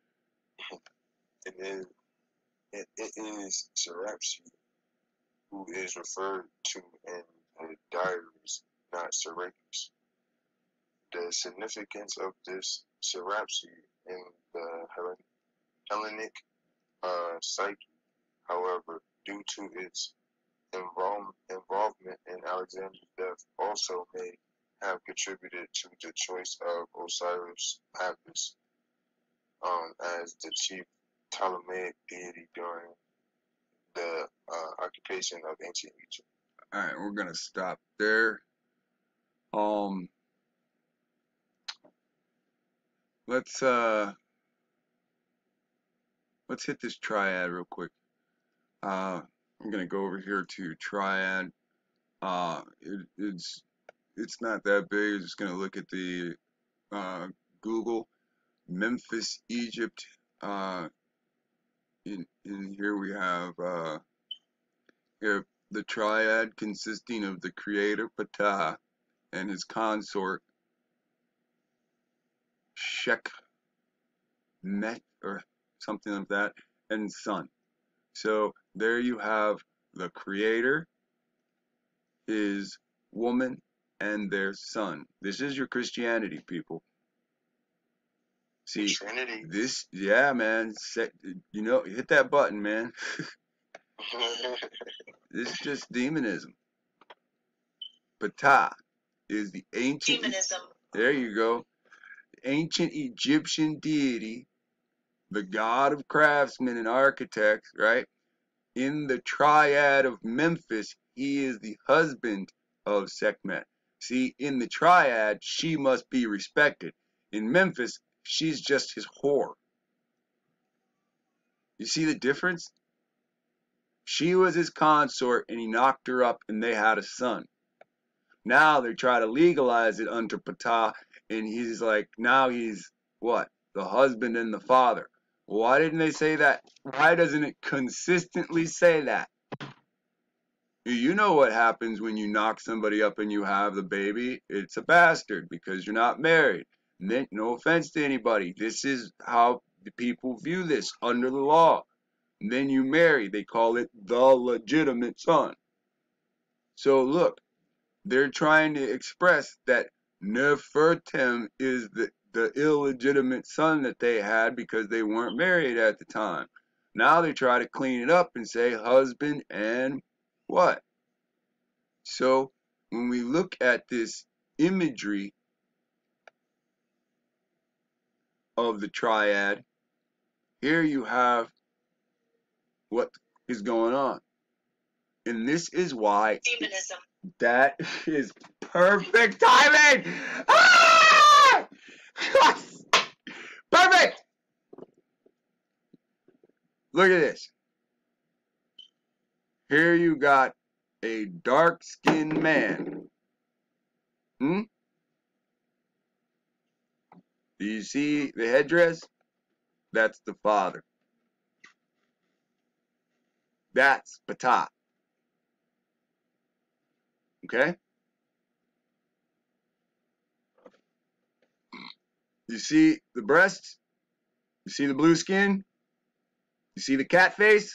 It is it, it is Serapis who is referred to in the diaries, not Serapis. The significance of this Serapis in the Hellen, Hellenic uh, psyche, however, due to its involve, involvement in Alexander's death, also may have contributed to the choice of Osiris Apis um, as the chief Ptolemaic deity during the uh, occupation of ancient Egypt. All right, we're gonna stop there. Um, let's uh, let's hit this triad real quick. Uh, I'm gonna go over here to triad. Uh, it, it's it's not that big. I'm just gonna look at the uh, Google Memphis, Egypt. Uh, in in here we have uh, here the triad consisting of the creator Ptah and his consort Sekhmet or something like that, and son. So there you have the creator, his woman, and their son. This is your Christianity, people. See, Trinity. this, yeah, man. Set, you know, hit that button, man. This is just demonism. Ptah is the ancient. Demonism. There you go. Ancient Egyptian deity, the god of craftsmen and architects, right? In the triad of Memphis, he is the husband of Sekhmet. See, in the triad, she must be respected. In Memphis, she's just his whore. You see the difference? She was his consort, and he knocked her up, and they had a son. Now they try to legalize it under Ptah, and he's like, now he's what? The husband and the father. Why didn't they say that? Why doesn't it consistently say that? You know what happens when you knock somebody up and you have the baby? It's a bastard because you're not married. No offense to anybody. This is how the people view this under the law. And then you marry. They call it the legitimate son. So look, they're trying to express that Nefertem is the, the illegitimate son that they had because they weren't married at the time. Now they try to clean it up and say husband and what? So when we look at this imagery of the triad, here you have what is going on. And this is why Demonism. That is perfect timing. Ah! Yes! Perfect. Look at this. Here you got a dark-skinned man. Hmm? Do you see the headdress? That's the father. That's Ptah. Okay? You see the breasts? You see the blue skin? You see the cat face?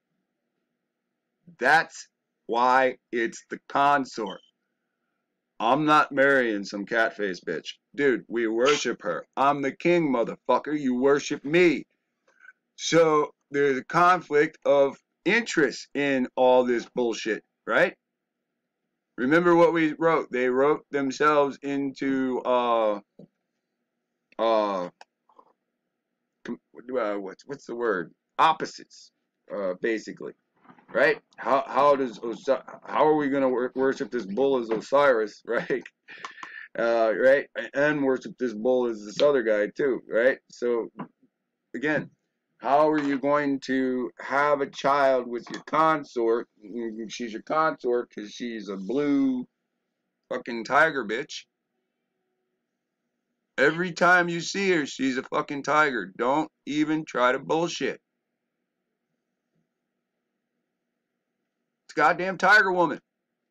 That's why it's the consort. I'm not marrying some cat face bitch. Dude, we worship her. I'm the king, motherfucker. You worship me. So there's a conflict of interest in all this bullshit, right? Remember what we wrote. They wrote themselves into uh uh, uh what's what's the word? Opposites, uh, basically, right? How how does Osiris, how are we gonna wor worship this bull as Osiris, right? Uh, right, and worship this bull as this other guy too, right? So again, how are you going to have a child with your consort? She's your consort because she's a blue fucking tiger bitch. Every time you see her, she's a fucking tiger. Don't even try to bullshit. It's goddamn Tiger Woman.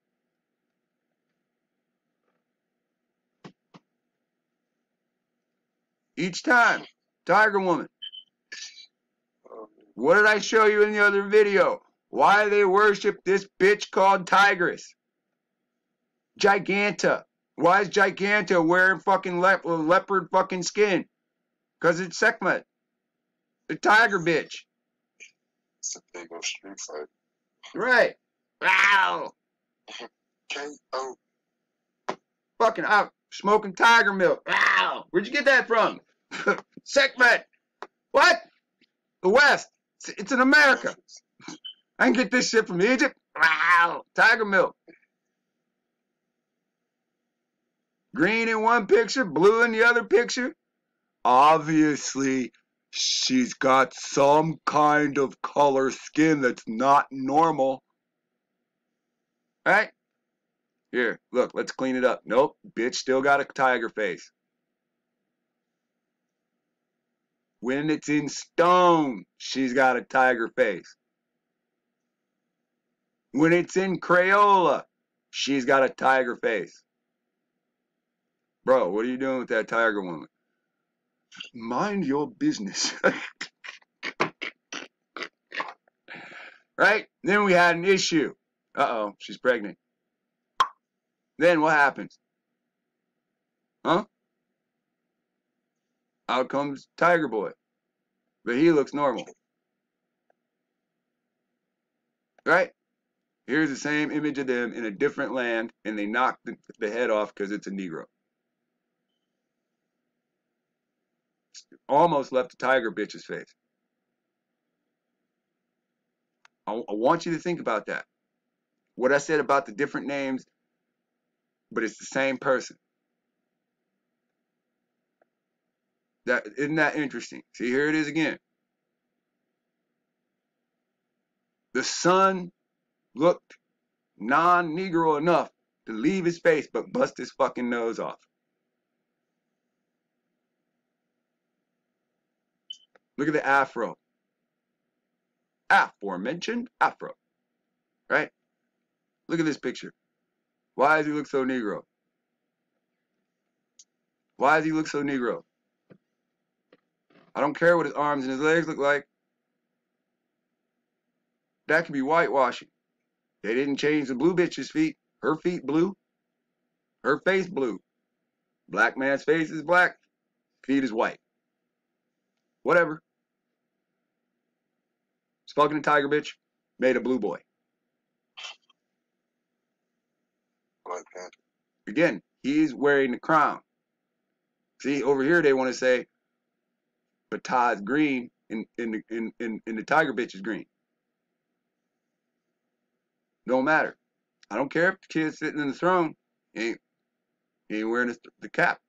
Each time, Tiger Woman. What did I show you in the other video? Why they worship this bitch called Tigress? Giganta. Why is Giganta wearing fucking le leopard fucking skin? Because it's Sekhmet. The tiger bitch. It's a big old street fight. Right. Wow. K O. Fucking out smoking tiger milk. Wow. Where'd you get that from? Sekhmet. What? The West. It's, it's in America. I can get this shit from Egypt. Wow. Tiger milk. Green in one picture, blue in the other picture. Obviously, she's got some kind of color skin that's not normal. Right? Here, look, let's clean it up. Nope, bitch still got a tiger face. When it's in stone, she's got a tiger face. When it's in Crayola, she's got a tiger face. Bro, what are you doing with that tiger woman? Mind your business. Right? Then we had an issue. Uh-oh, she's pregnant. Then what happens? Huh? Out comes Tiger Boy. But he looks normal. Right? Here's the same image of them in a different land, and they knock the, the head off because it's a Negro. Almost left the tiger bitch's face. I, I want you to think about that. What I said about the different names, but it's the same person. That isn't that interesting? See, here it is again. The son looked non-Negro enough to leave his face, but bust his fucking nose off. Look at the afro. Aforementioned afro. Right? Look at this picture. Why does he look so Negro? Why does he look so Negro? I don't care what his arms and his legs look like. That could be whitewashing. They didn't change the blue bitch's feet. Her feet blue. Her face blue. Black man's face is black. Feet is white. Whatever. He's fucking a tiger bitch. Made a blue boy. Black Panther. Again, he's wearing the crown. See, over here they want to say, but Todd's green and in the in, in, in the tiger bitch is green. Don't matter. I don't care if the kid's sitting in the throne. He ain't, he ain't wearing the, the cap.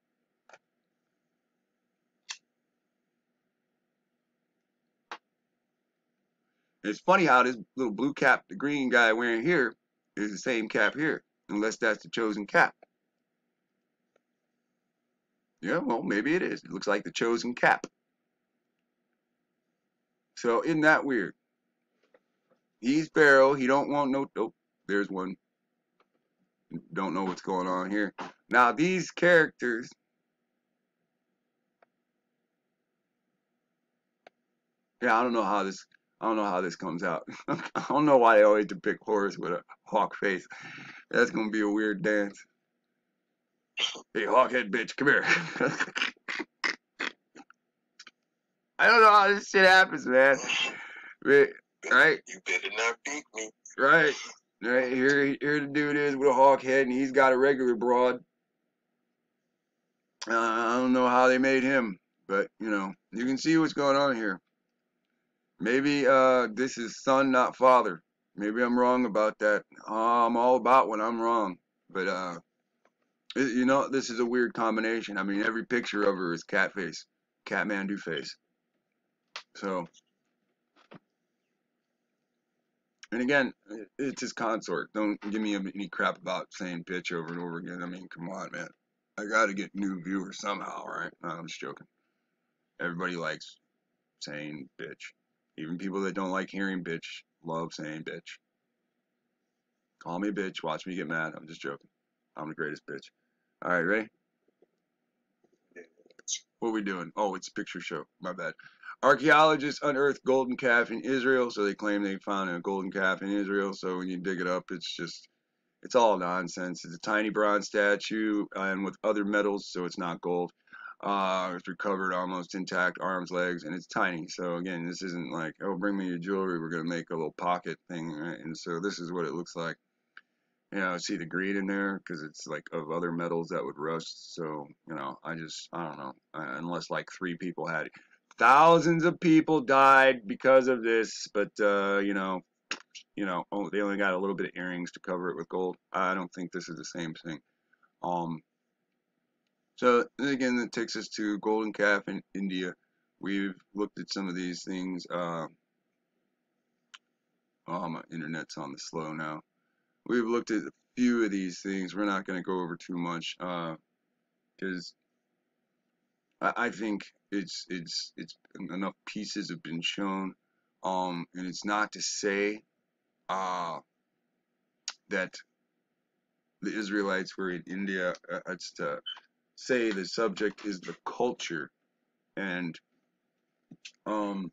It's funny how this little blue cap, the green guy wearing here, is the same cap here, unless that's the chosen cap. Yeah, well, maybe it is. It looks like the chosen cap. So isn't that weird? He's Pharaoh. He don't want no. Oh, there's one. Don't know what's going on here. Now these characters. Yeah, I don't know how this. I don't know how this comes out. I don't know why they always depict Horus with a hawk face. That's gonna be a weird dance. Hey, hawkhead bitch, come here. I don't know how this shit happens, man. Right? You better not beat me. Right. Right. Here, here the dude is with a hawk head, and he's got a regular broad. Uh, I don't know how they made him, but you know, you can see what's going on here. Maybe uh, this is son, not father. Maybe I'm wrong about that. Uh, I'm all about when I'm wrong, but uh, it, you know, this is a weird combination. I mean, every picture of her is cat face, Catmandu face. So, and again, it's his consort. Don't give me any crap about saying bitch over and over again. I mean, come on, man. I got to get new viewers somehow, right? No, I'm just joking. Everybody likes saying bitch. Even people that don't like hearing bitch love saying bitch. Call me bitch. Watch me get mad. I'm just joking. I'm the greatest bitch. All right, ready? What are we doing? Oh, it's a picture show. My bad. Archaeologists unearthed golden calf in Israel. So they claim they found a golden calf in Israel. So when you dig it up, it's just, it's all nonsense. It's a tiny bronze statue and with other metals, so it's not gold. Uh, it's recovered almost intact, arms, legs, and it's tiny. So again, this isn't like, oh, bring me your jewelry. We're gonna make a little pocket thing, right? And so this is what it looks like. You know, see the green in there because it's like of other metals that would rust. So you know, I just, I don't know, uh, unless like three people had it. Thousands of people died because of this, but uh, you know, you know, oh, they only got a little bit of earrings to cover it with gold. I don't think this is the same thing. Um. So again, that takes us to golden calf in India. We've looked at some of these things. Uh, oh, my internet's on the slow now. We've looked at a few of these things. We're not going to go over too much because uh, I, I think it's it's it's enough pieces have been shown. Um, and it's not to say uh, that the Israelites were in India. Uh, it's to say the subject is the culture. And um,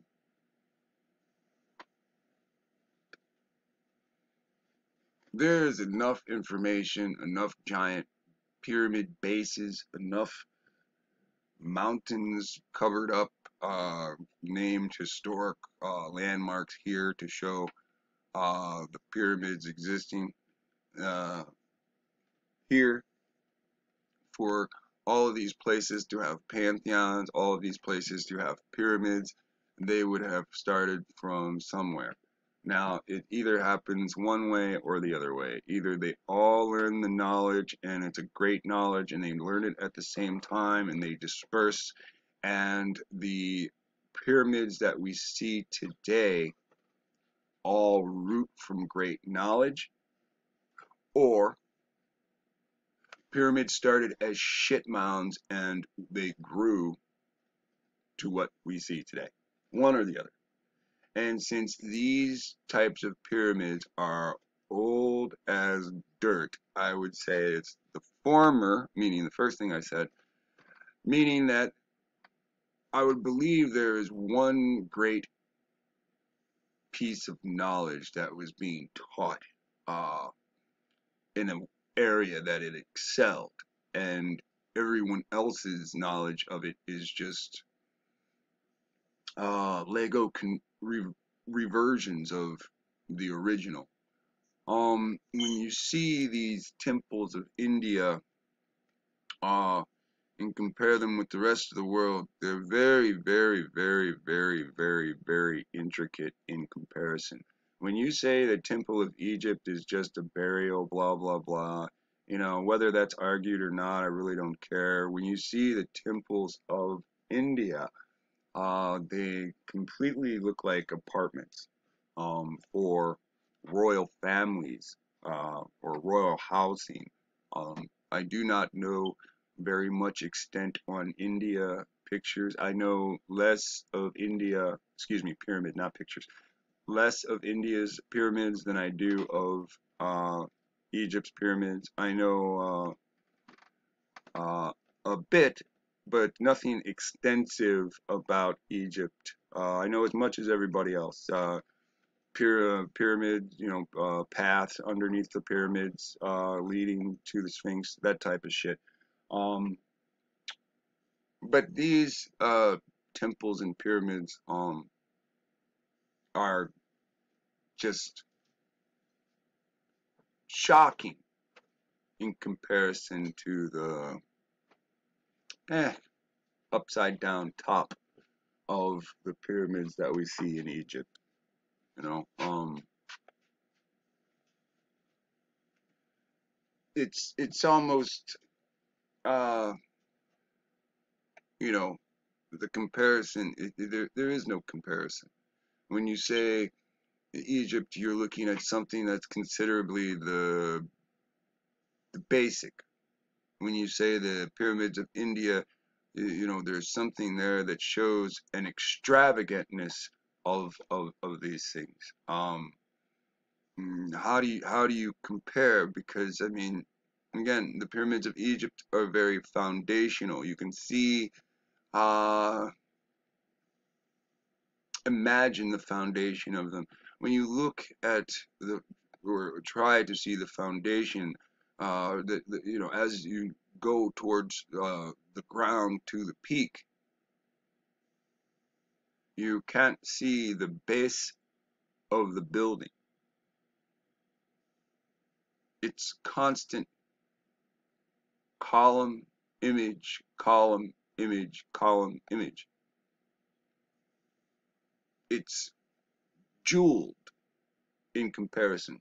there is enough information, enough giant pyramid bases, enough mountains covered up, uh, named historic uh, landmarks here to show uh, the pyramids existing uh, here for all of these places to have pantheons, all of these places to have pyramids. They would have started from somewhere. Now, it either happens one way or the other way. Either they all learn the knowledge and it's a great knowledge and they learn it at the same time and they disperse, and the pyramids that we see today all root from great knowledge, or pyramids started as shit mounds and they grew to what we see today. One or the other. And since these types of pyramids are old as dirt, I would say it's the former, meaning the first thing I said, meaning that I would believe there is one great piece of knowledge that was being taught uh, in an area that it excelled, and everyone else's knowledge of it is just uh, Lego con- re- reversions of the original. Um, when you see these temples of India, uh, and compare them with the rest of the world, they're very, very, very, very, very, very intricate in comparison. When you say the Temple of Egypt is just a burial, blah, blah, blah, you know, whether that's argued or not, I really don't care. When you see the temples of India, uh, they completely look like apartments um, for royal families uh, or royal housing. Um, I do not know very much extent on India pictures. I know less of India, excuse me, pyramid, not pictures, less of India's pyramids than I do of uh, Egypt's pyramids. I know uh, uh, a bit, but nothing extensive about Egypt. Uh, I know as much as everybody else. Uh, pyra- pyramids, you know, uh, paths underneath the pyramids uh, leading to the Sphinx, that type of shit. Um, but these uh, temples and pyramids um, are just shocking in comparison to the eh, upside down top of the pyramids that we see in Egypt. You know, um, it's it's almost uh, you know, the comparison. It, there there is no comparison. When you say Egypt, you're looking at something that's considerably the the basic. When you say the pyramids of India, you know, there's something there that shows an extravagantness of of, of these things. Um, mm, how do you how do you compare? Because I mean, again, the pyramids of Egypt are very foundational. You can see, uh, imagine the foundation of them. When you look at the or try to see the foundation, uh, that you know, as you go towards uh, the ground to the peak, you can't see the base of the building. It's constant column, image, column, image, column, image. It's jeweled in comparison.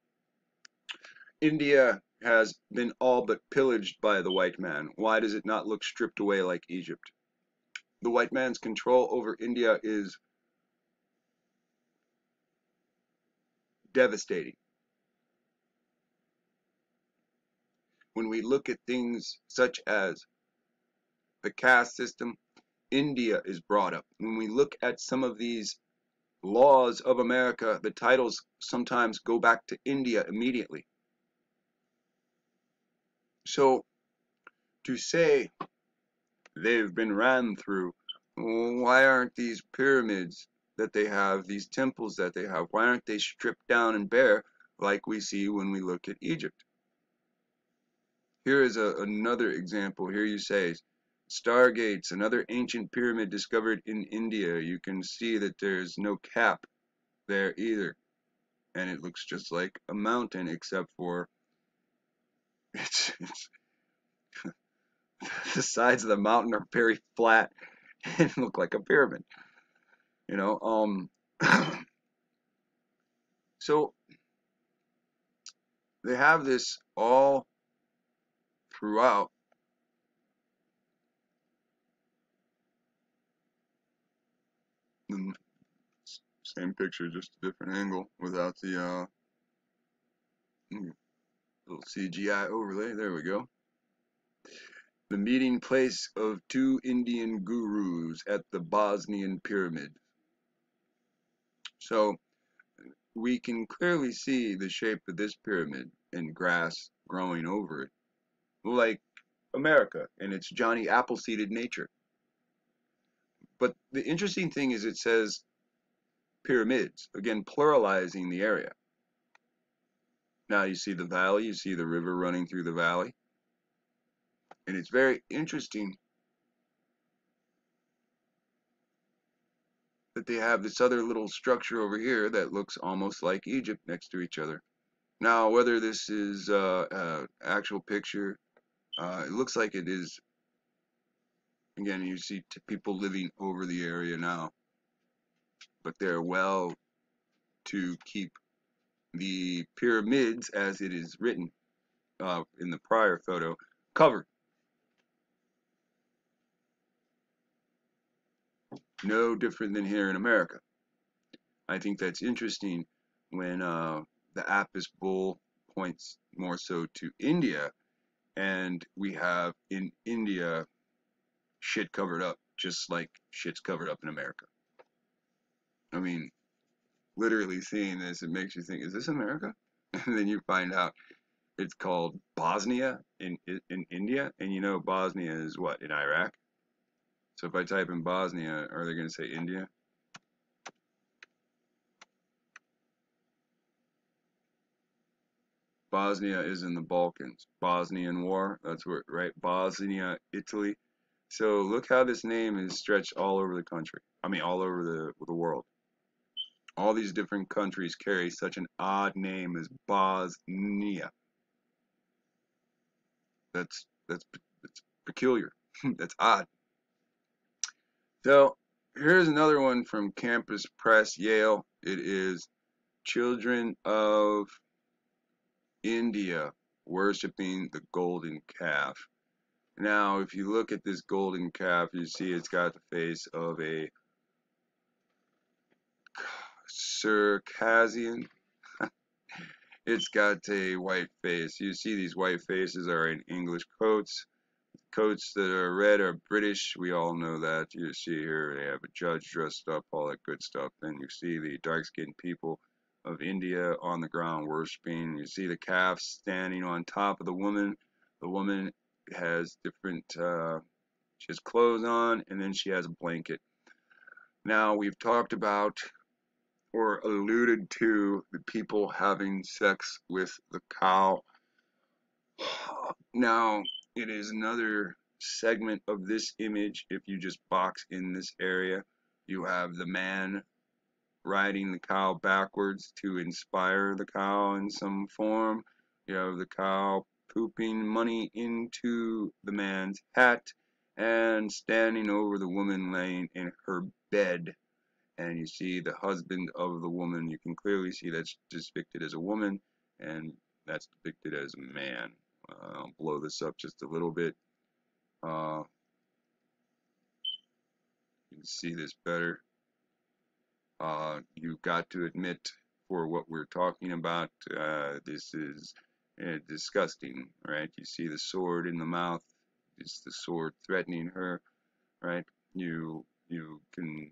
India has been all but pillaged by the white man. Why does it not look stripped away like Egypt? The white man's control over India is devastating. When we look at things such as the caste system, India is brought up. When we look at some of these laws of America, the titles sometimes go back to India immediately. So to say they've been ran through, why aren't these pyramids that they have, these temples that they have, why aren't they stripped down and bare like we see when we look at Egypt? Here is a, another example. Here you say, Stargates, another ancient pyramid discovered in India. You can see that there's no cap there either. And it looks just like a mountain, except for it's, it's the sides of the mountain are very flat and look like a pyramid. You know, um, so they have this all throughout. The same picture, just a different angle without the uh, little C G I overlay. There we go. The meeting place of two Indian gurus at the Bosnian pyramid. So we can clearly see the shape of this pyramid and grass growing over it, like America and its Johnny Appleseeded nature. But the interesting thing is it says pyramids, again, pluralizing the area. Now you see the valley, you see the river running through the valley. And it's very interesting that they have this other little structure over here that looks almost like Egypt next to each other. Now, whether this is uh, uh, actual picture, uh, it looks like it is. Again, you see t people living over the area now, but they're well to keep the pyramids, as it is written uh, in the prior photo, covered. No different than here in America. I think that's interesting when uh, the Apis bull points more so to India, and we have in India shit covered up, just like shit's covered up in America. I mean, literally seeing this, it makes you think, is this America? And then you find out it's called Bosnia in in India, and you know Bosnia is what, in Iraq? So if I type in Bosnia, are they going to say India? Bosnia is in the Balkans. Bosnian War, that's where, right? Bosnia, Italy. So look how this name is stretched all over the country. I mean, all over the, the world. All these different countries carry such an odd name as Bosnia. That's that's that's peculiar. That's odd. So here's another one from Campus Press, Yale. It is Children of India worshiping the golden calf. Now, if you look at this golden calf, you see it's got the face of a Circassian. It's got a white face. You see these white faces are in English coats. Coats that are red are British. We all know that. You see here they have a judge dressed up, all that good stuff. Then you see the dark-skinned people of India on the ground worshiping. You see the calf standing on top of the woman. The woman has different, uh, she has clothes on, and then she has a blanket. Now, we've talked about or alluded to the people having sex with the cow. Now, it is another segment of this image. If you just box in this area, you have the man riding the cow backwards to inspire the cow in some form. You have the cow pooping money into the man's hat and standing over the woman laying in her bed. And you see the husband of the woman. You can clearly see that's depicted as a woman, and that's depicted as a man. Uh, I'll blow this up just a little bit. Uh, you can see this better. Uh, you've got to admit, for what we're talking about, uh, this is uh, disgusting, right? You see the sword in the mouth. It's the sword threatening her, right? You you can.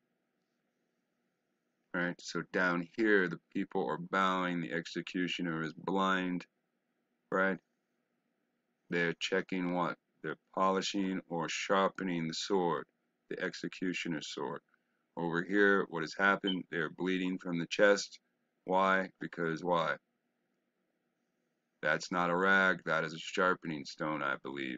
Right, so down here the people are bowing, the executioner is blind, right? They're checking what? They're polishing or sharpening the sword, the executioner's sword. Over here, what has happened? They're bleeding from the chest. Why? Because why? That's not a rag, that is a sharpening stone, I believe.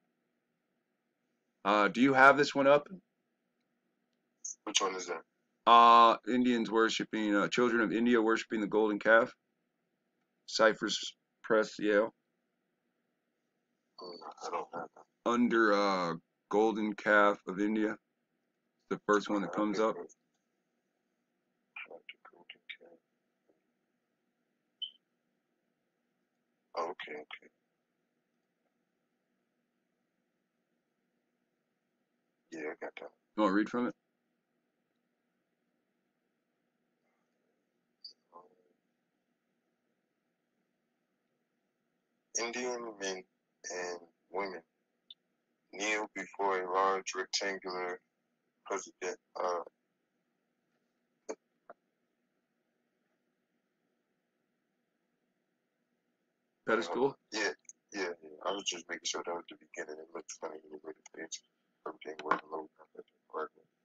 Uh, do you have this one up? Which one is that? Uh, Indians worshiping, uh, children of India worshiping the golden calf. Cyphers Press, Yale. Mm, I don't have that. Under uh, golden calf of India. The first one that comes up. Okay, okay. Yeah, I got that. You want to read from it? Indian men and women kneel before a large rectangular president uh Pedestal? Uh, yeah, yeah, yeah. I was just making sure that was the beginning. It looked funny the way the page, everything worked low.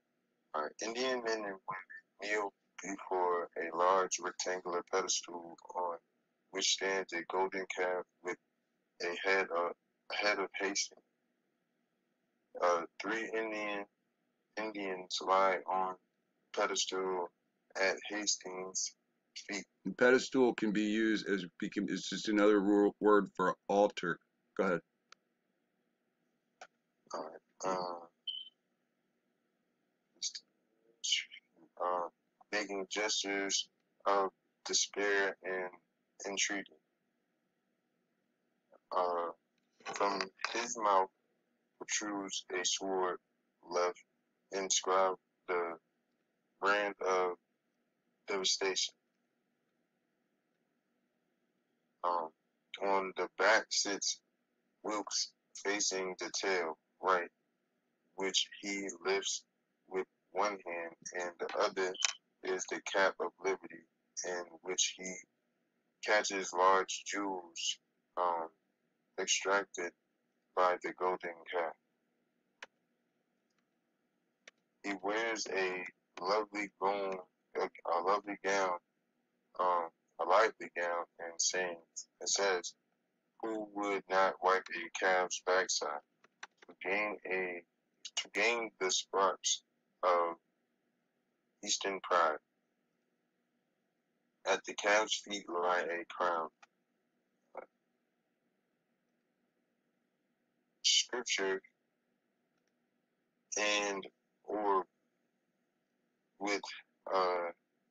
Indian men and women kneel before a large rectangular pedestal on which stands a golden calf with a head of, a head of Hastings. Uh, three Indian Indians lie on pedestal at Hastings' feet. And pedestal can be used as it's just another word for altar. Go ahead. Uh, uh, uh, making gestures of despair and entreaty. Uh, from his mouth protrudes a sword left inscribed the brand of devastation. Um, on the back sits Wilkes facing the tail right, which he lifts with one hand, and the other is the cap of liberty, in which he catches large jewels um, extracted by the golden calf. He wears a lovely gown, a, a lovely gown, um, a lively gown, and sings. It says, "Who would not wipe a calf's backside to gain a to gain the sparks of Eastern pride? At the calf's feet lie a crown." Scripture and or with uh,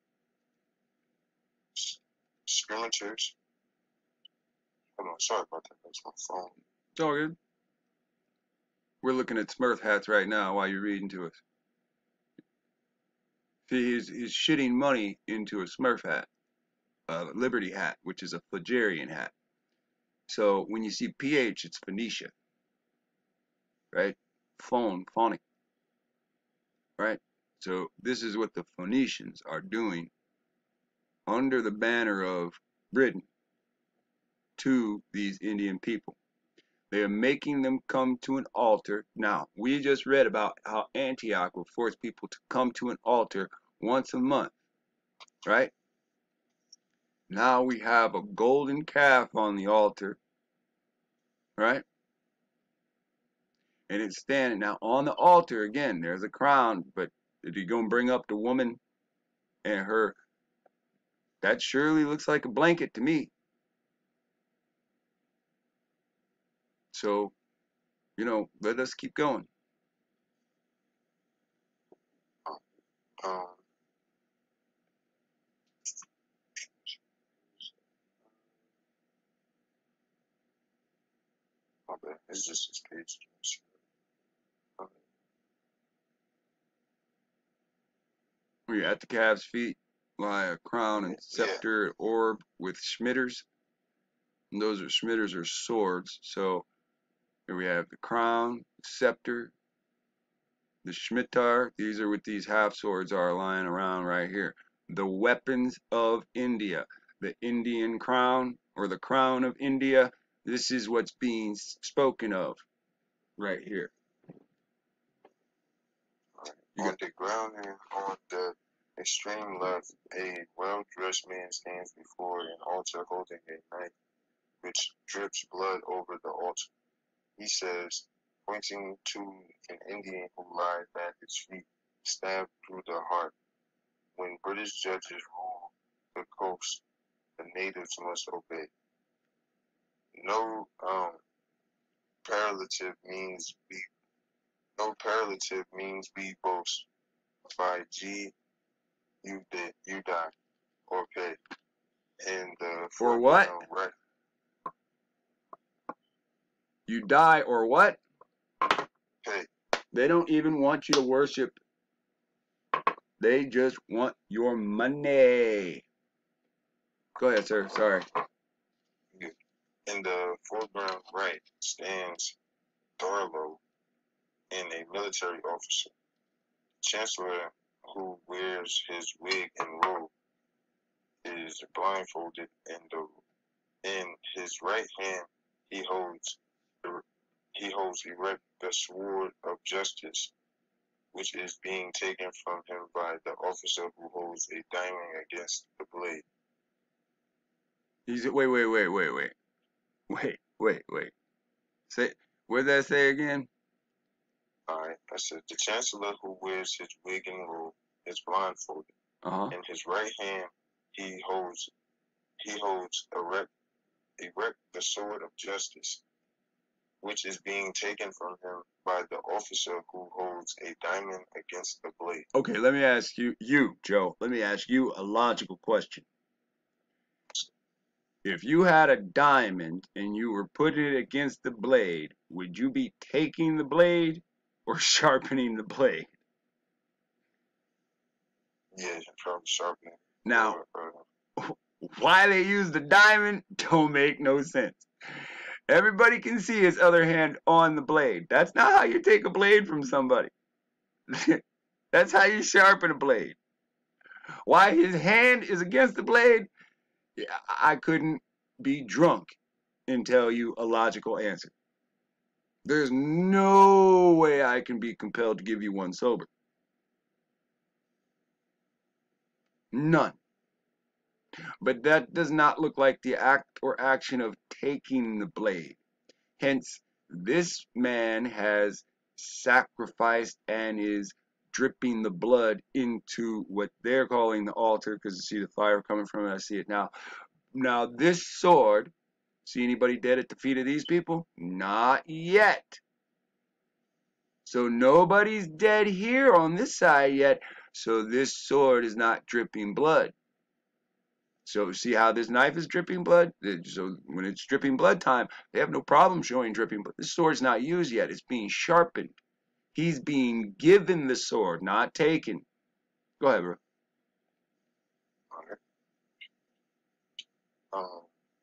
scrimmagers. Hold on, sorry about that. That's my phone. It's all good. We're looking at Smurf hats right now while you're reading to us. See, he's, he's shitting money into a Smurf hat, a Liberty hat, which is a Flagarian hat. So when you see P H, it's Phoenicia, right? Phone, phonic, right? So this is what the Phoenicians are doing under the banner of Britain to these Indian people. They are making them come to an altar. Now, we just read about how Antioch will force people to come to an altar once a month, right? Now we have a golden calf on the altar, right? And it's standing. Now, on the altar, again, there's a crown, but if you're going to bring up the woman and her, that surely looks like a blanket to me. So, you know, let us keep going. Um, my bad. It's just this page. We're at the calf's feet lie a crown and scepter, yeah. Orb with schmitters. And those are schmitters are swords. So here we have the crown, scepter, the Shmitar. These are what these half swords are lying around right here. The weapons of India, the Indian crown or the crown of India. This is what's being spoken of right here. On the ground and on the extreme left, a well-dressed man stands before an altar holding a knife which drips blood over the altar. He says, pointing to an Indian who lies at his feet, stabbed through the heart. When British judges rule the coast, the natives must obey. No um, parallelative means be no parallelative means be boast by G. You did you die or pay. And the for what? Right. You die or what? Pay. They don't even want you to worship. They just want your money. Go ahead, sir. Sorry. Good. In the foreground right stands Thurlow and a military officer. Chancellor, who wears his wig and robe, is blindfolded, and the, in his right hand he holds the, he holds erect the sword of justice, which is being taken from him by the officer who holds a diamond against the blade. He's wait, wait, wait, wait, wait, wait, wait, wait. Say, what did that say again? Alright, I said the chancellor who wears his wig and robe is blindfolded. Uh huh. In his right hand he holds he holds erect erect the sword of justice, which is being taken from him by the officer who holds a diamond against the blade. Okay, let me ask you, you, Joe, let me ask you a logical question. If you had a diamond and you were putting it against the blade, would you be taking the blade or sharpening the blade? Yeah, you're probably sharpening. Now, Or, uh, why they use the diamond don't make no sense. Everybody can see his other hand on the blade. That's not how you take a blade from somebody. That's how you sharpen a blade. Why his hand is against the blade, I couldn't be drunk and tell you a logical answer. There's no way I can be compelled to give you one sober. None. But that does not look like the act or action of taking the blade. Hence, this man has sacrificed and is dripping the blood into what they're calling the altar, because you see the fire coming from it. I see it now. Now, this sword, see anybody dead at the feet of these people? Not yet. So nobody's dead here on this side yet. So this sword is not dripping blood. So see how this knife is dripping blood? So when it's dripping blood time, they have no problem showing dripping blood. This sword's not used yet. It's being sharpened. He's being given the sword, not taken. Go ahead, bro. um,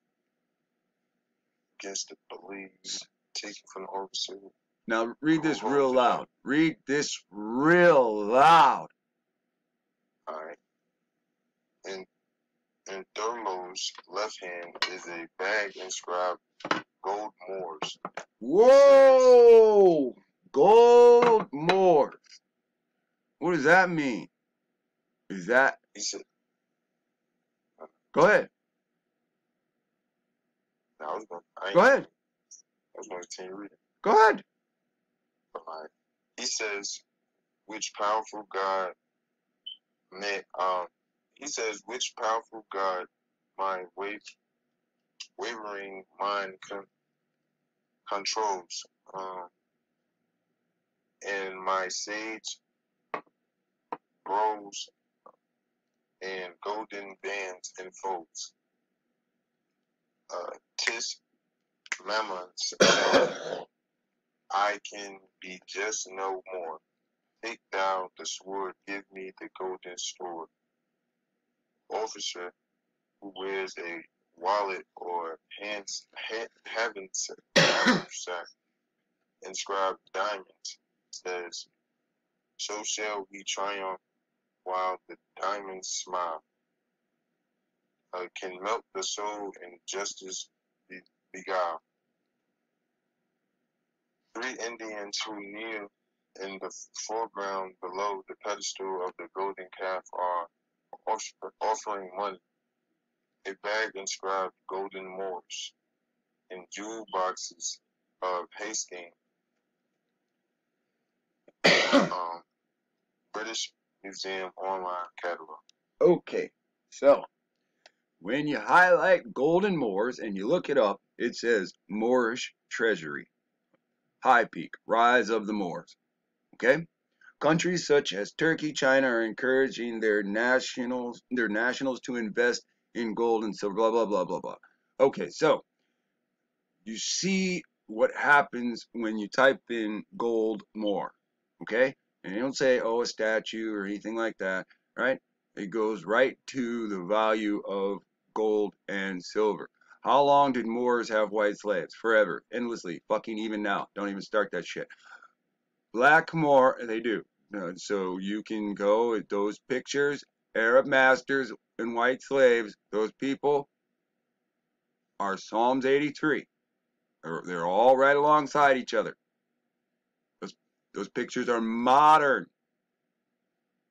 against the blade taken from the officer. Now read this real loud. Read this real loud. Alright. In in Thurlow's left hand is a bag inscribed Gold Moors. Whoa! Gold Moors. What does that mean? Is that... He said... Go ahead. No, I was gonna, I Go ahead. I was going to continue reading. Go ahead. Alright. He says, which powerful God may, um, he says, which powerful God my wa wavering mind con controls, um, and my sage grows and golden bands enfolds. Uh, tis Mammon said, I can be just no more. Take thou the sword, give me the golden sword. Officer who wears a wallet or hands, ha heaven's sack inscribed diamonds says, so shall we triumph while the diamonds smile. Uh, can melt the soul and justice be beguile. Three Indians who kneel in the foreground below the pedestal of the golden calf are offering money. A bag inscribed Golden Moors in jewel boxes of Hastings, um, British Museum online catalog. Okay, so when you highlight Golden Moors and you look it up, it says Moorish Treasury. High Peak, Rise of the Moors. Okay? Countries such as Turkey, China are encouraging their nationals their nationals to invest in gold and silver, blah, blah, blah, blah, blah. Okay, so you see what happens when you type in gold Moor. Okay? And you don't say, oh, a statue or anything like that, right? It goes right to the value of gold and silver. How long did Moors have white slaves? Forever. Endlessly. Fucking even now. Don't even start that shit. Black Moor, they do. Uh, so you can go at those pictures, Arab masters and white slaves, those people are Psalms eighty-three. They're, they're all right alongside each other. Those, those pictures are modern.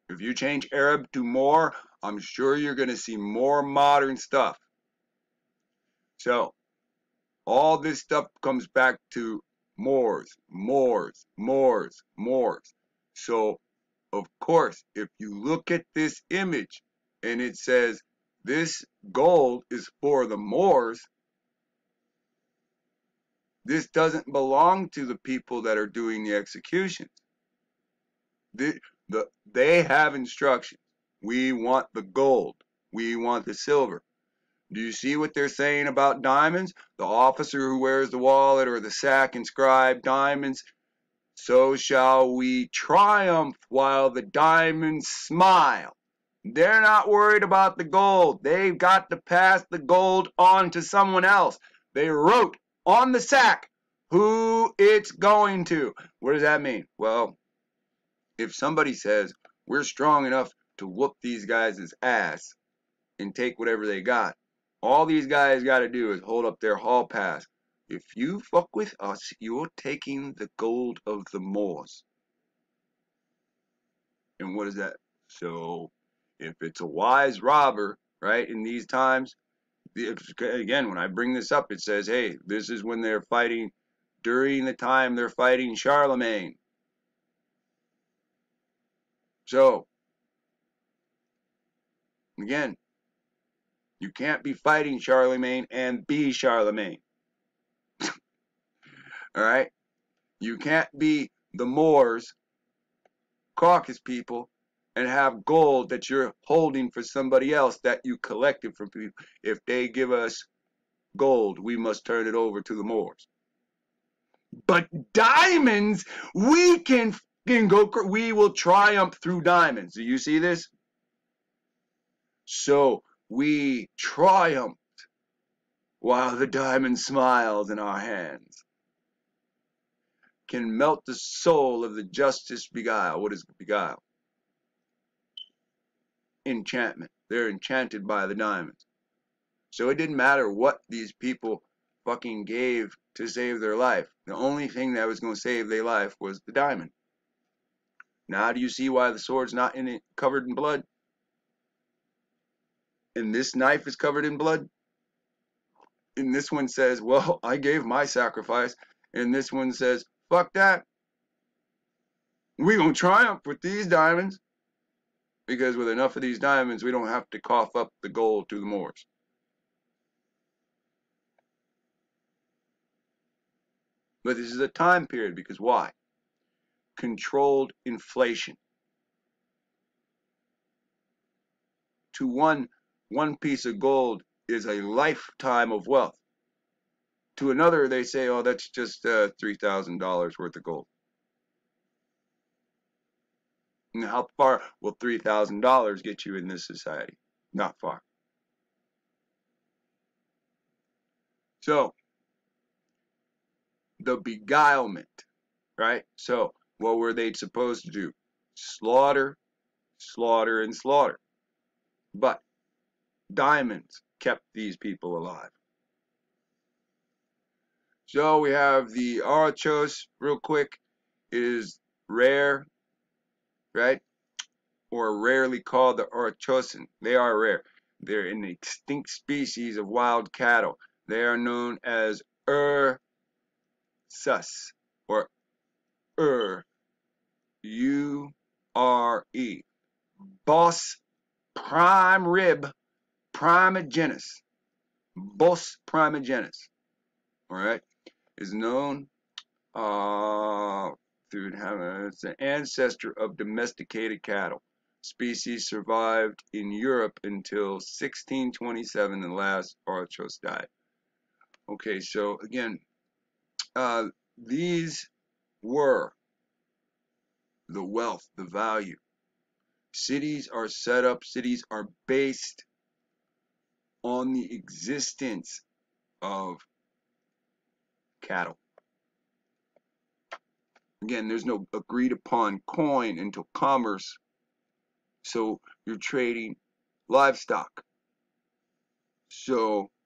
If you change Arab to Moor, I'm sure you're going to see more modern stuff. So, all this stuff comes back to Moors, Moors, Moors, Moors. So, of course, if you look at this image and it says this gold is for the Moors, this doesn't belong to the people that are doing the executions. The, the, they have instructions. We want the gold. We want the silver. Do you see what they're saying about diamonds? The officer who wears the wallet or the sack inscribed diamonds. So shall we triumph while the diamonds smile. They're not worried about the gold. They've got to pass the gold on to someone else. They wrote on the sack who it's going to. What does that mean? Well, if somebody says, we're strong enough to whoop these guys' ass and take whatever they got, all these guys got to do is hold up their hall pass. If you fuck with us, you're taking the gold of the Moors. And what is that? So, if it's a wise robber, right, in these times, again, when I bring this up, it says, hey, this is when they're fighting, during the time they're fighting Charlemagne. So, again, you can't be fighting Charlemagne and be Charlemagne. Alright? You can't be the Moors, Caucasus people, and have gold that you're holding for somebody else that you collected from people. If they give us gold, we must turn it over to the Moors. But diamonds, we can, can go, we will triumph through diamonds. Do you see this? So, we triumphed while the diamond smiles in our hands. Can melt the soul of the justice beguile. What is beguile? Enchantment. They're enchanted by the diamonds. So it didn't matter what these people fucking gave to save their life. The only thing that was going to save their life was the diamond. Now do you see why the sword's not in it, covered in blood? And this knife is covered in blood? And this one says, well, I gave my sacrifice. And this one says, fuck that. We're going to triumph with these diamonds. Because with enough of these diamonds, we don't have to cough up the gold to the Moors. But this is a time period, because why? Controlled inflation. To one, one piece of gold is a lifetime of wealth. To another, they say, oh, that's just uh, three thousand dollars worth of gold. And how far will three thousand dollars get you in this society? Not far. So, the beguilement, right? So, what were they supposed to do? Slaughter, slaughter, and slaughter. But diamonds kept these people alive. So, we have the Arachos, real quick, is rare, right? Or rarely called the Arachosan. They are rare. They're an extinct species of wild cattle. They are known as Ursus, or Ur, U R E. Bos prime rib primogenus. Bos primogenus. Alright? Is known uh, through it's an ancestor of domesticated cattle. Species survived in Europe until sixteen twenty-seven, and the last Arachos died. Okay, so again, uh, these were the wealth, the value. Cities are set up, cities are based on the existence of cattle. Again, there's no agreed upon coin until commerce. So you're trading livestock. So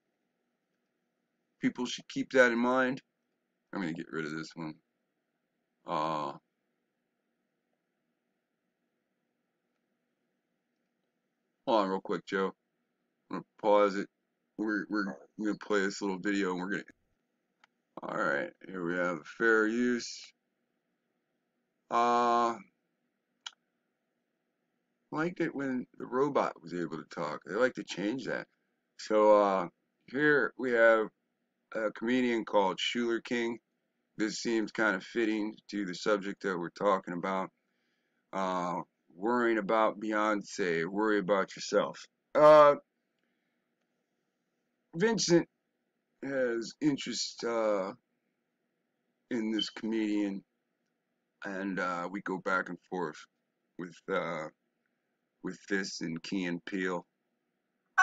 people should keep that in mind. I'm going to get rid of this one. Uh, hold on real quick, Joe. I'm gonna pause it. We're we're gonna play this little video, and we're gonna. All right, here we have fair use. Uh, liked it when the robot was able to talk. They like to change that. So uh, here we have a comedian called Schuler King. This seems kind of fitting to the subject that we're talking about. Uh, worrying about Beyonce, worry about yourself. Uh, Vincent has interest uh, in this comedian, and uh, we go back and forth with uh, with this and Key and Peele. Ah,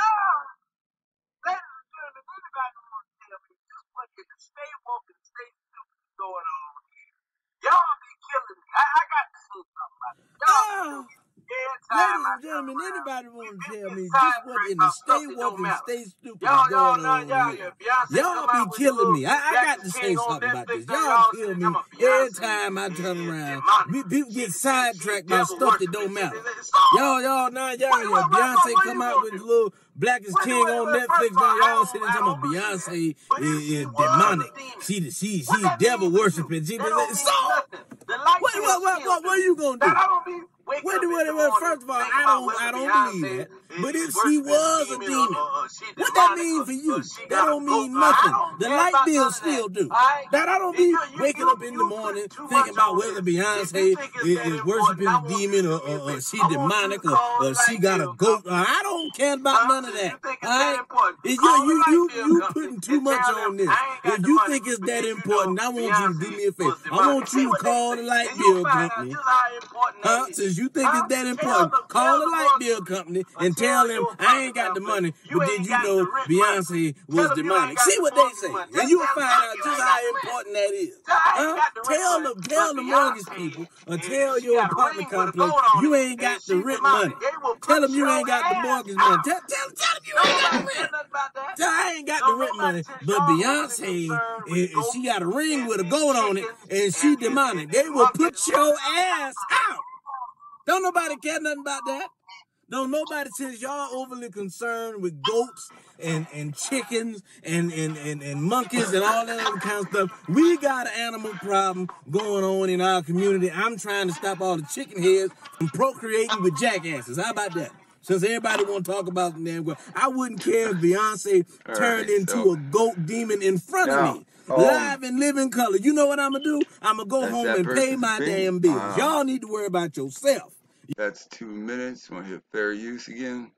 ladies and gentlemen, anybody want to tell me just what is the stay woke and stay stupid going on here? Y'all be killing me. I, I got to say something about it. Y'all be killing me. Every time Ladies I and gentlemen, come around, anybody want to you tell get me just what sidetracked in the about stay stuff that woke don't and matter. stay stupid Y'all, is y'all, going nah, on y'all, here? yeah. Beyonce Y'all come be out with the killing little me. I, I Jack got the to say King on something about Netflix this. thing. Y'all Y'all kill sitting me talking about every Beyonce time I turn is around. demonic. We, people She, get she, she sidetracked by devil stuff that worshiping. don't She, matter. so, Y'all, y'all, now, y'all, what, yeah, what, what, what, Beyonce what come you out gonna with do? the little Blackest What, King what, on what, first Netflix. of all, Now I y'all don't, sitting I talking don't about believe that. Beyonce But if is, she is was a demonic. demon, She, she, what she that devil mean for you? worshiping. She, That don't so, mean nothing. The light what, bill what, what, still what, what do. are you gonna That do? I don't be waking What, up in what, the what, morning first of all, thinking I about don't, whether I don't believe Beyonce that. is, But is if she worshiping a was a demon or, demon, or, or she what that demonic mean or, for or you? she That got a don't goat. mean I nothing. don't The care light about bill none of that. still do. All right? That I don't You, be you, waking you, up in the you morning put too thinking much about on whether this. If you Beyonce think it's is, that is important, worshiping I a want you to demon or, do me a or, or favor. she I want you to demonic or, call the or she light got a bill goat. company. I don't care about Huh? none of Since that. you think All it's that right? important, Is you call the you light you bill you company putting too and much tell them on this? I ain't got If the you money, think it's but that did you know important, I want you to do Beyonce me a favor. was I demonic? want See you to what they call say, the light and you'll bill find out company. just how important that Huh? is. Since you think Huh? it's that Tell important, the call tell the the light mortgage bill people company or and tell tell them your I ain't apartment got the complex money, you but did ain't you got know the rent money. Beyonce Tell was them you ain't demonic? got See the what they mortgage say, money. and Tell, you'll tell, find tell them out you just ain't got how the rent. important that is. Tell I ain't Huh? got the rent Tell money. them, But tell the mortgage Beyonce, people, or eh, tell she your got a apartment ring with a complex gold on you it, ain't and got the she rent money. demonic. They will Tell put them you your ain't got the ass mortgage money. out. Tell, tell, tell them you Don't ain't got nobody the care rent. nothing about that. Tell I ain't got the Don't rent nobody, money, since but y'all overly Beyonce, concerned with eh, eh, she goats got a ring and with a these goat on it, chickens and she and, and, and, demonic. and They will monkeys, put your ass out. Don't nobody care nothing about that. Don't nobody, since y'all overly concerned with goats and, and chickens and, and, and, and monkeys and all that other kind of stuff. We got an animal problem going on in our community. I'm trying to stop all the chicken heads from procreating with jackasses. How about that? Since everybody want to talk about the damn goat, I wouldn't care if Beyonce All turned right, so into a goat demon in front of now, me. um, Live in living color. You know what I'm going to do? I'm going to go that's home that and pay person's my opinion. damn bills. Um, Y'all need to worry about yourself. that's two minutes. Want to hit fair use again?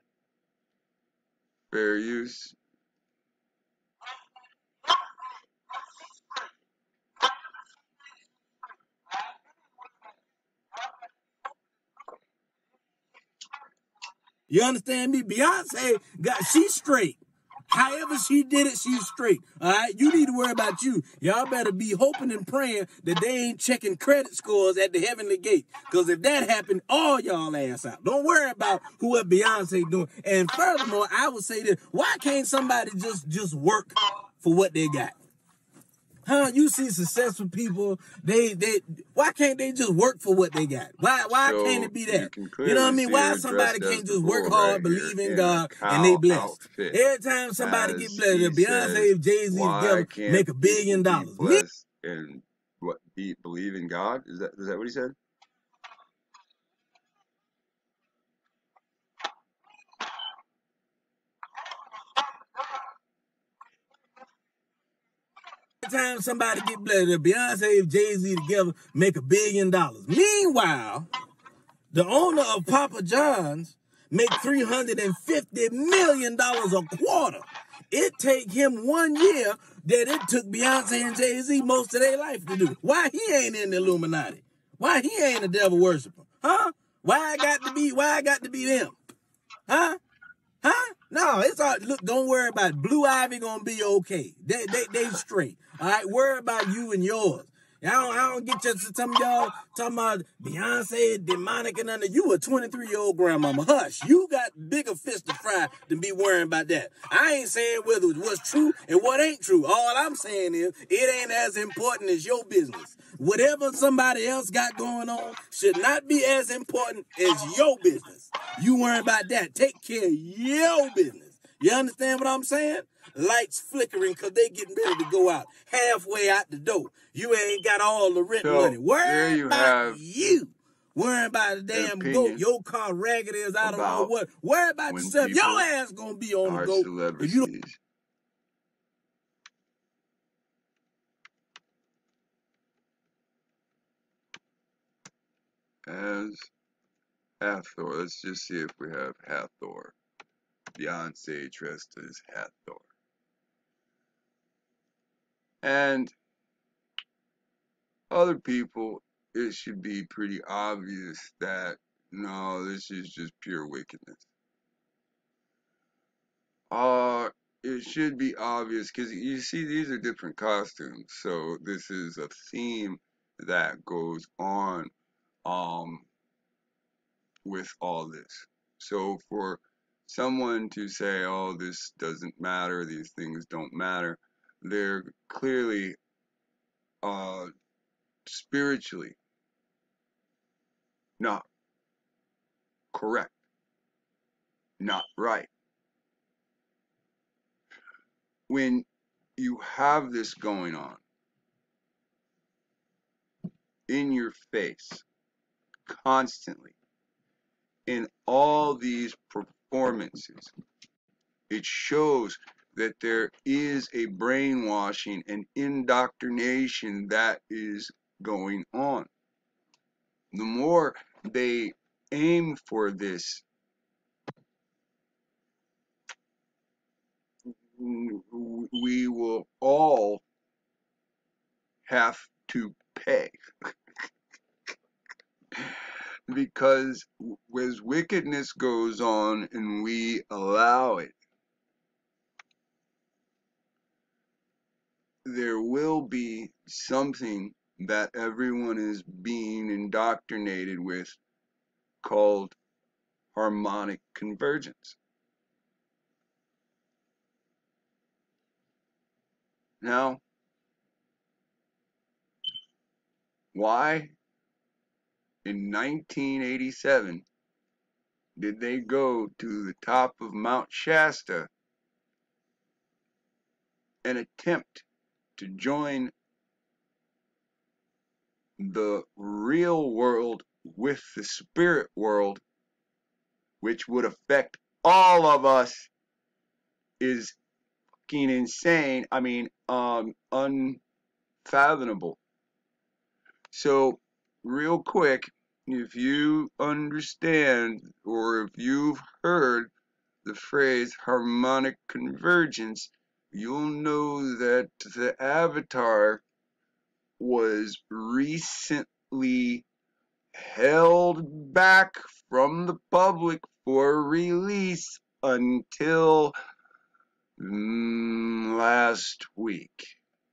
Fair use. You understand me? Beyonce got, she's straight. However she did it, she's straight. All right? You need to worry about you. Y'all better be hoping and praying that they ain't checking credit scores at the heavenly gate. Because if that happened, all y'all ass out. Don't worry about who what Beyonce doing. And furthermore, I would say this, why can't somebody just, just work for what they got? Huh? You see successful people, they, they, why can't they just work for what they got? Why, why So can't it be you that? can You know what I clearly mean? see Why her somebody dressed as can't the just work bull hard, right here believe in in a God, and they cow blessed? outfit. Every time somebody As get blessed, he if Beyonce says, and Jay-Z why together can't make a billion people be dollars. Me? blessed and what be believe in God? Is that is that what he said? Every time somebody get blessed, if Beyonce and Jay-Z together make a billion dollars. Meanwhile, the owner of Papa John's make three hundred fifty million dollars a quarter. It take him one year that it took Beyonce and Jay-Z most of their life to do. Why he ain't in the Illuminati? Why he ain't a devil worshiper? Huh? Why I got to be, why I got to be them? Huh? Huh? No, it's all, look, don't worry about it. Blue Ivy gonna be okay. They, they, they straight. All right? Worry about you and yours. I don't, I don't get just some of y'all talking about Beyonce, demonic and under. You a twenty-three-year-old grandmama. Hush. You got bigger fish to fry than be worrying about that. I ain't saying whether what's true and what ain't true. All I'm saying is it ain't as important as your business. Whatever somebody else got going on should not be as important as your business. You worry about that. Take care of your business. You understand what I'm saying? Lights flickering because they getting ready to go out. Halfway out the door. You ain't got all the rent So money. Worry there you about have you. Worry about the damn goat. opinion Your car ragged as I don't know about what. Worry about when yourself. Your people ass gonna be on the are goat. If you don't celebrities. As Hathor, let's just see if we have Hathor. Beyonce dressed as Hathor. And other people, it should be pretty obvious that, no, this is just pure wickedness. Uh, it should be obvious, because you see, these are different costumes, so this is a theme that goes on um, with all this. So for someone to say, oh, this doesn't matter, these things don't matter, they're clearly uh, spiritually not correct, not right. When you have this going on in your face constantly in all these performances, it shows that there is a brainwashing and indoctrination that is going on. The more they aim for this, we will all have to pay. Because as wickedness goes on and we allow it, there will be something that everyone is being indoctrinated with called harmonic convergence. Now, why in nineteen eighty-seven did they go to the top of Mount Shasta and attempt to join the real world with the spirit world, which would affect all of us, is fucking insane. I mean, um, unfathomable. So, real quick, if you understand or if you've heard the phrase harmonic convergence, you'll know that the Avatar was recently held back from the public for release until mm, last week.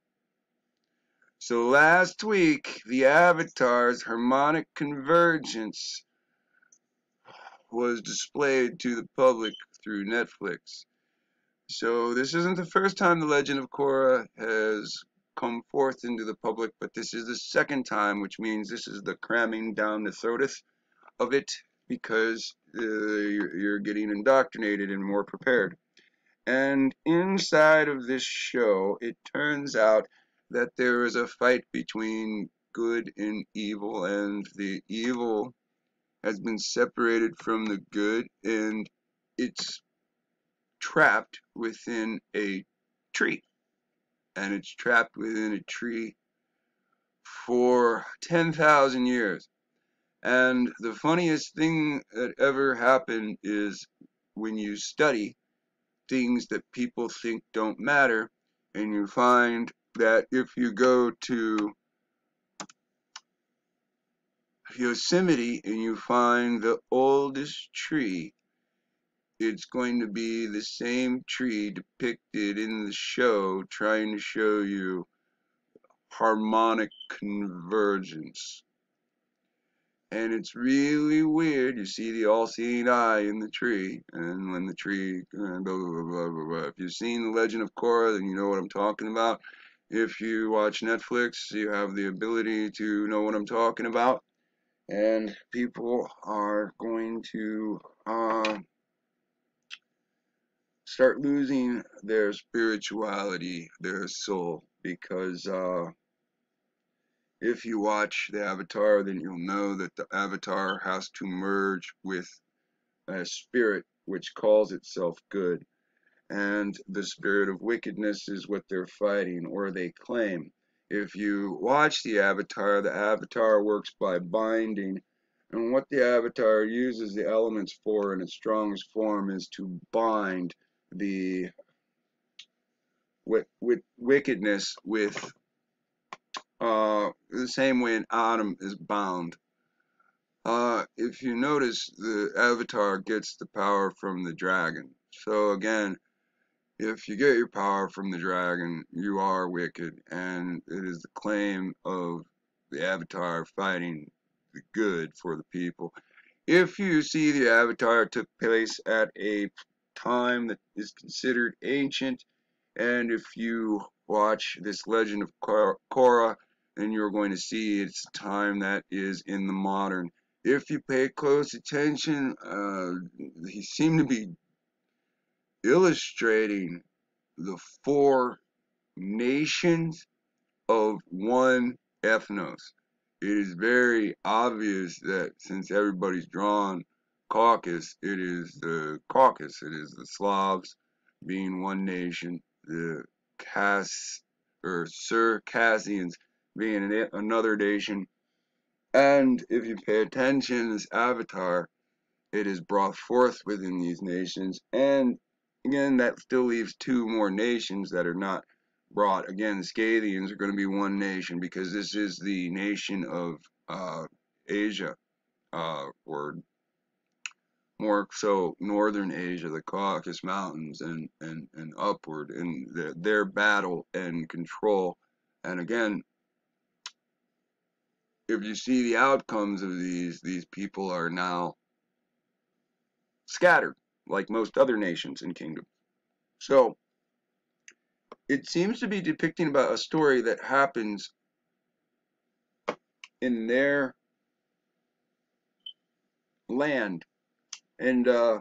So last week, the Avatar's harmonic convergence was displayed to the public through Netflix. So this isn't the first time the Legend of Korra has come forth into the public, but this is the second time, which means this is the cramming down the throateth of it, because uh, you're, you're getting indoctrinated and more prepared. And inside of this show, it turns out that there is a fight between good and evil, and the evil has been separated from the good, and it's trapped within a tree. And it's trapped within a tree for ten thousand years. And the funniest thing that ever happened is when you study things that people think don't matter, and you find that if you go to Yosemite and you find the oldest tree, it's going to be the same tree depicted in the show, trying to show you harmonic convergence. And it's really weird. You see the all-seeing eye in the tree, and when the tree, blah, blah, blah, blah, blah, blah. If you've seen The Legend of Korra, then you know what I'm talking about. If you watch Netflix, you have the ability to know what I'm talking about. And people are going to uh, start losing their spirituality, their soul, because uh, if you watch the Avatar, then you'll know that the Avatar has to merge with a spirit which calls itself good, and the spirit of wickedness is what they're fighting, or they claim. If you watch the Avatar, the Avatar works by binding, and what the Avatar uses the elements for in its strongest form is to bind the with, with wickedness with uh, the same way an atom is bound. Uh, if you notice, the Avatar gets the power from the dragon. So again, if you get your power from the dragon, you are wicked, and it is the claim of the Avatar fighting the good for the people. If you see the Avatar took place at a time that is considered ancient, and if you watch this Legend of Korra, then you're going to see it's time that is in the modern. If you pay close attention, uh, he seemed to be illustrating the four nations of one ethnos. It is very obvious that since everybody's drawn Caucasus, it is the Caucasus, it is the Slavs being one nation, the Cas or Circassians being an, another nation, and if you pay attention, this Avatar, it is brought forth within these nations, and again, that still leaves two more nations that are not brought. Again, the Scythians are going to be one nation because this is the nation of uh, Asia, uh, or more so northern Asia, the Caucasus Mountains, and, and, and upward, and the, their battle and control. And again, if you see the outcomes of these, these people are now scattered, like most other nations and kingdoms. So, it seems to be depicting about a story that happens in their land. And, uh,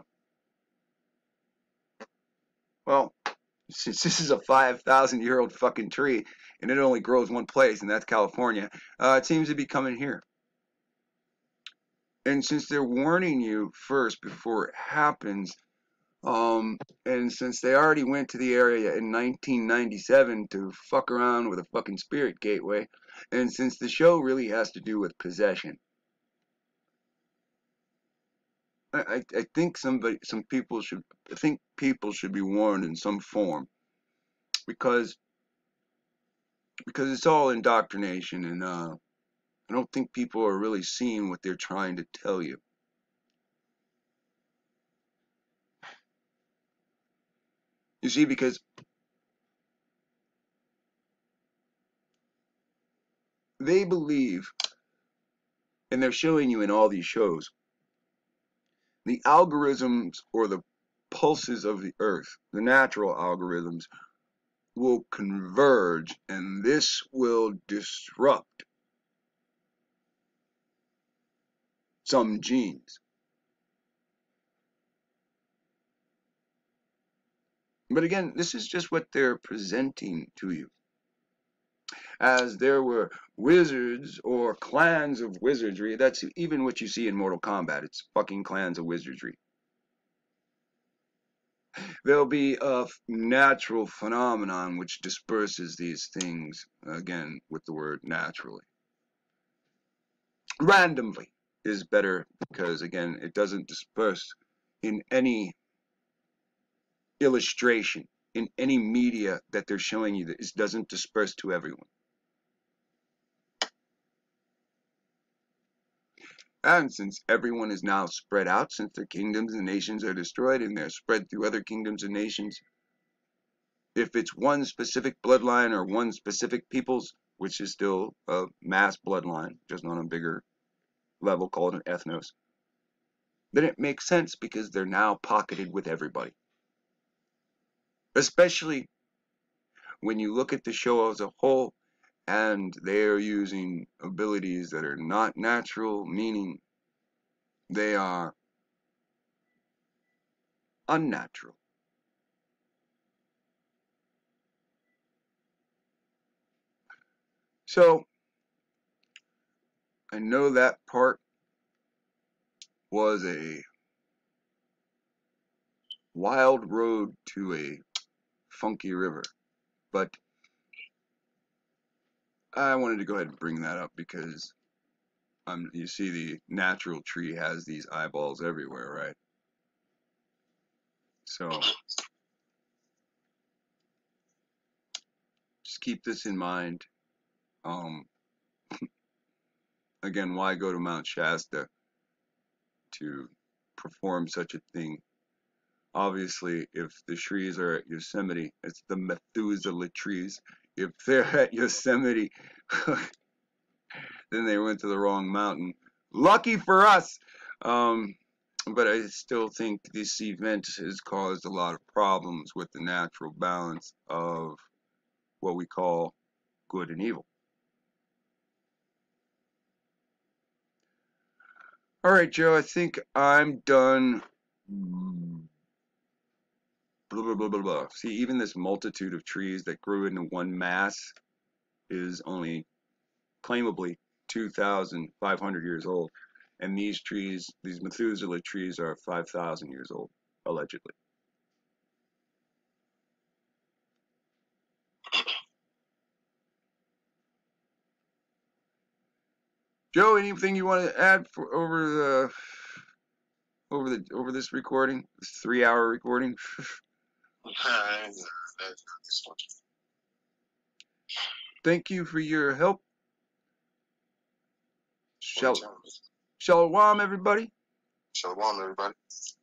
well, since this is a five thousand year old fucking tree, and it only grows one place, and that's California, uh, it seems to be coming here. And since they're warning you first before it happens, um, and since they already went to the area in nineteen ninety-seven to fuck around with a fucking spirit gateway, and since the show really has to do with possession, I, I think somebody, some people should, I think people should be warned in some form, because, because it's all indoctrination, and uh, I don't think people are really seeing what they're trying to tell you. You see, because they believe, and they're showing you in all these shows, the algorithms or the pulses of the earth, the natural algorithms, will converge, and this will disrupt some genes. But again, this is just what they're presenting to you. As there were wizards or clans of wizardry, that's even what you see in Mortal Kombat. It's fucking clans of wizardry. There'll be a natural phenomenon which disperses these things, again, with the word naturally. Randomly is better because, again, it doesn't disperse in any illustration, in any media that they're showing you. That it doesn't disperse to everyone. And since everyone is now spread out, since their kingdoms and nations are destroyed and they're spread through other kingdoms and nations, if it's one specific bloodline or one specific people's which is still a mass bloodline, just on a bigger level called an ethnos, then it makes sense because they're now pocketed with everybody. Especially when you look at the show as a whole and they are using abilities that are not natural, meaning they are unnatural. So, I know that part was a wild road to a funky river, but I wanted to go ahead and bring that up because um, you see the natural tree has these eyeballs everywhere, right? So, just keep this in mind. Um, again, why go to Mount Shasta to perform such a thing? Obviously, if the trees are at Yosemite, it's the Methuselah trees. If they're at Yosemite, then they went to the wrong mountain. Lucky for us! Um, but I still think this event has caused a lot of problems with the natural balance of what we call good and evil. Alright, Joe, I think I'm done. Blah, blah, blah, blah, blah. See, even this multitude of trees that grew into one mass is only claimably two thousand five hundred years old. And these trees, these Methuselah trees, are five thousand years old, allegedly. Joe, anything you want to add for over the over the over this recording, this three-hour recording? Thank you for your help. Shal Shalom, everybody. Shalom, everybody.